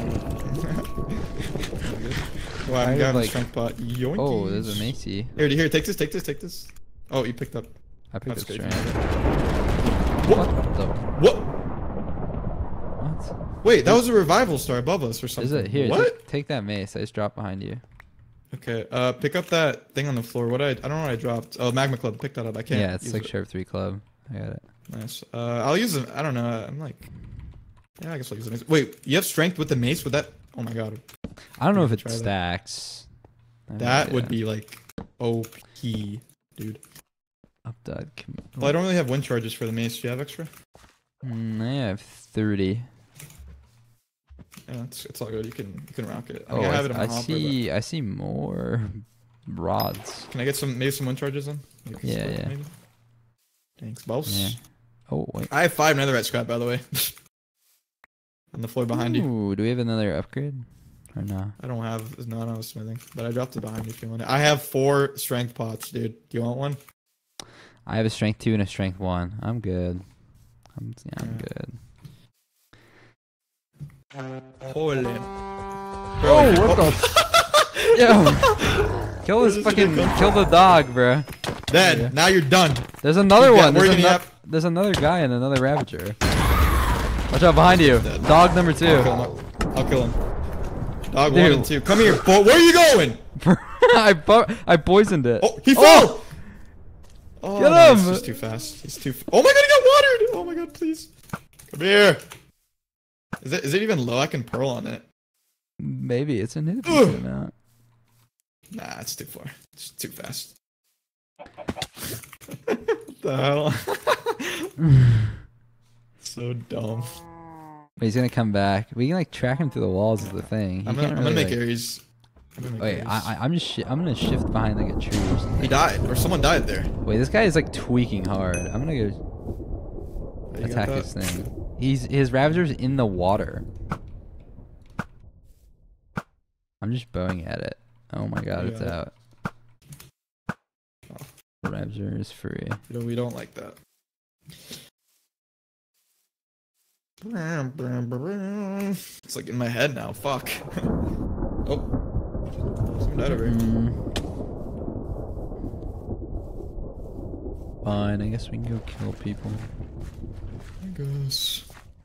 Well, I I'm have, grabbing like- strength pot. Yoinkies. Oh, there's a Macy. Here, take this, take this, take this. Oh, you picked up. I picked That's up good. strength. What? What the? What? What? Wait, that was a revival star above us or something. Is it here? What? Take that mace. I just dropped behind you. Okay, pick up that thing on the floor. What I don't know what I dropped. Oh, magma club. Pick that up. I can't. Yeah, it's use like it. Sharp 3 Club. I got it. Nice. I'll use it. I don't know. I'm like. Yeah, I guess I'll use the mace. Wait, you have strength with the mace? Would that? Oh my god. I don't know if it Try that. stacks. I have no That would idea. be like OP, dude. Up dot. Well, I don't really have wind charges for the mace. Do you have extra? I have 30. Yeah, it's all good. You can rock it. Oh, I have it on I my hopper, see. I see more rods. but- Can I get maybe some wind charges in? Like a Yeah, split, yeah. Maybe? Thanks, boss. Yeah. Oh wait. I have 5 netherite scrap, by the way. On the floor behind you. Ooh, do we have another upgrade? Or no? I don't have. No, I don't have smithing, but I dropped it behind you if you want it. I have 4 strength pots, dude. Do you want one? I have a strength 2 and a strength 1. I'm good. I'm Yeah. good. Holy. Oh, what the? Yo! Kill this Where did this fucking. Kill the dog, bro. Then, Yeah. now you're done. There's another Yeah, one. we're There's, gonna have- there's another guy and another Ravager. Watch out behind you. Dead. Dog number 2. I'll kill him. Dog 1 Dude. and 2. Come here. Where are you going? I poisoned it. Oh, he fell! Oh! Oh, Get no, him! He's just too fast. He's too. Oh my god, he got watered! Oh my god, please. Come here. Is it even low? I can pearl on it. Maybe it's an hit Ugh. amount. Nah, it's too far. It's too fast. What the hell? So dumb. Wait, he's gonna come back. We can like track him through the walls of the thing. He I'm can't gonna really, make like- Ares. I'm gonna make Wait, Ares. I'm gonna shift behind like a tree or something. He died, or someone died there. Wait, this guy is like tweaking hard. I'm gonna go You got attack that? this thing. His Ravager's in the water. I'm just bowing at it. Oh my god, You it's got it. out. The Ravager is free. We don't like that. It's like in my head now. Fuck. Oh. Someone died over here. Fine, I guess we can go kill people. I guess.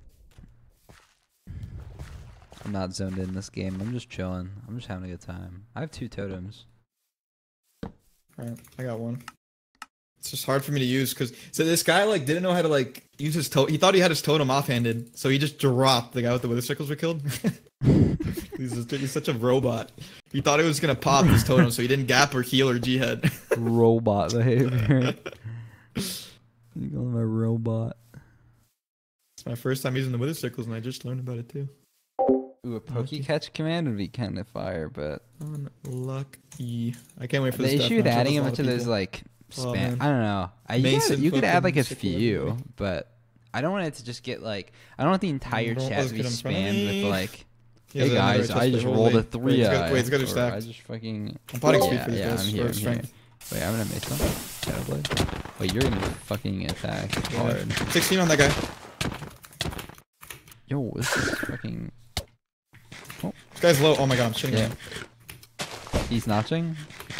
I'm not zoned in this game. I'm just chilling. I'm just having a good time. I have 2 totems. Alright, I got one. It's just hard for me to use because so this guy like didn't know how to like use his totem. He thought he had his totem offhanded, so he just dropped the guy with the wither circles we killed. He's such a robot. He thought it was gonna pop his totem, so he didn't gap or heal or G head. Robot behavior. You call him a robot. It's my first time using the wither circles, and I just learned about it too. Ooh, a Poke Catch command would be kind of fire, but Unlucky. I can't wait for the this. issue with deathmatch. adding a That's bunch of lot those people. like Oh, spam, man. I don't know. Mason You could add like a fucking sickle few, everybody. but I don't want it to just get like I don't want the entire Don't chat let's to be get in front of spammed me. with like, He has hey another guys, chest I just plate. rolled a Wait, 3 it's got- wait, it's got to or stack. I just fucking I'm potting speed yeah, for these yeah, guys. I'm or here, I'm here. strength. Wait, I'm gonna make some Shadow Blade. Wait, you're gonna fucking attack Yeah. hard. 16 on that guy. Yo, this is fucking. This guy's low. Oh my god, I'm shitting Yeah. him. He's notching.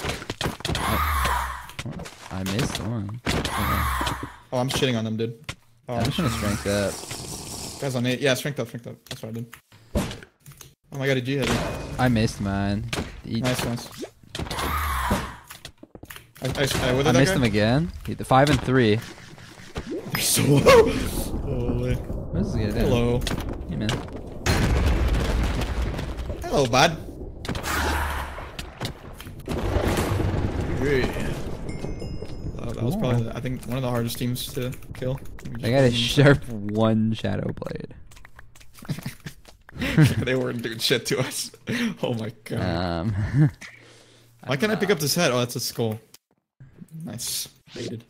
I missed one. Okay. Oh, I'm shitting on them, dude. Oh, I'm just gonna strength up. Guys on 8. Yeah, strength up, strength up. That's what I did. Oh my god, a G head. I missed mine. Nice, nice. I withered I that missed guy? him again. The 5 and 3. You're so low. Holy. What is this guy doing? Hello. Hey man. Hello, bud. Yeah. That was probably, I think, one of the hardest teams to kill. I got a sharp 1 Shadow Blade. They weren't doing shit to us. Oh my god. Why can't I pick up this head? Oh, that's a skull. Nice. Baited.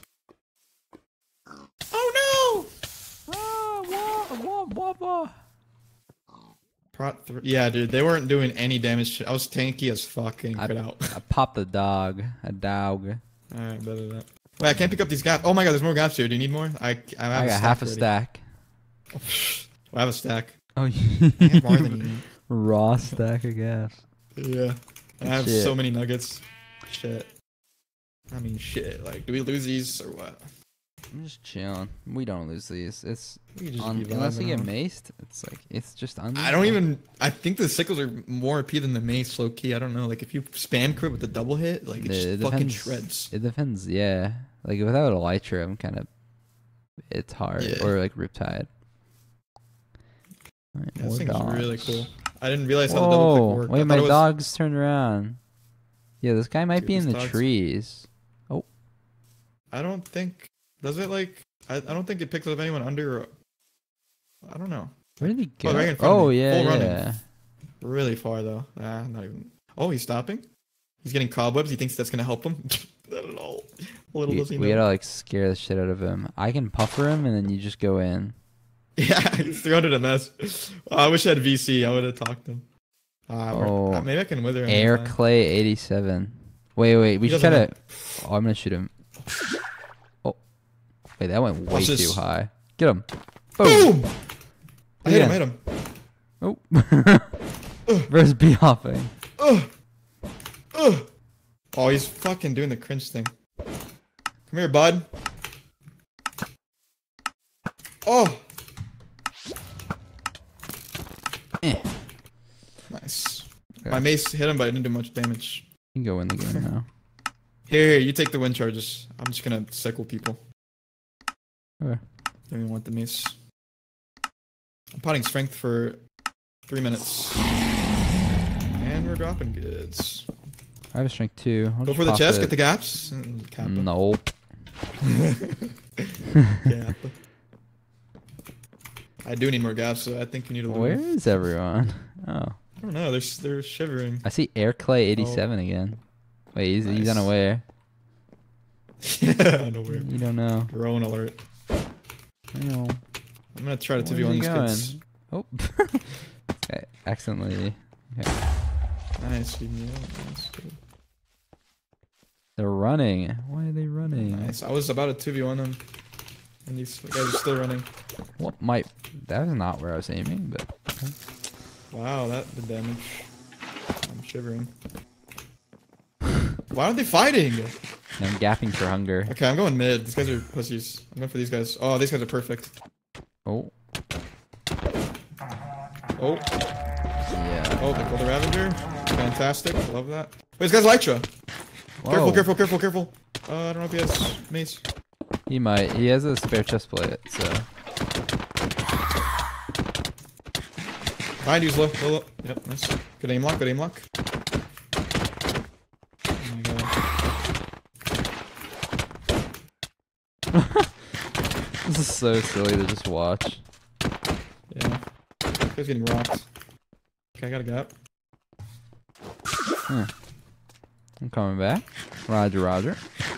Oh no! Yeah, dude, they weren't doing any damage. I was tanky as fuck getting crit out. I popped a dog. A dog. Alright, better that. Wait, I can't pick up these gaps. Oh my god, there's more gaps here. Do you need more? I I got half a stack. I have a stack. Oh, I have more than you need. raw stack of gas. Yeah. I have Shit. so many nuggets. Shit. I mean, shit. Like, do we lose these or what? I'm just chilling. We don't lose these. It's We could just be unless we vibing get out. maced. It's like it's just I don't even. I think the sickles are more OP than the mace, low key. I don't know. Like, if you spam crit with the double hit, like, it just fucking shreds. It depends. Yeah, like without Elytra, I'm kind of. It's hard. Yeah. Or like Riptide. Alright, Yeah, more this thing's dogs. really cool. I didn't realize how the double click Whoa! worked. I Wait, thought my it was- dog's turned around. Yeah, this guy might Dude, be in these the dogs- trees. I don't think. Does it like? I don't think it picks up anyone under. I don't know. Where did he go? Oh, right in front of Oh me. yeah, Full running. yeah. Really far though. Not even. Oh, he's stopping. He's getting cobwebs. He thinks that's gonna help him. Not at all. Little does he We know. gotta like scare the shit out of him. I can puffer him and then you just go in. Yeah, he's 300 MS. I wish I had VC. I would have talked him. Oh. Maybe I can wither him. Air in time. Clay 87. Wait. We He should doesn't try to. Oh, I'm gonna shoot him. Oh, wait, that went way Watch too this. high. Get him. Boom. Boom! I hit him. Yeah. Hit him. Oh. Versus B hopping. Ugh. Ugh. Oh, he's fucking doing the cringe thing. Come here, bud. Oh. Eh. Nice. Okay. My mace hit him, but I didn't do much damage. You can go in the game now. Here, you take the wind charges. I'm just gonna cycle people. Okay. Don't even want the mace. I'm potting strength for 3 minutes. And we're dropping goods. I have a strength too. I'll Go just for the pop chest, it. get the gaps. And cap it. Nope. Gap. I do need more gaps, so I think you need a little. Where is everyone? Oh, I don't know. They're shivering. I see Air Clay 87 again. Wait, he's Nice. unaware. Yeah, I know where. You don't know. Drone alert. I know. I'm gonna try to Where's 2v1 he these going? kids. Oh. Okay, accidentally. Okay. Nice, yeah, nice, good. They're running. Why are they running? Nice. I was about to 2v1 them, and these guys are still running. What might? That was not where I was aiming, but okay. Wow, that did damage. I'm shivering. Why aren't they fighting? I'm gapping for hunger. Okay, I'm going mid. These guys are pussies. I'm going for these guys. Oh, these guys are perfect. Oh, Oh, yeah. oh, they killed the Ravager. Fantastic. Love that. Wait, this guy's Lytra. Careful, Whoa. careful, careful, careful. I don't know if he has mace. He might. He has a spare chest plate, so. Behind you's low, low, low. Yep, nice. Good aim lock, good aim lock. Oh my god. This is so silly to just watch. Yeah. This guy's getting rocked. Okay, I got a gap. I'm coming back. Roger, Roger.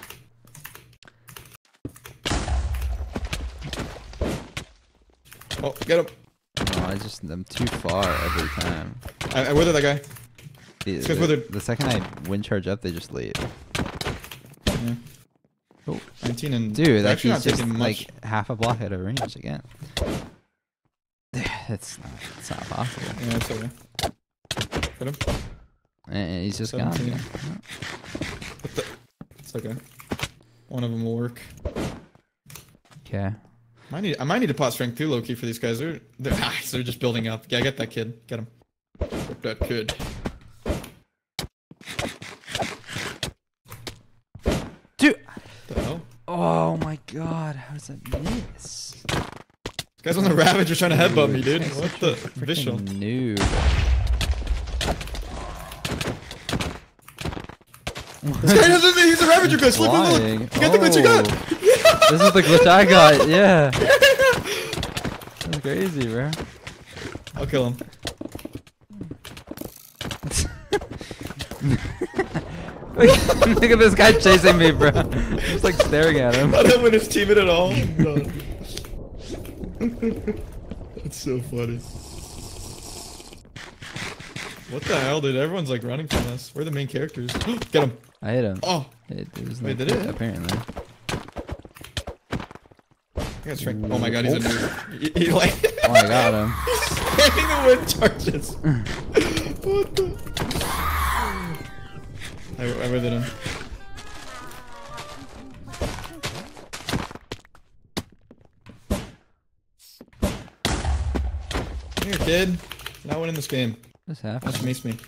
Oh, get him. No, I'm too far every time. I withered that guy. The, This guy's the, withered. the second I wind charge up, they just leave. Yeah. Oh. 19 and Dude, they're that actually he's not just taking much. like half a block out of range again. It's not possible. Yeah, it's okay. Hit him. And he's just 17. gone. What the? It's okay. One of them will work. Okay. I might need to pot strength too, Loki, for these guys. They're nice. They're just building up. Yeah, get that kid. Get him. Get that kid. Dude. What the hell? Oh my god, how does that miss? This guy's on the Ravager trying to headbutt me, dude. This guy's What such the? a freaking Visual. noob. This guy doesn't. He's a Ravager glitch. Look, look, look. Flying. You got the glitch you got. This is the glitch I got, yeah. That's crazy, bro. I'll kill him. Look at this guy chasing me, bro. I'm just like staring at him. I don't win his team at all. No. That's so funny. What the hell, dude? Everyone's like running from us. We're the main characters. Get him. I hit him. Oh, It was Wait, no did it? apparently. I got strength. Oh my god, he's a noob. He like. Oh, I got him. Spamming the wind charges. What the? I withered him. Come here, kid. Not winning this game. What's That's happening? makes me.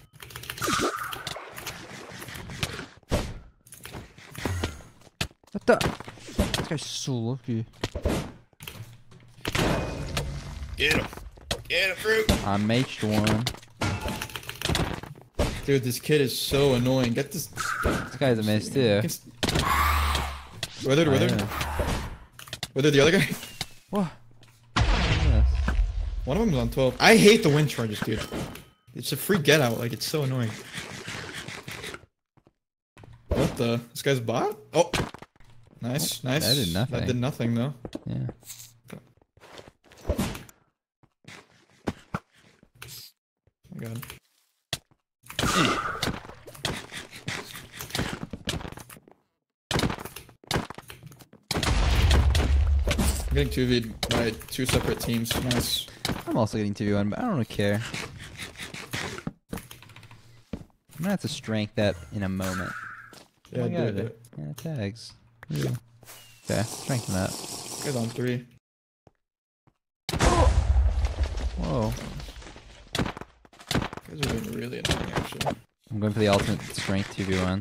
What the? This guy's so lucky. Get him. Get him, fruit. I maced one. Dude, this kid is so annoying. Get this. This guy's a mace too. Withered, I withered. know. Withered the other guy. What? Yes. One of them is on 12. I hate the wind charges, dude. It's a free get out. Like, it's so annoying. What the? This guy's bot? Oh. Nice, nice. That did nothing. That did nothing, though. Yeah. Oh my god. I'm getting 2v'd by 2 separate teams. Nice. I'm also getting 2v1, but I don't really care. I'm gonna have to strength that in a moment. Yeah, I do got it, do it. Yeah, tags. Yeah. Okay, strengthen that. Guy's on 3. Whoa. Guys are doing really annoying, actually. I'm going for the ultimate strength 2v1.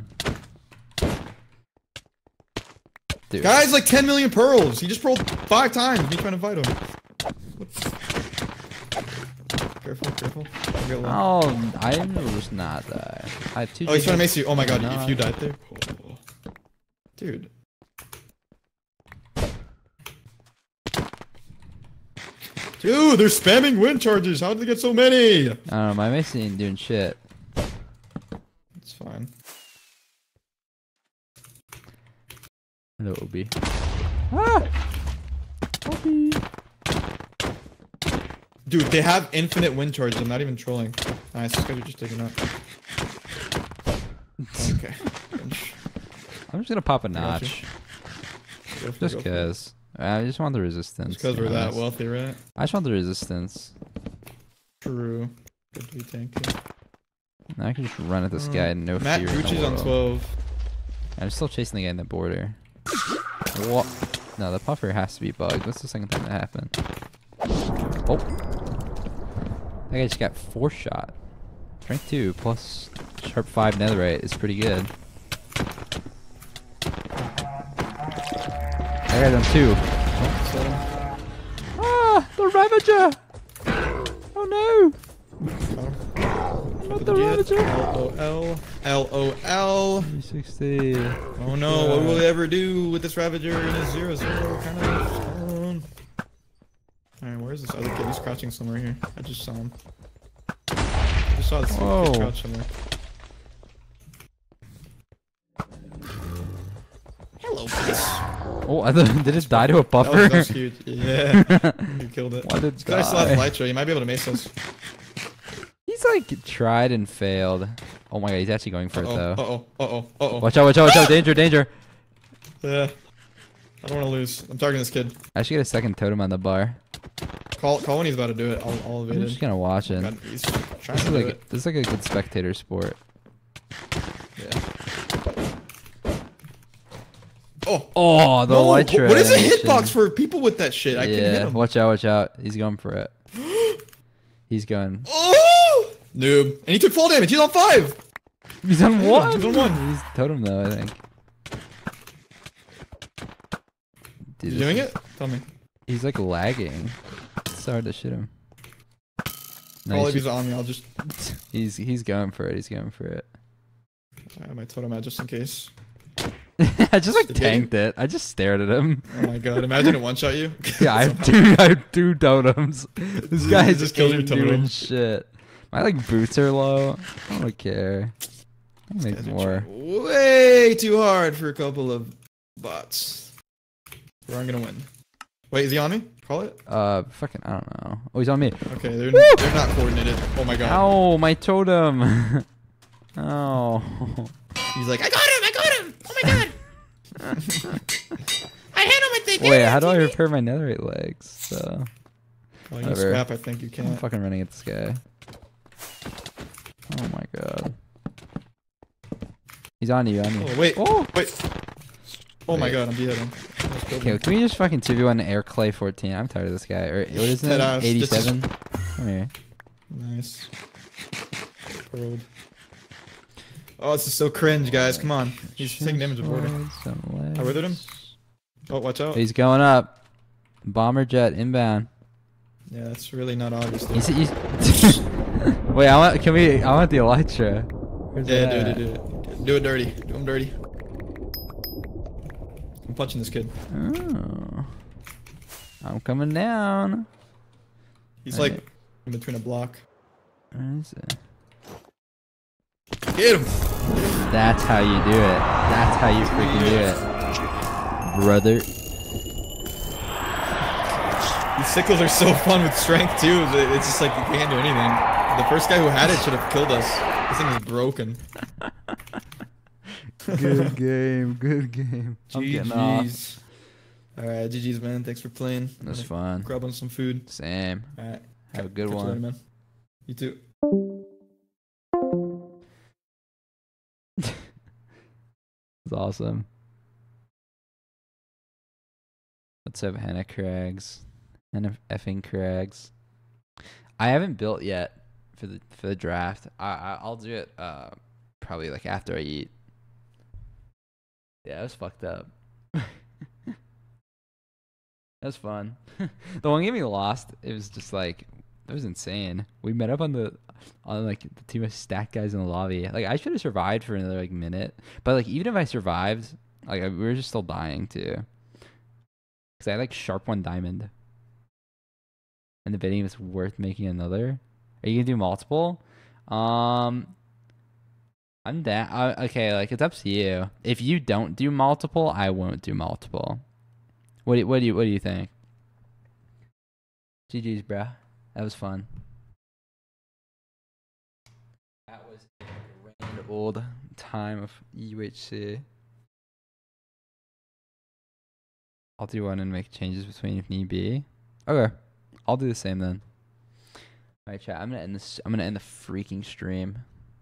Dude. Guys, like 10 million pearls. He just rolled 5 times. Me trying to fight him. Careful, careful. Don't get low. Oh, I was not die. I have 2 Oh, he's trying to mace you. Oh my god, No. if you died there. Oh. Dude. Dude, they're spamming wind charges. How did they get so many? I don't know, my mace ain't doing shit. It's fine. Hello, Obi. Ah! Obi! Dude, they have infinite wind charges. I'm not even trolling. Nice, these guys are just taking out. Okay. Bench. I'm just gonna pop a got you. notch. Go for it, Just go for it. cause. I just want the resistance. Just because to be we're that honest. wealthy, right? I just want the resistance. True. Good to be tanky. Now I can just run at this guy and no Matt fear in the Gucci's on world. 12. I'm still chasing the guy in the border. What? No, the puffer has to be bugged. That's the second time that happened. Oh. That guy just got 4 shot. Strength 2 plus sharp 5 netherite is pretty good. That guy's on 2. Ah! The Ravager! Oh no! Not the Ravager! LOL. LOL. 360. Oh no, what will we ever do with this Ravager in a 0-0 kind of zone? Alright, where's this other kid? He's crouching somewhere here. I just saw him. I just saw this Whoa. kid crouch somewhere. Hello, boys. Oh, I thought, did it die to a That buffer? was huge. Yeah. You killed it. Why did This guy still has die? Lytra. You might be able to mace us. He's like tried and failed. Oh my god, he's actually going for it though. Uh-oh. Uh-oh. Uh-oh. Watch out, watch out, watch out. Danger, danger. Yeah. I don't want to lose. I'm targeting this kid. I should get a second totem on the bar. Call when he's about to do it. I'll evade I'm it. just gonna watch it. God, he's trying This is to do like it. this is like a good spectator sport. Yeah. Oh. Oh, the No, light what is a animation. hitbox for people with that shit? I can hit Yeah, him. watch out, watch out. He's going for it. He's going. Oh! Noob. And he took fall damage. He's on 5. He's on Yeah, 1. he's on 1. He's totem though, I think. Dude, You this doing is- it? Tell me. He's like lagging. It's hard to shoot him. No, All he's, if he's on me, I'll just... he's going for it. He's going for it. I have my totem out just in case. I just like Did you? tanked it. I just stared at him. Oh my god. Imagine it one-shot you. Yeah, I have 2 totems. This guy Just just killed your ain't doing totem. shit. My like boots are low. I don't care. I'll make Guys are more. trying way too hard for a couple of bots. Where I'm gonna win. Wait, is he on me? Call it. Fucking, I don't know. Oh, he's on me. Okay, they're not coordinated. Oh my god. Ow, my totem. Oh. He's like, I got him! I got him! Oh my god! I hit him with the. Wait, how do I repair my netherite legs? So, Oh, you Whatever. scrap. I think you I'm can't. fucking running at this guy. Oh my god. He's on you, on you. Oh wait. Oh! Wait. Oh my Wait. god, I'm beheading. Okay, can we just fucking 2v1 Air Clay 14? I'm tired of this guy. Or what is Dead it? ass. 87? Come here. Nice. Pearled. Oh, this is so cringe, guys. Come on. He's taking damage with border. I withered him. Oh, watch out. He's going up. Bomber jet inbound. Yeah, that's really not obvious. Though. He's Wait, I want the elytra. Where's Yeah, that do at? it. Do it dirty. Do him dirty. I'm punching this kid. Oh. I'm coming down. He's Alright. like in between a block. Where is it? Get him! That's how you do it. That's how you freaking do it. Brother. These sickles are so fun with strength too. It's just like you can't do anything. The first guy who had it should have killed us. This thing is broken. Good game. Good game. I'm getting off. GG's. Alright, GG's, man. Thanks for playing. It was fun. Grab on some food. Same. Alright. Have a good Catch you later, one. man. You too. It's awesome. What's up, Hannah Crags? Hannah effing Crags. I haven't built yet for the draft. I'll do it probably like after I eat. Yeah, it was fucked up. That was fun. The one game we lost, it was just like it was insane. We met up on like the team of stack guys in the lobby. Like I should have survived for another like minute, but like even if I survived, like we were just still dying too. Cause I had like sharp 1 diamond, and debating if it's worth making another. Are you gonna do multiple? I'm down. Okay, like it's up to you. If you don't do multiple, I won't do multiple. What do you think? GG's, bruh. That was fun. That was a grand old time of UHC. I'll do one and make changes between if need be. Okay, I'll do the same then. All right, chat. I'm gonna end this. I'm gonna end the freaking stream.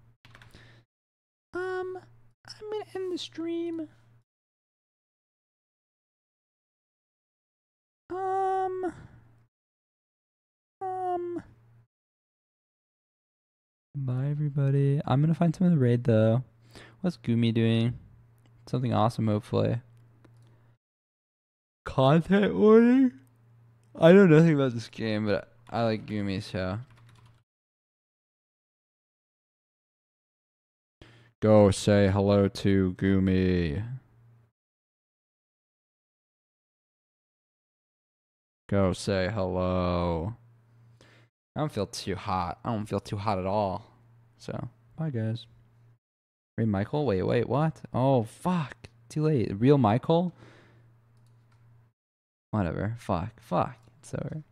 I'm gonna end the stream. Bye, everybody. I'm gonna find someone to raid though. What's Gumi doing? Something awesome, hopefully. Content warning? I know nothing about this game, but I like Gumi, so. Go say hello to Gumi. Go say hello. I don't feel too hot. I don't feel too hot at all. So, bye guys. Ray Michael? Wait, what? Oh, fuck. Too late. Real Michael? Whatever. Fuck. It's over.